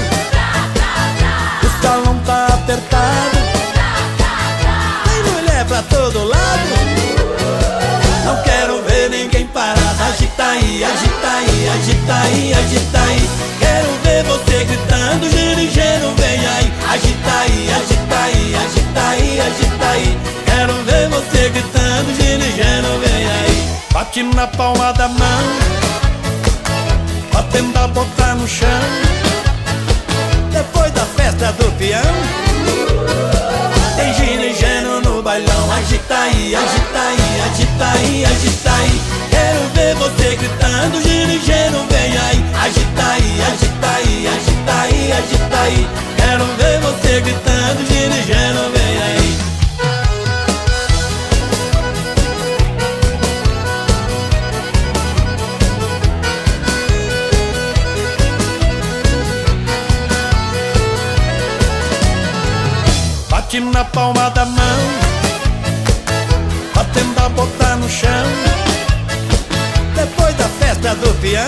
o salão tá apertado, tem mulher pra todo lado. Não quero ver ninguém parado. Agita aí, agita aí, agita aí, agita aí. Quero ver você gritando, giro e giro, vem aí. Agita aí, agita aí, agita aí, agita aí. Quero ver você gritando, giro e giro, vem aí. Bate na palma da mão, batendo a boca no chão. Depois da festa do peão, tem giro e giro no bailão. Agita aí, agita aí, agita aí, agita aí. Quero ver você gritando, giro e giro, vem aí. Agita aí, agita aí, agita aí, agita aí. Quero ver você gritando, giro e giro, vem aí. bate na palma da mão, batendo a boca no chão. Depois da festa do peão,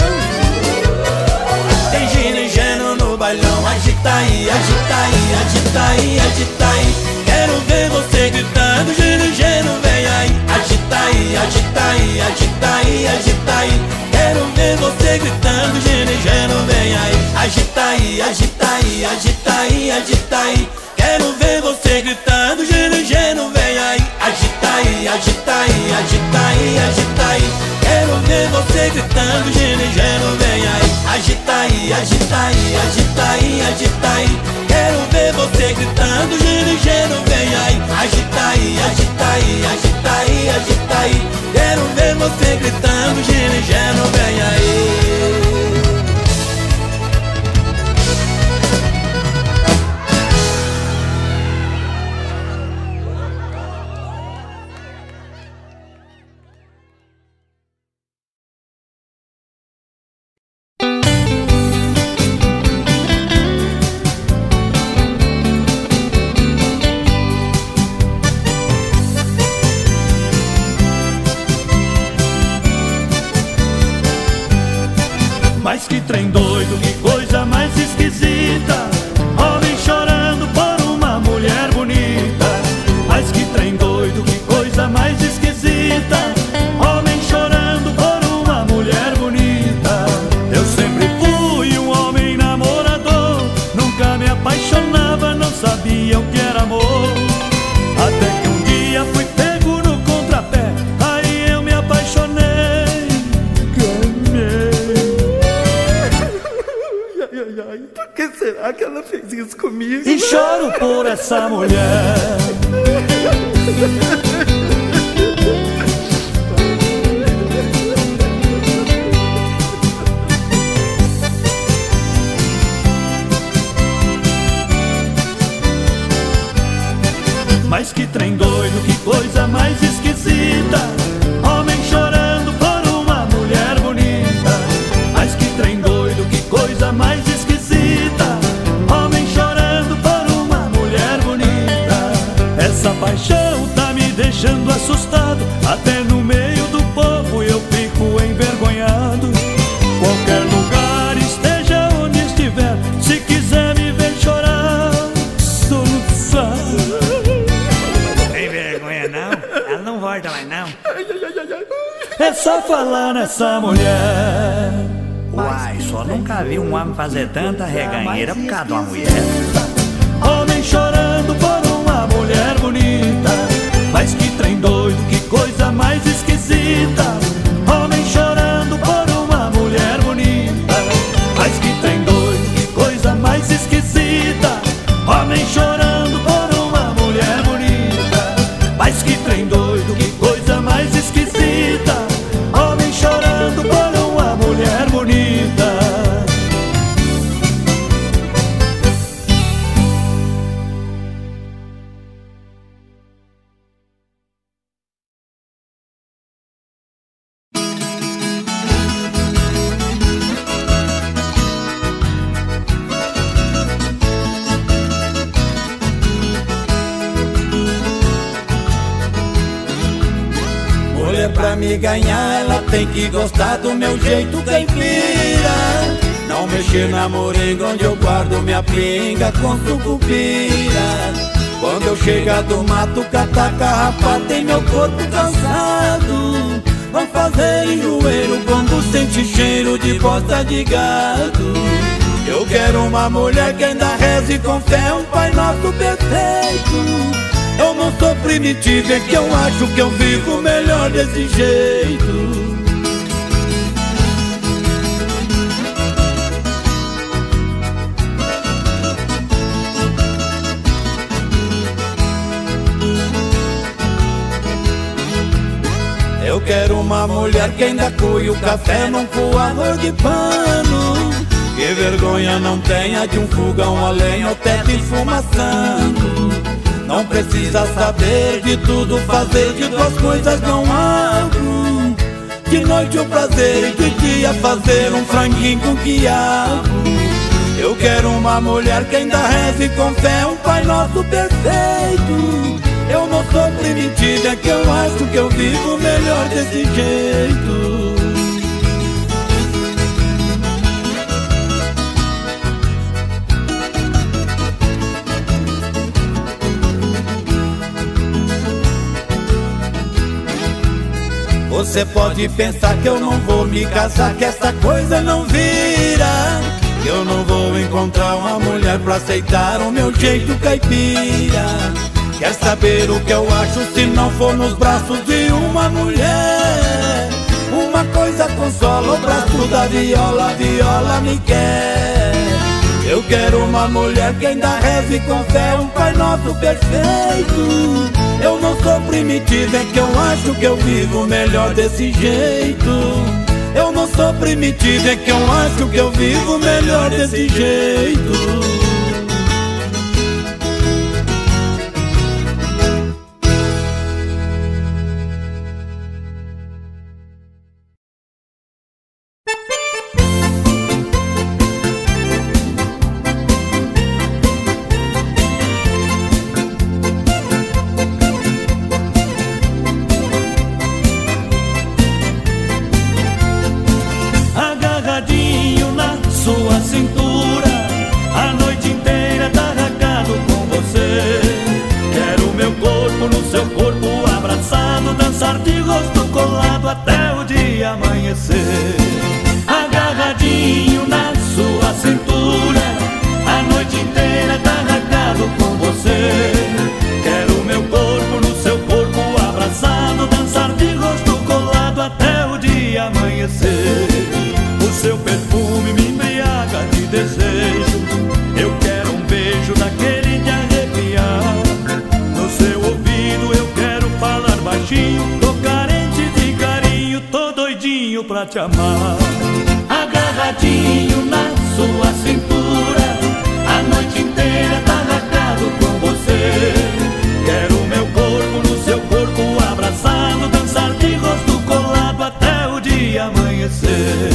tem giro e giro no bailão. Agita aí, agita aí, agita aí, agita aí. Quero ver você gritando, giro e giro, vem aí. Agita aí, agita aí, agita aí, agita aí. Quero ver você gritando, giro e giro, vem aí. Agita aí, agita aí, agita aí, agita aí. Quero ver você gritando, giro e giro, vem aí. Agita aí, agita aí, agita aí, agita aí. Quero ver você gritando, giro e giro, vem aí. Agita aí, agita aí, agita aí, agita aí. Quero ver você gritando, giro e giro, vem aí. Agita aí, agita aí, agita aí, agita aí. Quero ver você gritando, giro e giro, vem aí. Mas que trem doido, que coisa mais esquisita. Homem chorando por uma mulher bonita. Mas que trem doido, que coisa mais esquisita. Homem chorando por uma mulher bonita. Eu sempre fui um homem namorador, nunca me apaixonava, não sabia o que era amor. Até que um dia fui pego no contrapé, aí eu me apaixonei. Ai, por que será que ela fez isso comigo? E choro por essa mulher. Mas que trem doido, que coisa mais esquisita. Homem chorando por uma mulher bonita. Mas que trem doido, que coisa mais esquisita. Homem chorando por uma mulher bonita. Essa paixão tá me deixando assustado. Até no meio do povo eu fico envergonhado. Qualquer lugar, esteja onde estiver, se quiser me ver chorar, soluçar. Tem vergonha não? Ela não volta mais não. É só falar nessa mulher. Uai, só nunca vi um homem fazer tanta reganheira por causa de uma mulher. Homem chorando por uma mulher bonita. Mas que trem doido, que coisa mais esquisita. Homem chorando por uma mulher bonita. Mas que trem doido, que coisa mais esquisita. Homem chorando por uma mulher bonita. Mas que trem doido, que coisa mais esquisita. Homem chorando por uma mulher bonita. pra me ganhar, ela tem que gostar do meu jeito caipira. Não mexer na moringa onde eu guardo minha pinga com sucupira. Quando eu chegar do mato, catar carrapato tem meu corpo cansado. Não fazer enjoeiro quando sente cheiro de bosta de gado. Eu quero uma mulher que ainda reze com fé um Pai Nosso perfeito. Eu não sou primitivo, é que eu acho que eu vivo melhor desse jeito. Eu quero uma mulher que ainda coe o café num coador de pano. Que vergonha não tenha de um fogão a lenha ou teto esfumaçando. Não precisa saber de tudo, fazer de duas coisas não abro. De noite o prazer e de dia fazer um franguinho com quiabo. Eu quero uma mulher que ainda reze com fé um Pai Nosso perfeito. Eu não sou primitivo, é que eu acho que eu vivo melhor desse jeito. Você pode pensar que eu não vou me casar, que essa coisa não vira, que eu não vou encontrar uma mulher pra aceitar o meu jeito caipira. Quer saber o que eu acho se não for nos braços de uma mulher? Uma coisa consola o braço da viola, a viola me quer. Eu quero uma mulher que ainda reze com fé um Pai Nosso perfeito. Eu não sou primitivo, é que eu acho que eu vivo melhor desse jeito. Eu não sou primitivo, é que eu acho que eu vivo melhor desse jeito. Agarradinho na sua cintura, a noite inteira agarrado com você. Quero meu corpo no seu corpo abraçado, dançar de rosto colado até o dia amanhecer. O seu perfume me embriaga de desejo, eu quero um beijo daquele de arrepiar. No seu ouvido eu quero falar baixinho, tô carente de carinho, tô doidinho pra te amar. Agarradinho na sua cintura, a noite inteira agarrado com você. Quero meu corpo no seu corpo abraçado, dançar de rosto colado até o dia amanhecer.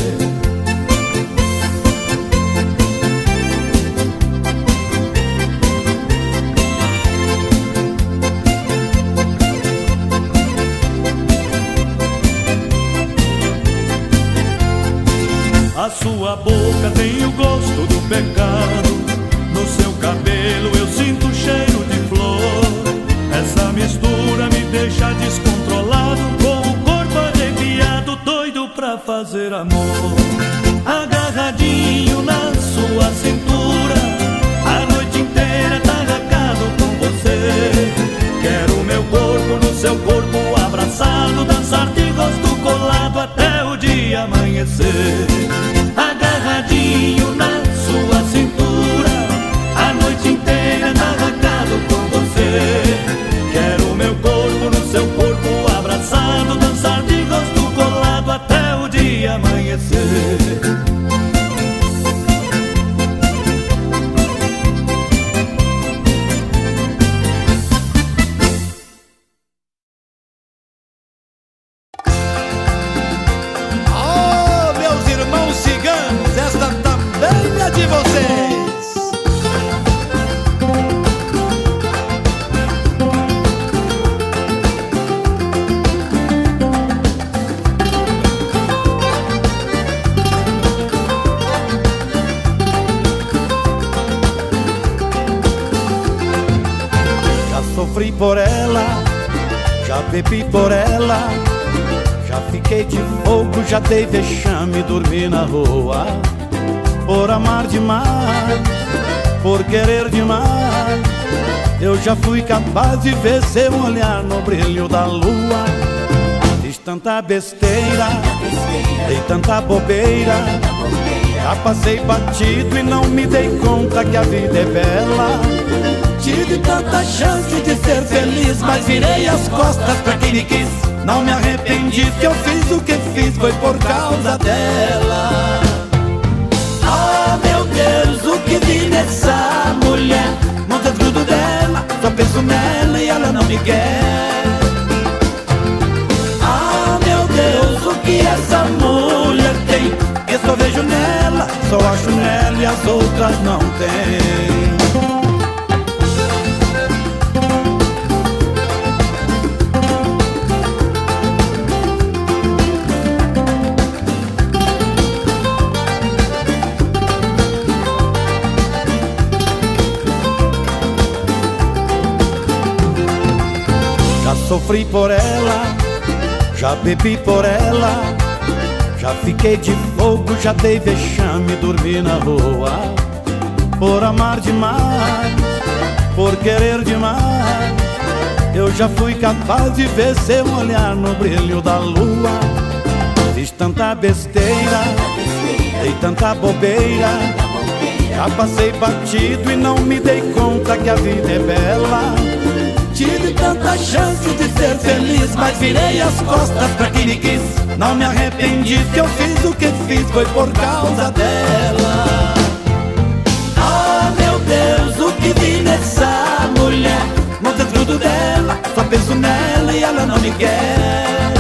A sua boca tem o gosto do pecado, no seu cabelo eu sinto o cheiro de flor. Essa mistura me deixa descontrolado, com o corpo arrepiado, doido pra fazer amor. Agarradinho na sua cintura, a noite inteira agarrado com você. Quero meu corpo no seu corpo abraçado, dançar de rosto colado até o dia amanhecer. Agarradinho na sua cintura, a noite inteira agarrado com você. Quero meu corpo no seu corpo abraçado, dançar de rosto colado até o dia amanhecer. sofri por ela, já bebi por ela, já fiquei de fogo, já dei vexame, dormi na rua. Por amar demais, por querer demais, eu já fui capaz de ver seu olhar no brilho da lua. Fiz tanta besteira, dei tanta bobeira, já passei batido e não me dei conta que a vida é bela. Tive tanta chance de ser feliz, mas virei as costas pra quem me quis. Não me arrependi que eu fiz o que fiz, foi por causa dela. Ah, meu Deus, o que vi nessa mulher? Não desgrudo dela, só penso nela e ela não me quer. Ah, meu Deus, o que essa mulher tem? Eu só vejo nela, só acho nela e as outras não tem. Sofri por ela, já bebi por ela, já fiquei de fogo, já dei vexame, dormi na rua. Por amar demais, por querer demais, eu já fui capaz de ver seu olhar no brilho da lua. Fiz tanta besteira, dei tanta bobeira, já passei batido e não me dei conta que a vida é bela. Tive tanta chance de ser feliz, mas virei as costas pra quem me quis. Não me arrependi que eu fiz o que fiz, foi por causa dela. Ah, meu Deus, o que vi nessa mulher? Não desgrudo dela, só penso nela e ela não me quer.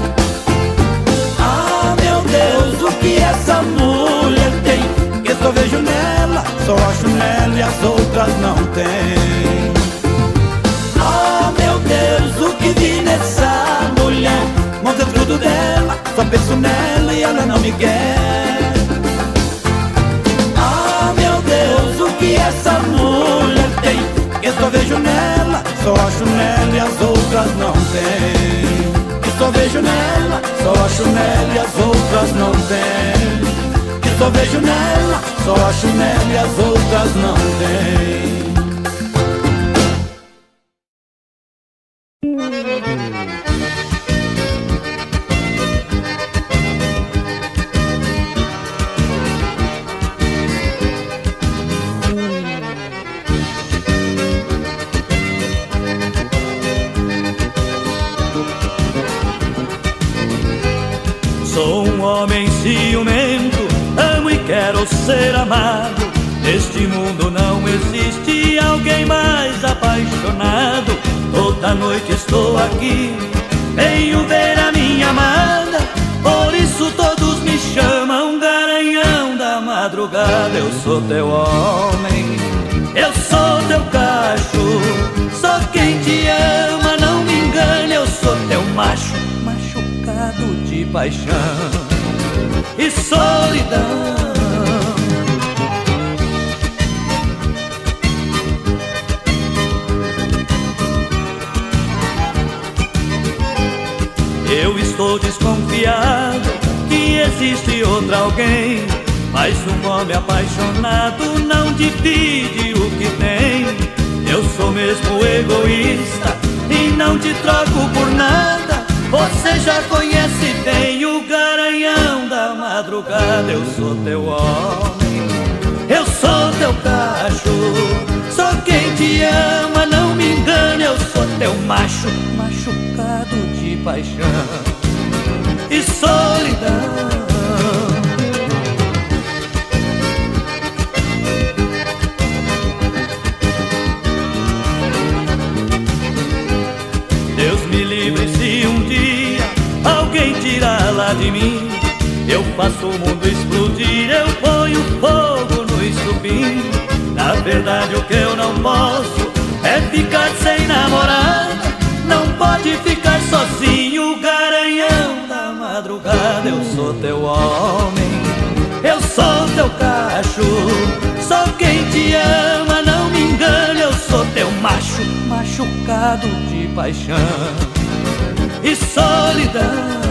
Ah, meu Deus, o que essa mulher tem? Que eu só vejo nela, só acho nela e as outras não tem. Ah, meu Deus, o que vi nessa mulher? Não desgrudo dela, só penso nela e ela não me quer. Ah, meu Deus, o que essa mulher tem? Eu só vejo nela, só acho nela e as outras não tem. Eu só vejo nela, só acho nela e as outras não tem. Eu só vejo nela, só acho nela e as outras não tem. Sou um homem ciumento, amo e quero ser amado. Neste mundo não existe alguém mais apaixonado. Toda noite estou aqui, venho ver a minha amada. Por isso todos me chamam Garanhão da madrugada. Eu sou teu homem, eu sou teu cacho, sou quem te ama, não me engane. Eu sou teu macho, machucado de paixão e solidão. Eu estou desconfiado que existe outro alguém, mas um homem apaixonado não divide o que tem. Eu sou mesmo egoísta e não te troco por nada. Você já conhece bem o Garanhão da madrugada. Eu sou teu homem, eu sou teu cacho, sou quem te ama, não me engane. Eu sou teu macho, machucado de paixão e solidão. Deus me livre se um dia alguém tirar lá de mim. Eu faço o mundo explodir, eu ponho fogo no estupim. Na verdade o que eu não posso é ficar sem namorada. Não pode ficar sozinho, Garanhão da madrugada. Eu sou teu homem, eu sou teu cacho, sou quem te ama, não me engane. Eu sou teu macho, baixo, machucado de paixão e solidão.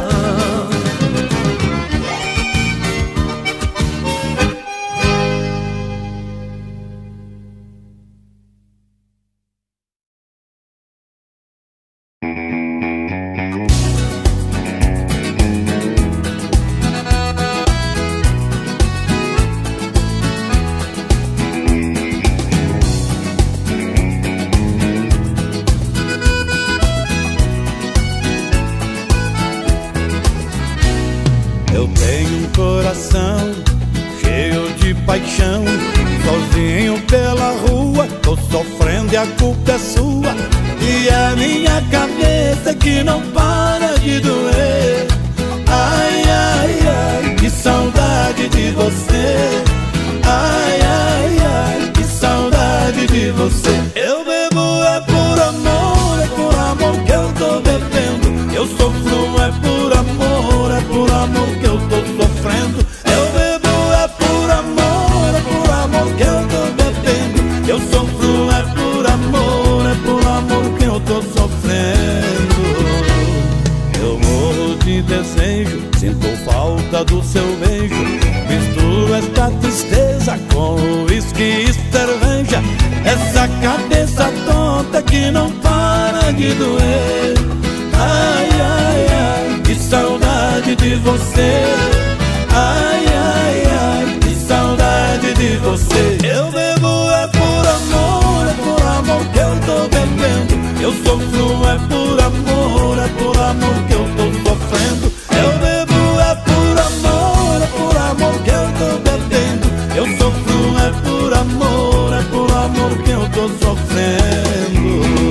Eu tenho um coração cheio de paixão, sozinho pela rua, tô sofrendo e a culpa é sua. E é minha cabeça que não para de doer. Ai, ai, ai, que saudade de você. Ai, ai, ai, que saudade de você. Eu bebo é por amor, é por amor que eu tô bebendo. Eu sofro é por amor, é por amor que eu tô sofrendo. Eu bebo é por amor, é por amor que eu tô bebendo. Eu sofro é por amor, é por amor que eu tô sofrendo. Eu morro de desejo, sinto falta do seu beijo. Misturo esta tristeza com uísque e cerveja. Essa cabeça tonta que não para de doer. Ai, ai, ai, que saudade de você. Ai, ai, ai, que saudade de você. Eu bebo é por amor, é por amor que eu tô bebendo. Eu sofro é por amor, é por amor que eu tô sofrendo. Eu bebo é por amor, é por amor que eu tô bebendo. Eu sofro é por amor, é por amor que eu tô sofrendo.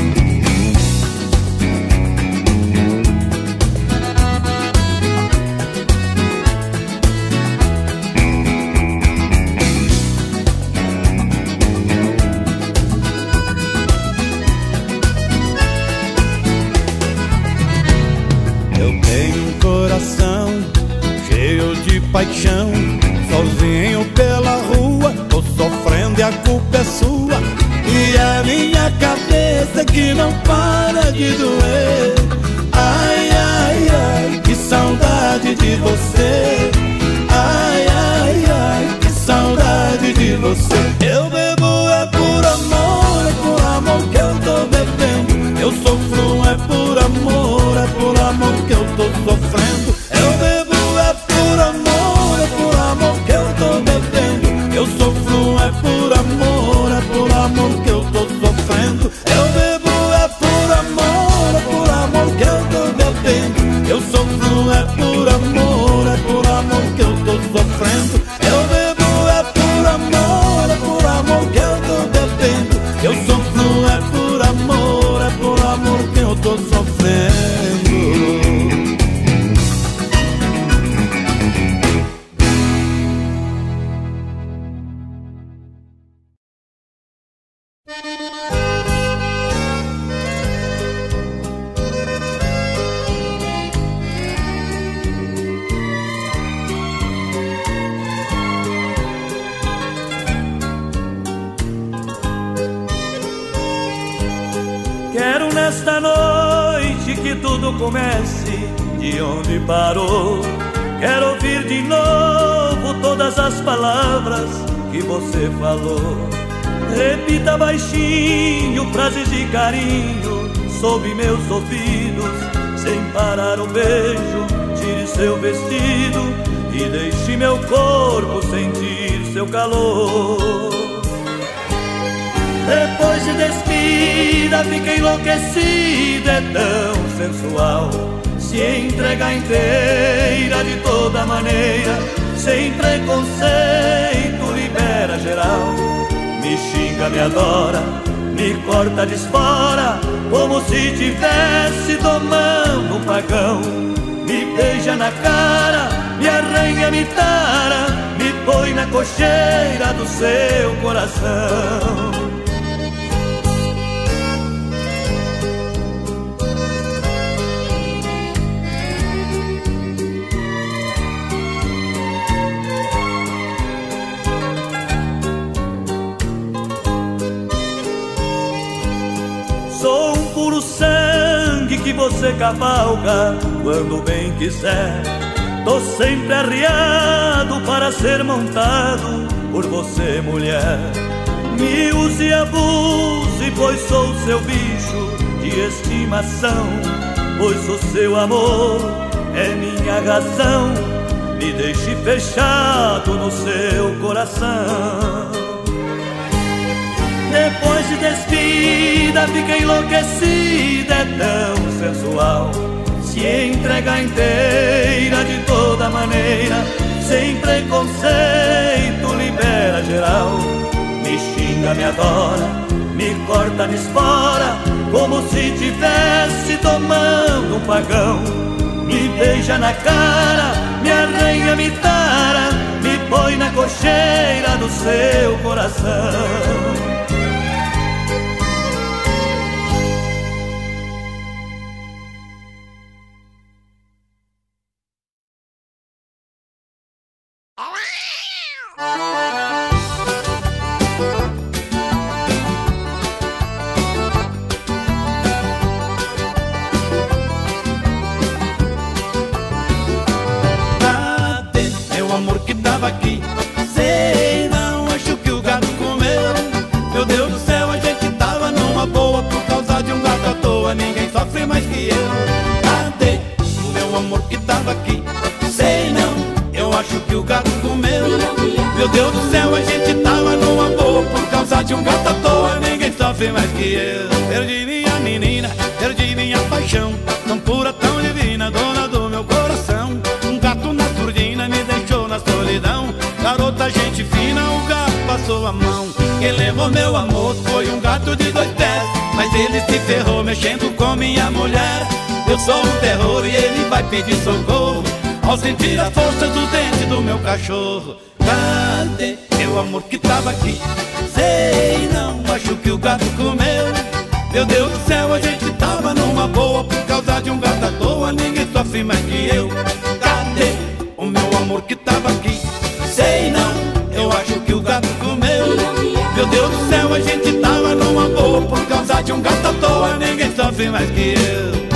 Cheio de paixão, sozinho pela rua, tô sofrendo e a culpa é sua. E é minha cabeça que não para de doer. Ai, ai, ai, que saudade de você. Ai, ai, ai, que saudade de você. Eu bebo é por amor, é por amor que eu tô bebendo. Eu sofro é por amor, é por amor que eu tô sofrendo. Eu bebo é por amor, é por amor que eu tô bebendo. Eu sofro é por amor, é por amor que eu tô sofrendo. Eu bebo é por amor, é por amor que eu tô bebendo. Eu sofro é por amor, é por amor que eu tô sofrendo. Eu bebo é por amor, é por amor que eu tô bebendo. Eu sofro é por amor, é por amor que eu tô sofrendo. Quero nesta noite que tudo comece de onde parou. Quero ouvir de novo todas as palavras que você falou. Repita baixinho frases de carinho sob meus ouvidos. Sem parar um beijo, tire seu vestido e deixe meu corpo sentir seu calor. Depois de despida, fica enlouquecida, é tão sensual. Se entrega inteira de toda maneira, sem preconceito, libera geral. Me xinga, me adora, me corta, desfora, como se tivesse tomando um pagão. Me beija na cara, me arranha, me tara, me põe na cocheira do seu coração. Sou um puro sangue que você cavalga quando bem quiser. Tô sempre arriado para ser montado por você, mulher. Me use e abuse, pois sou seu bicho de estimação. Pois o seu amor é minha razão. Me deixe fechado no seu coração. Depois de despida fica enlouquecida, é tão sensual. Se entrega inteira de toda maneira, sem preconceito, libera geral. Me xinga, me adora, me corta, me espora, como se tivesse tomando um pagão. Me beija na cara, me arranha, me tara, me põe na cocheira do seu coração. Aqui, sei não, acho que o gato comeu. Meu Deus do céu, a gente tava numa boa por causa de um gato à toa. Ninguém sofre mais que eu. Cadê o meu amor que tava aqui? Sei não, eu acho que o gato comeu. Meu Deus do céu, a gente tava numa boa por causa de um gato à toa. Ninguém sofre mais que eu. Perdi minha menina, perdi minha paixão, tão pura, tão divina, dona do meu coração. Um gato na surdina me deixou na solidão. Garota, gente fina, o gato passou a mão. Quem levou meu amor foi um gato de dois pés, mas ele se ferrou mexendo com minha mulher. Eu sou um terror e ele vai pedir socorro ao sentir a força dos dentes do meu cachorro. Cadê meu amor que tava aqui? Sei não, acho que o gato comeu. Meu Deus do céu, a gente tava numa boa por causa de um gato à toa. Ninguém sofre mais que eu. Cadê o meu amor que tava aqui? Sei não, eu acho que o gato comeu. Meu Deus do céu, a gente tava numa boa por causa de um gato à toa. Ninguém sofre mais que eu.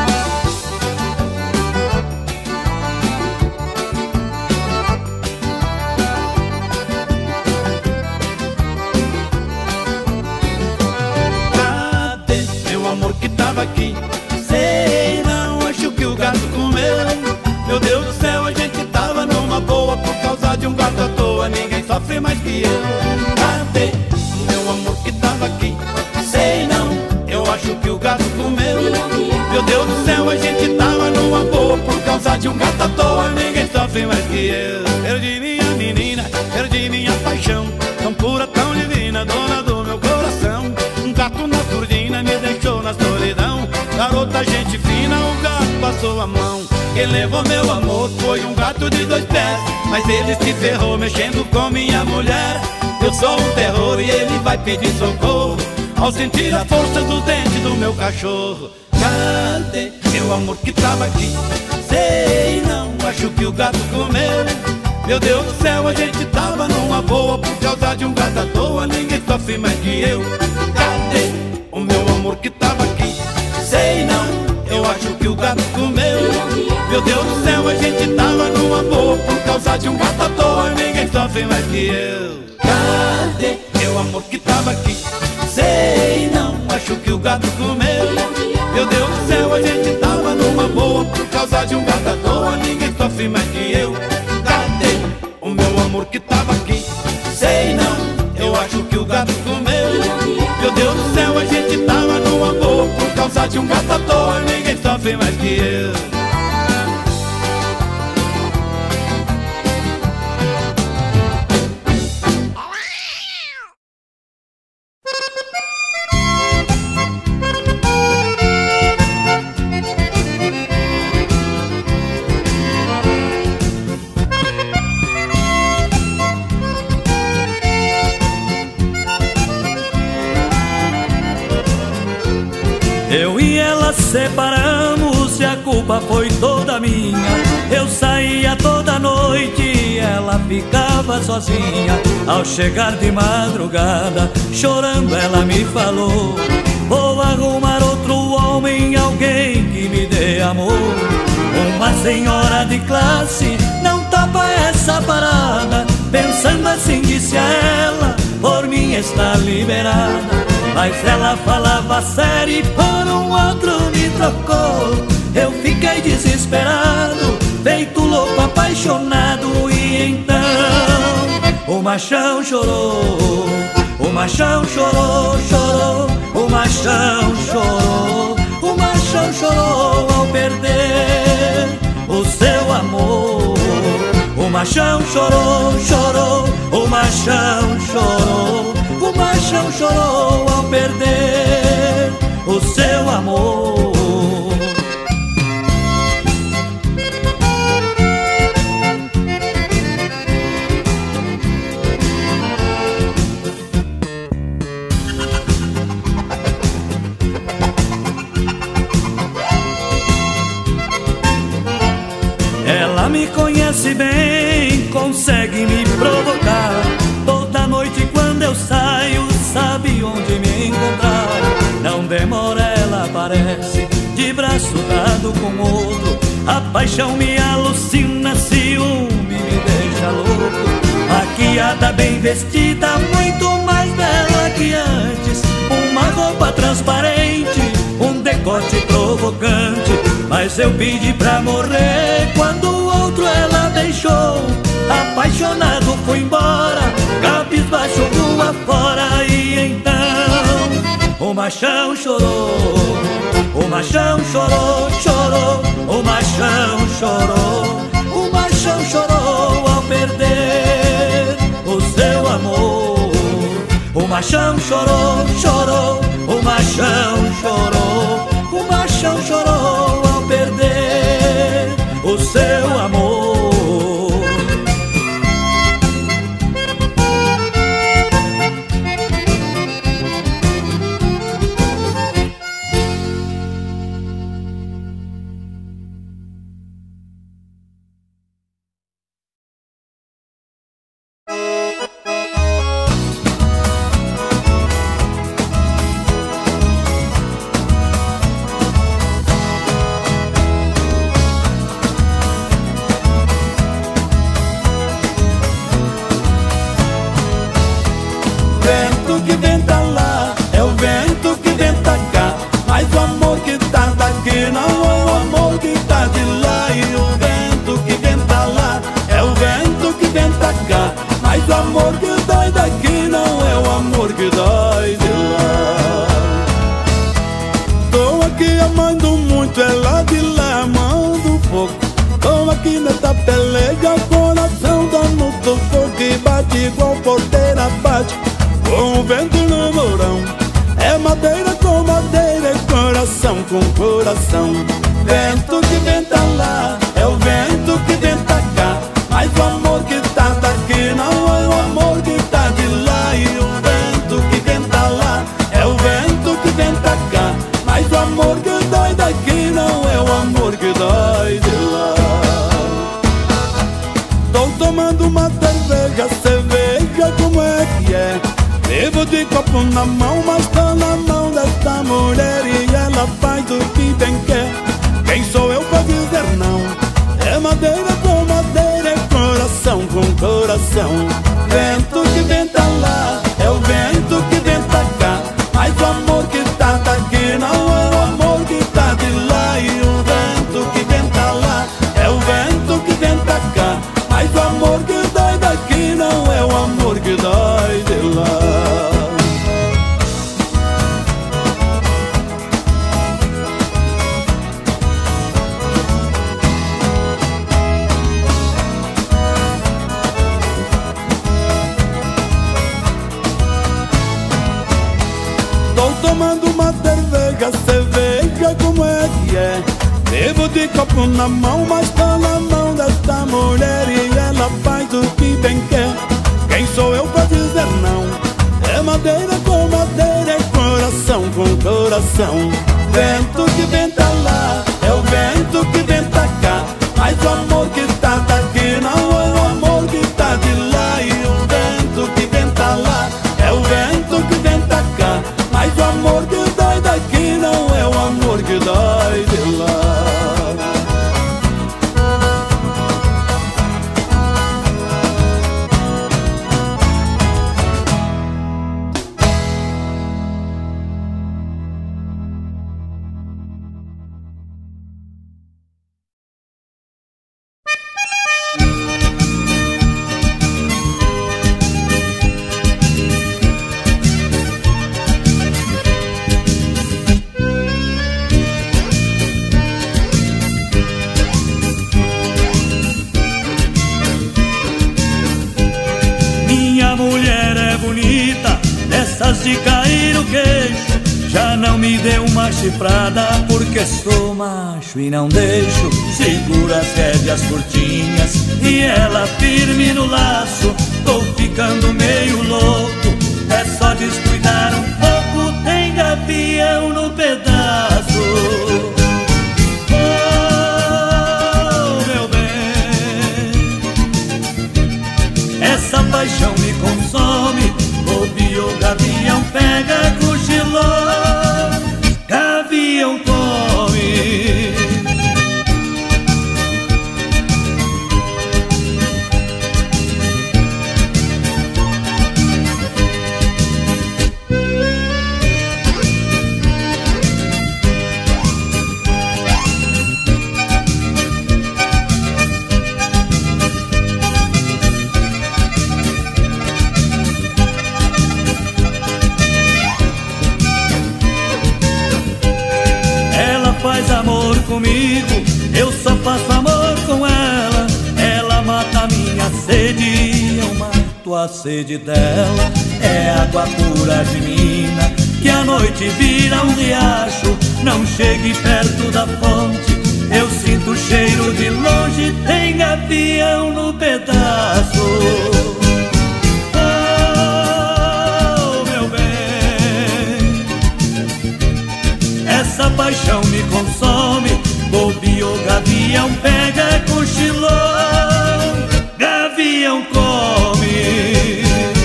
Cadê meu amor que tava aqui? Sei não, acho que o gato comeu. Meu Deus do céu, a gente tava numa boa por causa de um gato à toa. Ninguém sofre mais que eu. Cadê o meu amor que tava aqui? Sei não, eu acho que o gato comeu. Meu Deus do céu, a gente tava numa boa por causa de um gato à toa. Ninguém sofre mais que eu. Perdi minha menina, perdi minha paixão, tão pura, tão divina, dona do meu coração. Um gato na surdina me deixou na solidão. Garota, gente fina, o gato passou a mão. Quem levou meu amor foi um gato de dois pés, mas ele se ferrou mexendo com minha mulher. Eu sou um terror e ele vai pedir socorro ao sentir a força dos dentes do meu cachorro. Cadê meu amor que tava aqui? Sei não, acho que o gato comeu. Meu Deus do céu, a gente tava numa boa por causa de um gato à toa. Ninguém sofre mais que eu. Cadê o meu amor que tava aqui? Sei não, eu acho que o gato comeu. Meu Deus do céu, a gente tava numa boa por causa de um gato à toa. Ninguém sofre mais que eu. Cadê meu amor que tava aqui? Sei não, acho que o gato comeu. Meu Deus do céu, a gente tava numa boa por causa de um gato à toa. Ninguém sofre mais que eu. Cadê o meu amor que tava aqui? Sei não, eu acho que o gato comeu. Meu Deus do céu, a gente tava numa boa por causa de um gato à toa. Ninguém sofre mais que eu. Eu e ela separamos e a culpa foi toda minha. Eu saía toda noite e ela ficava sozinha. Ao chegar de madrugada, chorando ela me falou: vou arrumar amor. Uma senhora de classe não topa essa parada. Pensando assim disse a ela, por mim está liberada. Mas ela falava sério e por um outro me trocou. Eu fiquei desesperado, feito louco, apaixonado. E então o machão chorou, o machão chorou, chorou. O machão chorou, o machão chorou ao perder o seu amor. O machão chorou, chorou, o machão chorou. O machão chorou ao perder o seu amor. Ela me conhece bem, consegue me provocar. Toda noite quando eu saio, sabe onde me encontrar. Não demora, ela aparece, de braço dado com outro. A paixão me alucina, ciúme me deixa louco. Maquiada, bem vestida, muito mais bela que antes. Uma roupa transparente, um decote provocante. Mas eu pedi pra morrer quando o outro ela deixou. Apaixonado fui embora, cabisbaixo rua fora. E então o machão chorou, o machão chorou, chorou. O machão chorou, o machão chorou ao perder o seu amor. O machão chorou, chorou, o machão chorou. O machão chorou ao perder o seu amor. Igual porteira bate com o vento no mourão. É madeira com madeira, é coração com coração. Vento que venta lá, é o vento que venta cá. Mas o amor que tá daqui não é o amor que tá de lá. E o vento que venta lá, é o vento que venta cá. Mas o amor que dói daqui não é o amor que dói de lá. Tô tomando uma cerveja, cerveja como é que é. Bebo de copo na mão, mas tô na mão dessa mulher. E ela faz o que bem quer. Quem sou eu pra dizer não? É madeira com madeira, é coração com coração. Vento que venta lá, é o vento que venta cá. Mas o amor que tá daqui não é o amor que tá de lá. E o vento que venta lá, é o vento que venta cá. Mas o amor que dói daqui não é o amor que dói de lá. Tô tomando uma cerveja, cerveja como é que é. Bebo de copo na mão, mas tô na mão dessa mulher. E ela faz o que bem quer. Quem sou eu pra dizer não? É madeira com madeira, é coração com coração. Vento que venta lá, é o vento que venta cá. Mas o amor que tá daqui não é o amor que tá de lá. E o vento que venta lá, é o vento que venta cá. Mas o amor que dói daqui não é o amor que dói de lá. uma chifrada porque sou macho e não deixo. Segura as rédeas curtinhas e ela firme no laço. Tô ficando meio louco, é só descuidar um pouco, tem gavião no pedaço. Oh, meu bem, essa paixão me consome. Bobeou, gavião pega, cochilou, gavião come. Faz amor comigo, eu só faço amor com ela. Ela mata a minha sede, eu mato a sede dela. É água pura de mina, que à noite vira um riacho. Não chegue perto da fonte, eu sinto o cheiro de longe. Tem gavião no pedaço. Essa paixão me consome. Bobeou, gavião pega, cochilou, gavião come.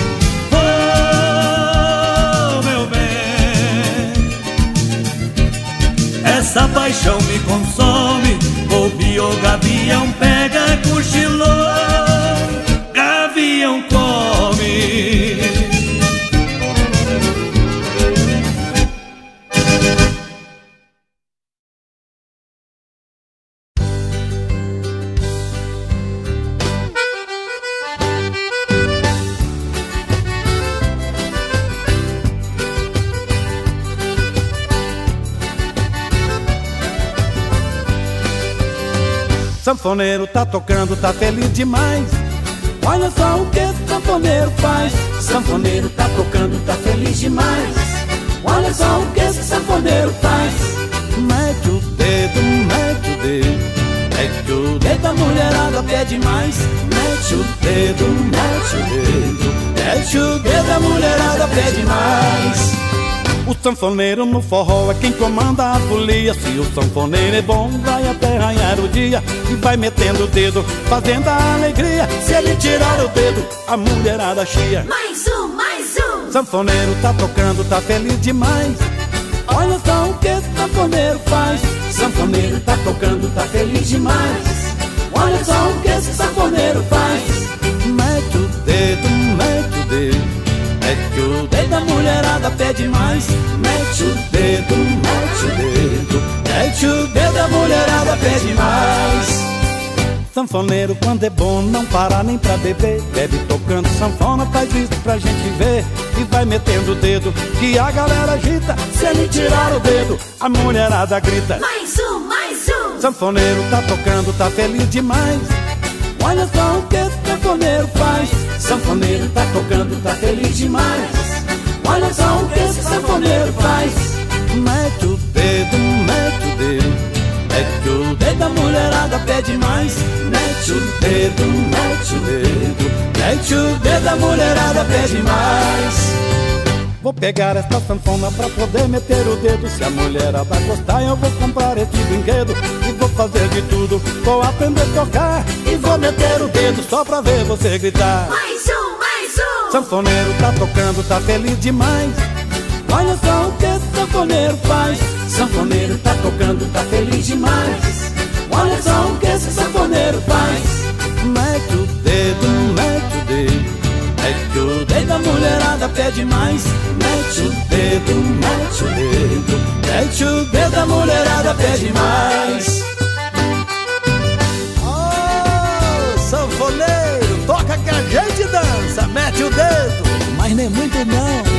Oh, meu bem, essa paixão me consome. Bobeou, gavião pega, cochilou, gavião come. Sanfoneiro tá tocando, tá feliz demais. Olha só o que esse sanfoneiro faz. Sanfoneiro tá tocando, tá feliz demais. Olha só o que esse sanfoneiro faz. Mete o dedo, mete o dedo, mete o dedo, a mulherada pede mais. Mete o dedo, mete o dedo, mete o dedo, a mulherada pede mais. O sanfoneiro no forró é quem comanda a folia. Se o sanfoneiro é bom, vai até arranhar o dia e vai metendo o dedo, fazendo a alegria. Se ele tirar o dedo, a mulherada chia. Mais um, mais um. Sanfoneiro tá tocando, tá feliz demais. Olha só o que esse sanfoneiro faz. Sanfoneiro tá tocando, tá feliz demais. Olha só o que esse sanfoneiro faz. Mete o dedo, mete o dedo, mete o dedo, a mulherada pede mais. Mete o dedo, mete o dedo, mete o dedo, a mulherada pede mais. Sanfoneiro quando é bom não para nem pra beber. Bebe tocando sanfona, faz isso pra gente ver. E vai metendo o dedo que a galera agita. Se ele tirar o dedo, a mulherada grita. Mais um, mais um. Sanfoneiro tá tocando, tá feliz demais. Olha só o que esse sanfoneiro faz. Sanfoneiro tá tocando, tá feliz demais. Olha só o que esse sanfoneiro faz. Mete o dedo, mete o dedo, mete o dedo, a mulherada pede mais. Mete o dedo, mete o dedo, mete o dedo, a mulherada pede mais. Vou pegar esta sanfona pra poder meter o dedo. Se a mulherada gostar eu vou comprar este brinquedo. E vou fazer de tudo, vou aprender a tocar. E vou meter o dedo só pra ver você gritar. Mais um, mais um. Sanfoneiro tá tocando, tá feliz demais. Olha só o que esse sanfoneiro faz. Sanfoneiro tá tocando, tá feliz demais. Olha só o que esse sanfoneiro faz. Mete o dedo, mete o dedo, mete o dedo, a mulherada pede mais. Mete o dedo, mete o dedo, mete o dedo, a mulherada pede mais. Oh, sanfoneiro, toca que a gente dança. Mete o dedo, mas nem muito não.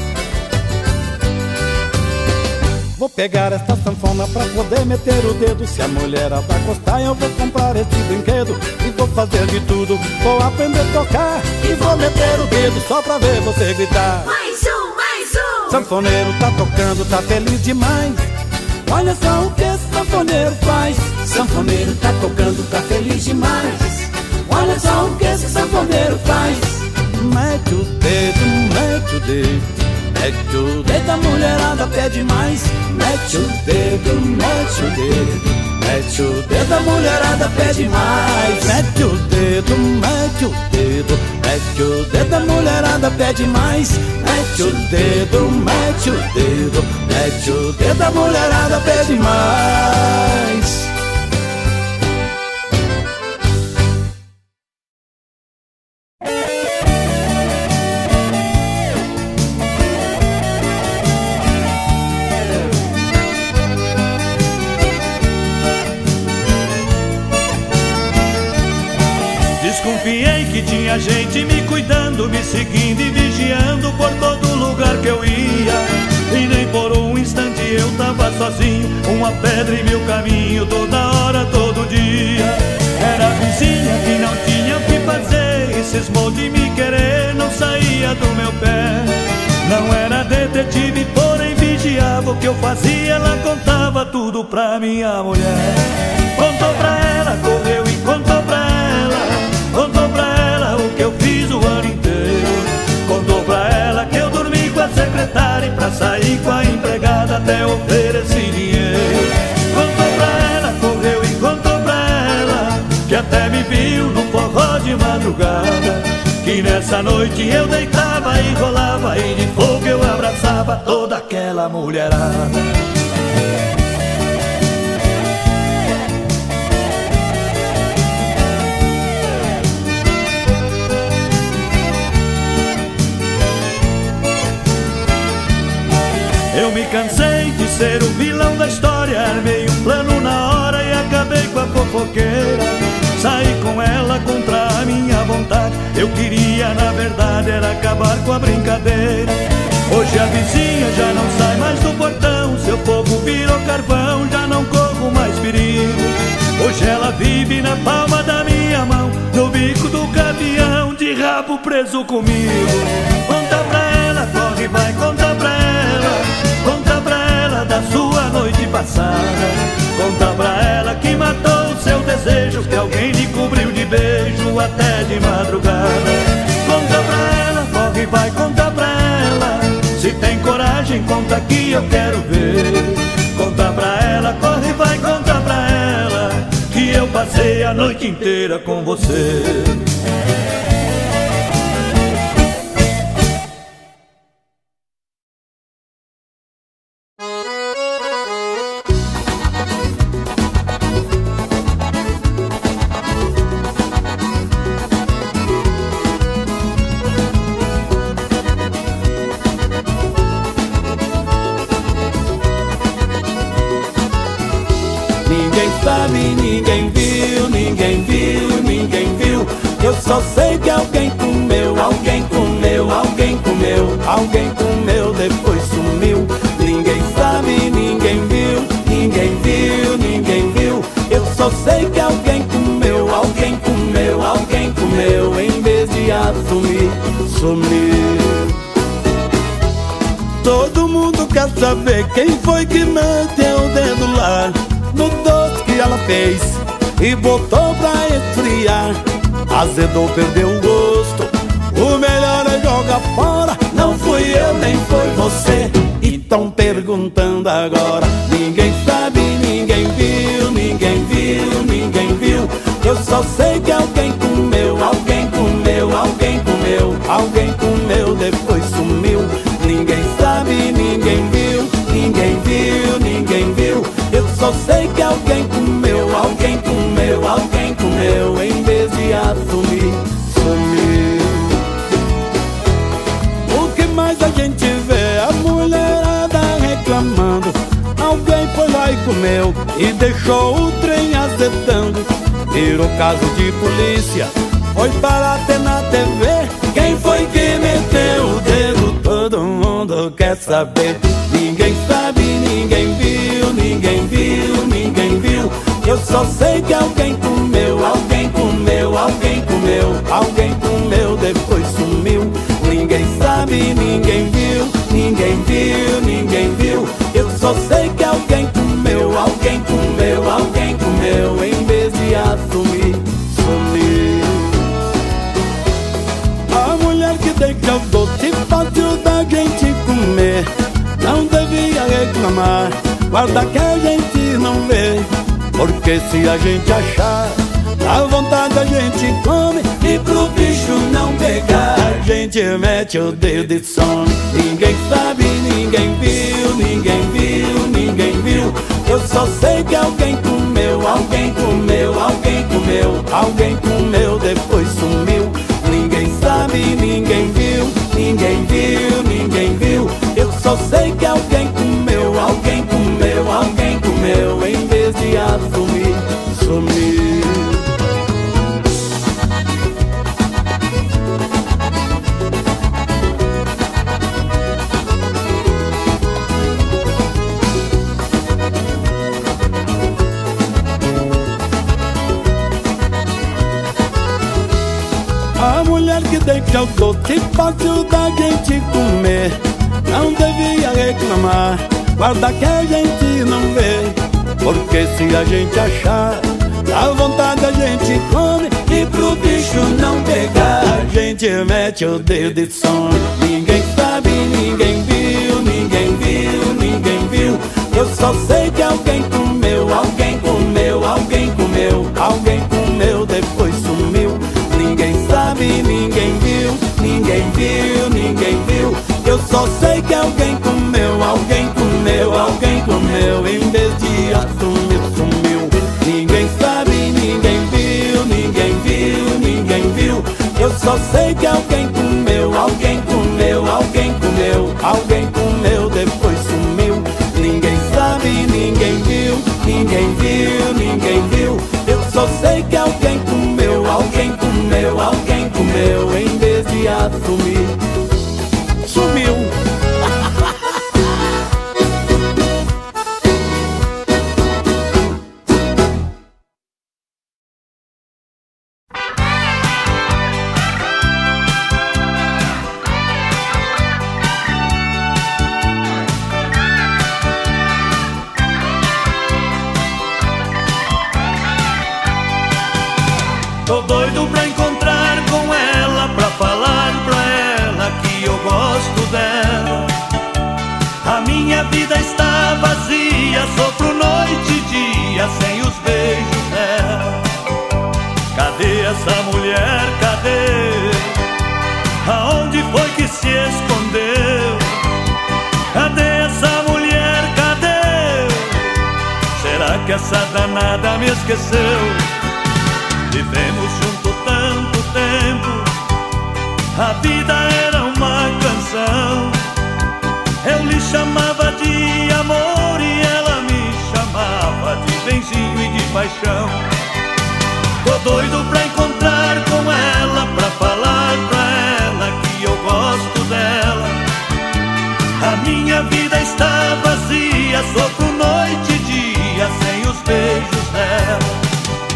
Vou pegar esta sanfona pra poder meter o dedo. Se a mulherada gostar eu vou comprar este brinquedo. E vou fazer de tudo, vou aprender a tocar. E vou meter o dedo só pra ver você gritar. Mais um, mais um. Sanfoneiro tá tocando, tá feliz demais. Olha só o que esse sanfoneiro faz. Sanfoneiro tá tocando, tá feliz demais. Olha só o que esse sanfoneiro faz. Mete o dedo, mete o dedo, mete o dedo, a mulherada pede mais. Mete o dedo, mete o dedo, mete o dedo, a mulherada pede mais. Mete o dedo, mete o dedo, mete o dedo, a mulherada pede mais. Mete o dedo, mete o dedo, mete o dedo, a mulherada pede mais. Desconfiei que tinha gente me cuidando, me seguindo e vigiando por todo lugar que eu ia. E nem por um instante eu tava sozinho, uma pedra em meu caminho, toda hora, todo dia. Era a vizinha que não tinha o que fazer e cismou de me querer, não saía do meu pé. Não era detetive, porém vigiava o que eu fazia. Ela contava tudo pra minha mulher. Contou pra ela, correu e contou pra ela. Contou pra ela o que eu fiz o ano inteiro. Contou pra ela que eu dormi com a secretária e pra sair com a empregada até ofereci dinheiro. Contou pra ela, correu e contou pra ela que até me viu no forró de madrugada. Que nessa noite eu deitava e rolava e de fogo eu abraçava toda aquela mulherada. Eu me cansei de ser o vilão da história, armei um plano na hora e acabei com a fofoqueira. Saí com ela contra a minha vontade, eu queria na verdade era acabar com a brincadeira. Hoje a vizinha já não sai mais do portão, seu fogo virou carvão, já não corro mais perigo. Hoje ela vive na palma da minha mão, no bico do caminhão, de rabo preso comigo. Conta pra ela, corre, vai, conta pra ela. Conta pra ela da sua noite passada. Conta pra ela que matou o seu desejo, que alguém lhe cobriu de beijo até de madrugada. Conta pra ela, corre, vai, conta pra ela. Se tem coragem, conta que eu quero ver. Conta pra ela, corre, vai, conta pra ela que eu passei a noite inteira com você. Ninguém viu, ninguém viu, ninguém viu. Eu só sei que alguém comeu, alguém comeu, alguém comeu, alguém comeu, depois sumiu. Ninguém sabe, ninguém viu, ninguém viu, ninguém viu. Eu só sei que alguém comeu, alguém comeu, alguém comeu, em vez de assumir, sumiu. Todo mundo quer saber quem foi que meteu o dedo lá no doce que ela fez e botou pra esfriar. Azedou, perdeu o gosto, o melhor é jogar fora. Não fui eu, nem foi você, e tão perguntando agora. Ninguém sabe, ninguém viu, ninguém viu, ninguém viu. Eu só sei que alguém comeu, alguém comeu, alguém comeu, alguém comeu, depois sumiu. Ninguém sabe, ninguém viu, ninguém viu, ninguém viu. Eu só sei que alguém comeu, alguém comeu, alguém comeu, em vez de assumir, sumiu. O que mais a gente vê? A mulherada reclamando. Alguém foi lá e comeu e deixou o trem azedando. Virou caso de polícia, foi parar até na T V. Quem foi que meteu o dedo? Todo mundo quer saber. Ninguém sabe, ninguém viu, ninguém viu, ninguém viu. Eu só sei que alguém comeu, alguém comeu, alguém comeu, alguém comeu, depois sumiu. Ninguém sabe, ninguém viu, ninguém viu, ninguém viu. Eu só sei que alguém comeu. guarda que a gente não vê, porque se a gente achar, dá vontade a gente come, e pro bicho não pegar, a gente mete o dedo e some. Ninguém sabe, ninguém viu, ninguém viu, ninguém viu. Eu só sei que alguém comeu, alguém comeu, alguém comeu, alguém comeu, depois sumiu. Ninguém sabe, ninguém viu, ninguém viu, ninguém viu. Eu só sei que alguém comeu, alguém comeu, alguém comeu, em vez de assumir, sumiu. A mulher que deixa o doce fácil da gente comer não devia reclamar, guarda que a gente não vê, porque se a gente achar, dá vontade a gente come, e pro bicho não pegar, a gente mete o dedo e some. Ninguém sabe, ninguém viu, ninguém viu, ninguém viu. Eu só sei que alguém comeu, alguém comeu, alguém comeu, alguém comeu, depois sumiu. Ninguém sabe, ninguém viu, ninguém viu, ninguém viu. Eu só sei que alguém comeu, alguém comeu, alguém comeu, em vez de assumir, sumiu. Ninguém sabe, ninguém viu, ninguém viu, ninguém viu. Eu só sei que alguém comeu, alguém comeu, alguém comeu, alguém comeu, depois sumiu. Ninguém sabe, ninguém viu, ninguém viu, ninguém viu. Eu só sei que alguém comeu, alguém comeu, alguém comeu, em vez de assumir, sumiu. Tô doido pra encontrar com ela, pra falar pra ela que eu gosto dela. A minha vida está vazia, sofro noite e dia sem os beijos dela. Cadê essa mulher, cadê? Aonde foi que se escondeu? Cadê essa mulher, cadê? Será que essa danada me esqueceu? Vivemos junto tanto tempo, a vida era uma canção. Eu lhe chamava de amor e ela me chamava de benzinho e de paixão. Tô doido pra encontrar com ela, pra falar pra ela que eu gosto dela. A minha vida está vazia, sofro noite e dia sem os beijos dela.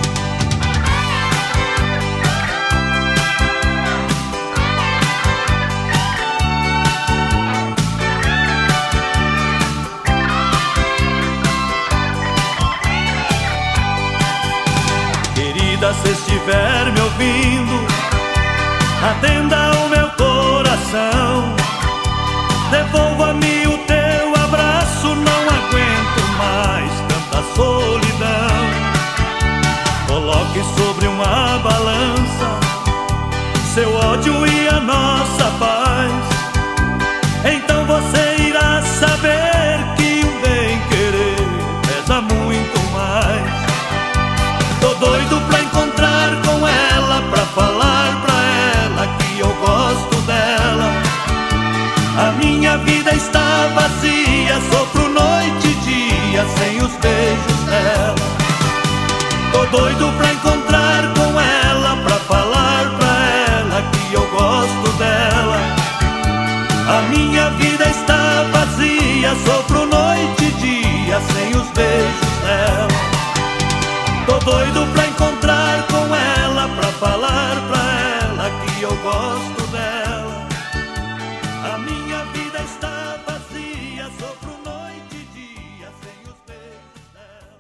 Se estiver me ouvindo, atenda o meu coração. Devolva-me o teu abraço, não aguento mais tanta solidão. Coloque sobre uma balança seu ódio e a nossa paz. Então você irá saber que o bem-querer pesa muito mais. Tô doido pra encontrar com ela, pra falar pra ela que eu gosto dela. A minha vida está vazia, sofro noite e dia sem os beijos dela. Tô doido pra encontrar com ela, pra falar pra ela que eu gosto dela. A minha vida está vazia, sofro noite e dia sem os beijos dela. Tô doido pra encontrar com ela, pra falar pra ela que eu gosto dela. A minha vida está vazia, sofro noite e dia sem os beijos dela.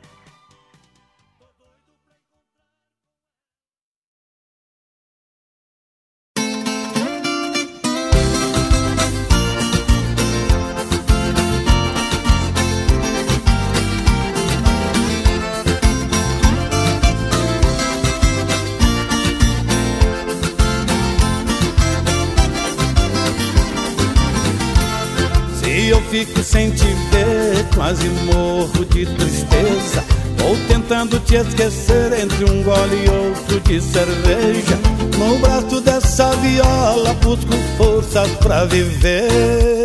fico sem te ver, quase morro de tristeza. Vou tentando te esquecer entre um gole e outro de cerveja. No braço dessa viola busco forças pra viver.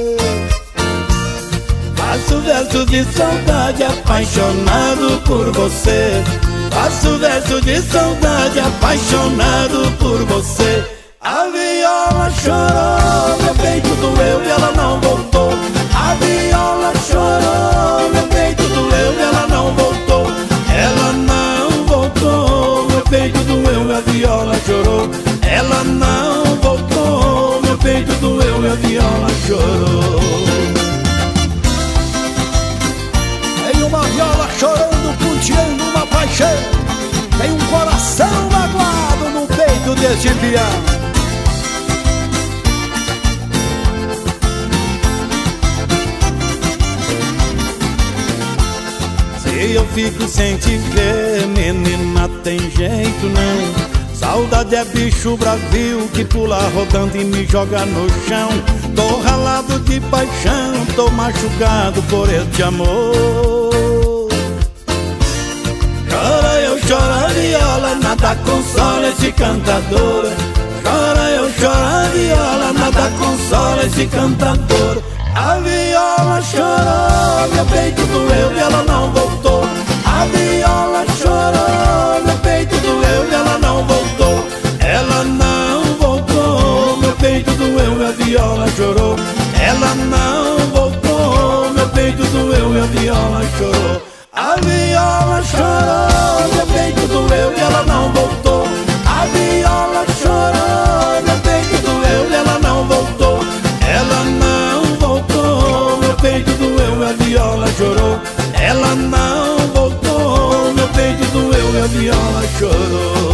Faço verso de saudade apaixonado por você. Faço verso de saudade apaixonado por você. A viola chorou, meu peito doeu e ela não voltou. A viola chorou, meu peito doeu e ela não voltou. Ela não voltou, meu peito doeu e a viola chorou. Ela não voltou, meu peito doeu e a viola chorou. Tem uma viola chorando, punteando uma paixão. Tem um coração magoado no peito deste piano. Se eu fico sem te ver, menina, tem jeito não. Saudade é bicho bravio que pula rodando e me joga no chão. Tô ralado de paixão, tô machucado por este amor. Chora eu, chora a viola, nada consola esse cantador. Chora eu, chora a viola, nada consola esse cantador. A viola chorou, meu peito doeu e ela não voltou. A viola chorou, meu peito doeu e ela não voltou. Ela não voltou, meu peito doeu e a viola chorou. Ela não voltou, meu peito doeu e a viola chorou. A viola chorou, meu peito doeu e ela não voltou. A viola chorou, meu peito doeu e ela não voltou. Ela não voltou, meu peito doeu e a viola chorou. Ela não voltou, meu peito doeu e a viola chorou.